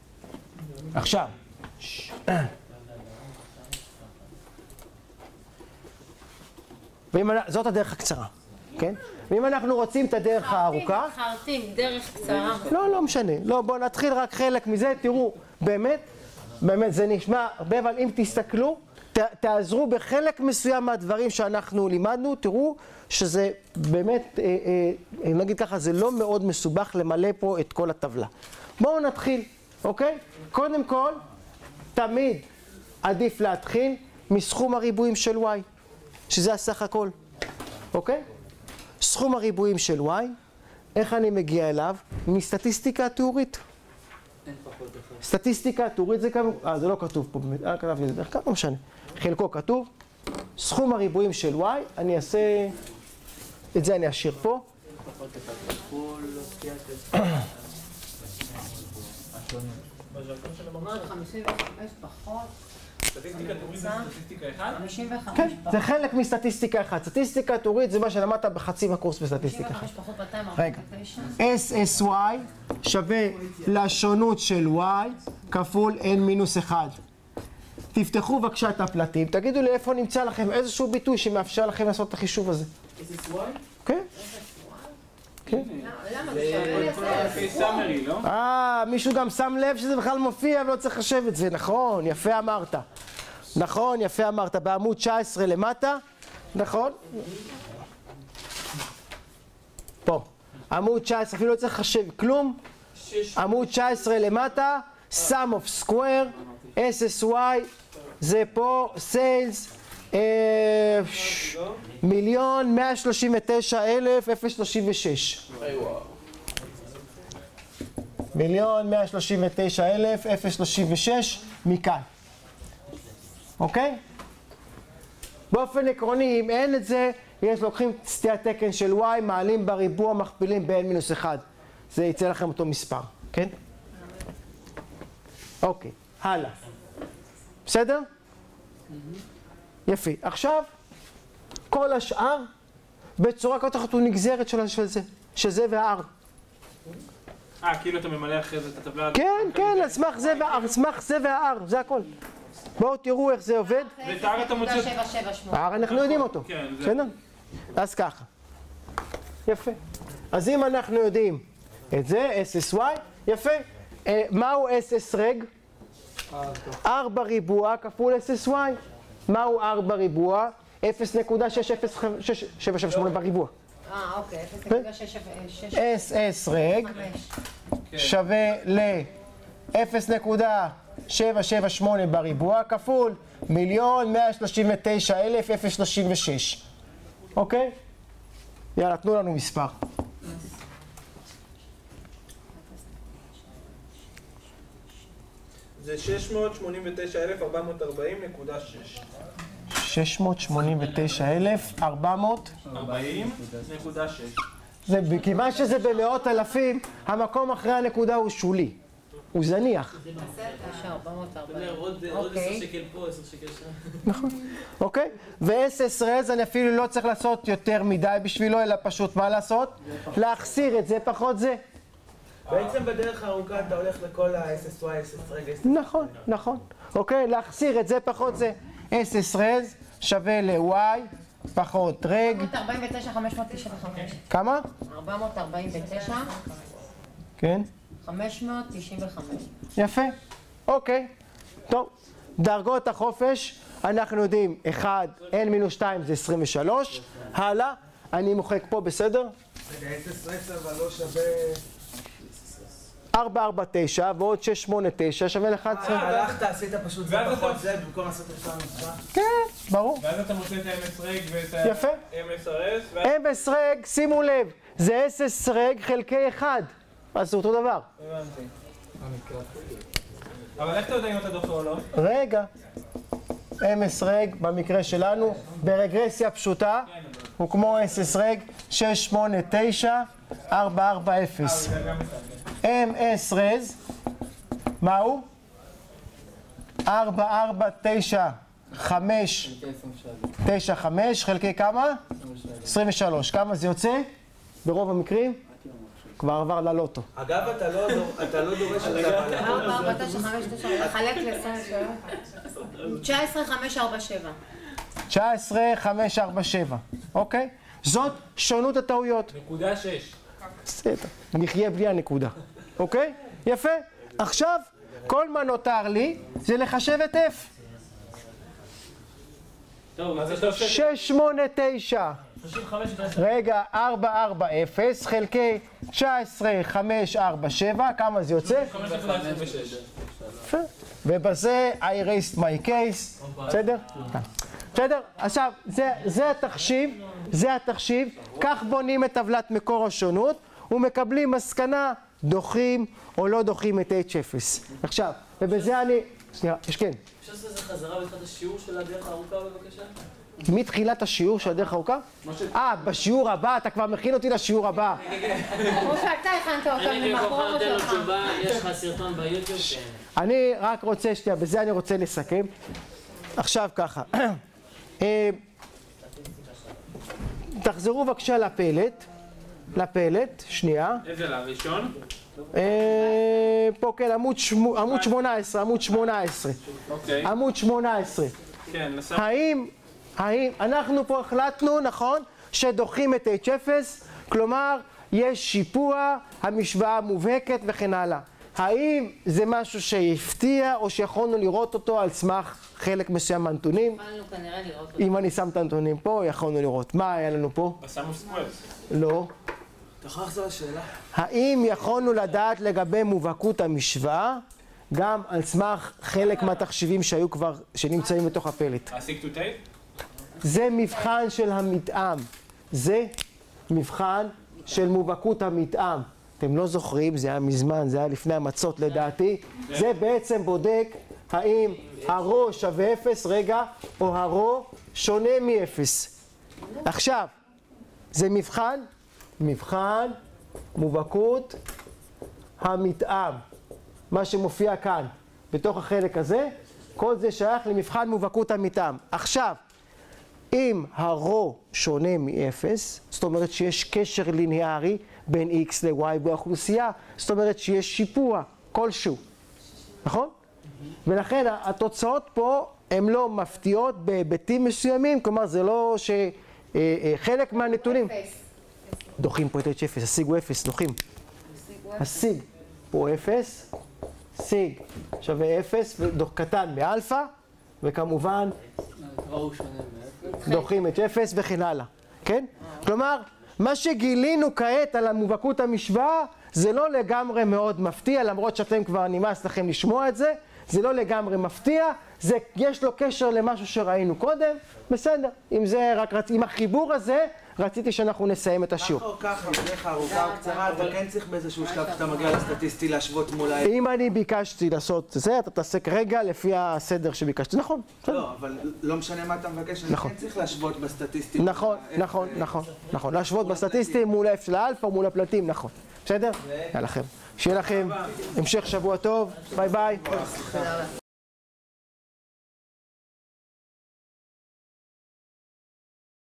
זאת הדרך הקצרה, כן? ואם אנחנו רוצים את הדרך הארוכה... חרטים, דרך קצרה. לא משנה. לא, בואו נתחיל רק חלק מזה. תראו, באמת זה נשמע הרבה, אבל אם תסתכלו, תעזרו בחלק מסוים מהדברים שאנחנו לימדנו, תראו שזה באמת, נגיד ככה, זה לא מאוד מסובך למלא פה את כל הטבלה. בואו נתחיל, אוקיי? קודם כל, תמיד עדיף להתחיל מסכום הריבועים של y, שזה הסך הכל, אוקיי? סכום הריבועים של y, איך אני מגיע אליו? מסטטיסטיקה תיאורית. סטטיסטיקה תיאורית זה כמה, זה לא כתוב פה באמת, כתבתי את זה, לא משנה. חלקו כתוב, סכום הריבועים של y, אני אעשה, את זה אני אשאיר פה. סטטיסטיקה תיאורית זה סטטיסטיקה 1? 55 כן, זה חלק מסטטיסטיקה 1. סטטיסטיקה תיאורית זה מה שלמדת בחצי מהקורס בסטטיסטיקה 1. 55 פחות 249. רגע, SSY שווה לשונות של y כפול n-1. תפתחו בבקשה את הפלטים, תגידו לי איפה נמצא לכם איזשהו ביטוי שמאפשר לכם לעשות את החישוב הזה. SSY? כן? כן. למה זה סאמרי, לא? מישהו גם שם לב שזה בכלל מופיע ולא צריך לחשב את זה, נכון, יפה אמרת. נכון, יפה אמרת, בעמוד 19 למטה, נכון? פה, עמוד 19, אפילו לא צריך לחשב כלום, עמוד 19 למטה, sum of square, SSY, זה פה, sales, 1,139,036. מיליון 139,036 מכאן. אוקיי? באופן עקרוני, אם אין את זה, יש לוקחים סטיית תקן של y, מעלים בריבוע, מכפילים ב-n-1. זה יצא לכם אותו מספר, כן? אוקיי, הלאה. בסדר? יפי. עכשיו, כל השאר, בצורה כזאת הוא נגזרת של זה, שזה וה-r. כאילו אתה ממלא אחרי זה את הטבלה. כן, כן, על סמך זה וה-r, סמך זה וה-r, זה הכל. בואו תראו איך זה עובד. ואת ה-r אתה מוציא... ה-r אנחנו יודעים אותו. כן, זה... בסדר? אז ככה. יפה. אז אם אנחנו יודעים את זה, SSY, יפה. מהו SS רג? r בריבוע כפול SSY. מהו r בריבוע? 0.60778 בריבוע. אוקיי, 0.606. SS רג שווה ל-0.778 בריבוע כפול 1,139,036. אוקיי? יאללה, תנו לנו מספר. זה 689,440.6. 689,440.6. זה כיוון שזה במאות אלפים, המקום אחרי הנקודה הוא שולי. הוא זניח. עוד 10 שקל פה, 10 שקל שם. נכון. אוקיי? ו-SS רז אני אפילו לא צריך לעשות יותר מדי בשבילו, אלא פשוט מה לעשות? להחסיר את זה פחות זה. בעצם בדרך הארוכה אתה הולך לכל ה-SSY, SS רג, נכון, נכון. אוקיי? להחסיר את זה פחות זה. SS רז שווה ל-Y פחות רג. 449,595. כמה? 449. כן. 595. יפה. אוקיי. טוב. דרגות החופש, אנחנו יודעים, 1, n-2 זה 23. הלאה. אני מוחק פה, בסדר? רגע, SS אבל לא שווה... 449 ועוד 689 שווה ל-11. הלכת, עשית פשוט זה פחות זה, במקום לעשות את זה. כן, ברור. ואז אתה מוצא את ה-MS רג ואת יפה. ה-MSRS, אמס רג, שימו לב, זה אס רג חלקי 1. אז זה אותו דבר. הבנתי. אבל איך אתה יודע אם אתה דוחה או לא? רגע. אמס רג במקרה שלנו, ברגרסיה פשוטה, הוא כמו אס רג 6, 8, 9, 4, 4, 0. זה גם בסדר. אמס רז, מהו? 4, 4, 9, 5, 9, 5, חלקי כמה? 23. כמה זה יוצא? ברוב המקרים? כבר עבר ללוטו. אגב, אתה לא דורש את זה. 4, 4, 9, 5, 9, לחלק ל-27. 19, 5, 4, 7. 19, 5, 4, 7. אוקיי? זאת שונות הטעויות. נקודה 6. בסדר. נחיה בלי הנקודה. אוקיי? יפה. עכשיו, כל מה נותר לי זה לחשב את F. טוב, אז אתה עושה 6, 8, 9. 35 רגע, 4, 4, 0, חלקי 19, 5, 4, 7, כמה זה יוצא? 5.26. יפה. ובזה I erased my case, בסדר? בסדר? עכשיו, זה התחשיב, כך בונים את טבלת מקור השונות, ומקבלים מסקנה, דוחים או לא דוחים את H0. עכשיו, ובזה אני... שנייה, כן. אפשר לעשות איזה חזרה בתחילת השיעור של הדרך הארוכה בבקשה? מתחילת השיעור של הדרך הארוכה? בשיעור הבא, אתה כבר מכין אותי לשיעור הבא. כמו שאתה הכנת אותם אני למקור במקום נותן לו שלך. תשובה, יש לך סרטון ביוטיוב? אני רק רוצה, שנייה, בזה אני רוצה לסכם. עכשיו ככה. תחזרו בבקשה לפלט, שנייה. איזה לראשון? פה כן, עמוד 18, אוקיי. עמוד 18. כן, נסע. האם אנחנו פה החלטנו, נכון, שדוחים את H0, כלומר, יש שיפוע, המשוואה מובהקת וכן הלאה. האם זה משהו שהפתיע או שיכולנו לראות אותו על סמך חלק מסוים מהנתונים? יכולנו כנראה לראות אותו. אם אני שם את הנתונים פה, יכולנו לראות. מה היה לנו פה? בסם אוף סקוורס. לא. אתה יכול לחזור לשאלה? האם יכולנו לדעת לגבי מובהקות המשוואה גם על סמך חלק מהתחשיבים שהיו כבר, שנמצאים בתוך הפלט? הסיק טו טייפ? זה מבחן של המתאם. זה מבחן של מובהקות המתאם. אתם לא זוכרים, זה היה מזמן, זה היה לפני המצות לדעתי. זה בעצם בודק האם הרו שווה 0, רגע, או הרו שונה מ-0. עכשיו, זה מבחן מובהקות המתאם. מה שמופיע כאן, בתוך החלק הזה, כל זה שייך למבחן מובהקות המתאם. עכשיו, אם הרו שונה מ-0, זאת אומרת שיש קשר ליניארי בין x ל-y באוכלוסייה, זאת אומרת שיש שיפוע כלשהו, נכון? ולכן התוצאות פה הן לא מפתיעות בהיבטים מסוימים, כלומר זה לא שחלק מהנתונים... דוחים פה את H0, השיגו 0, דוחים. השיג פה 0, שיג שווה 0, ודוח קטן באלפא, וכמובן דוחים את 0 וכן הלאה, כן? כלומר, מה שגילינו כעת על המובהקות המשוואה, זה לא לגמרי מאוד מפתיע, למרות שאתם כבר נמאס לכם לשמוע את זה, זה לא לגמרי מפתיע, יש לו קשר למשהו שראינו קודם, בסדר, עם החיבור הזה, רציתי שאנחנו נסיים את השיעור. ככה או ככה, בדרך ארוכה או קצרה, אתה כן צריך באיזשהו שלב שאתה מגיע לסטטיסטי להשוות מול ה... אם אני ביקשתי לעשות זה, אתה תעשה כרגע לפי הסדר שביקשתי. נכון. לא, אבל לא משנה מה אתה מבקש, אני כן צריך להשוות בסטטיסטי. נכון. להשוות בסטטיסטי מול F של האלפא ומול הפלטים, נכון. בסדר? יאללה לכם. שיהיה לכם המשך שבוע טוב. ביי ביי.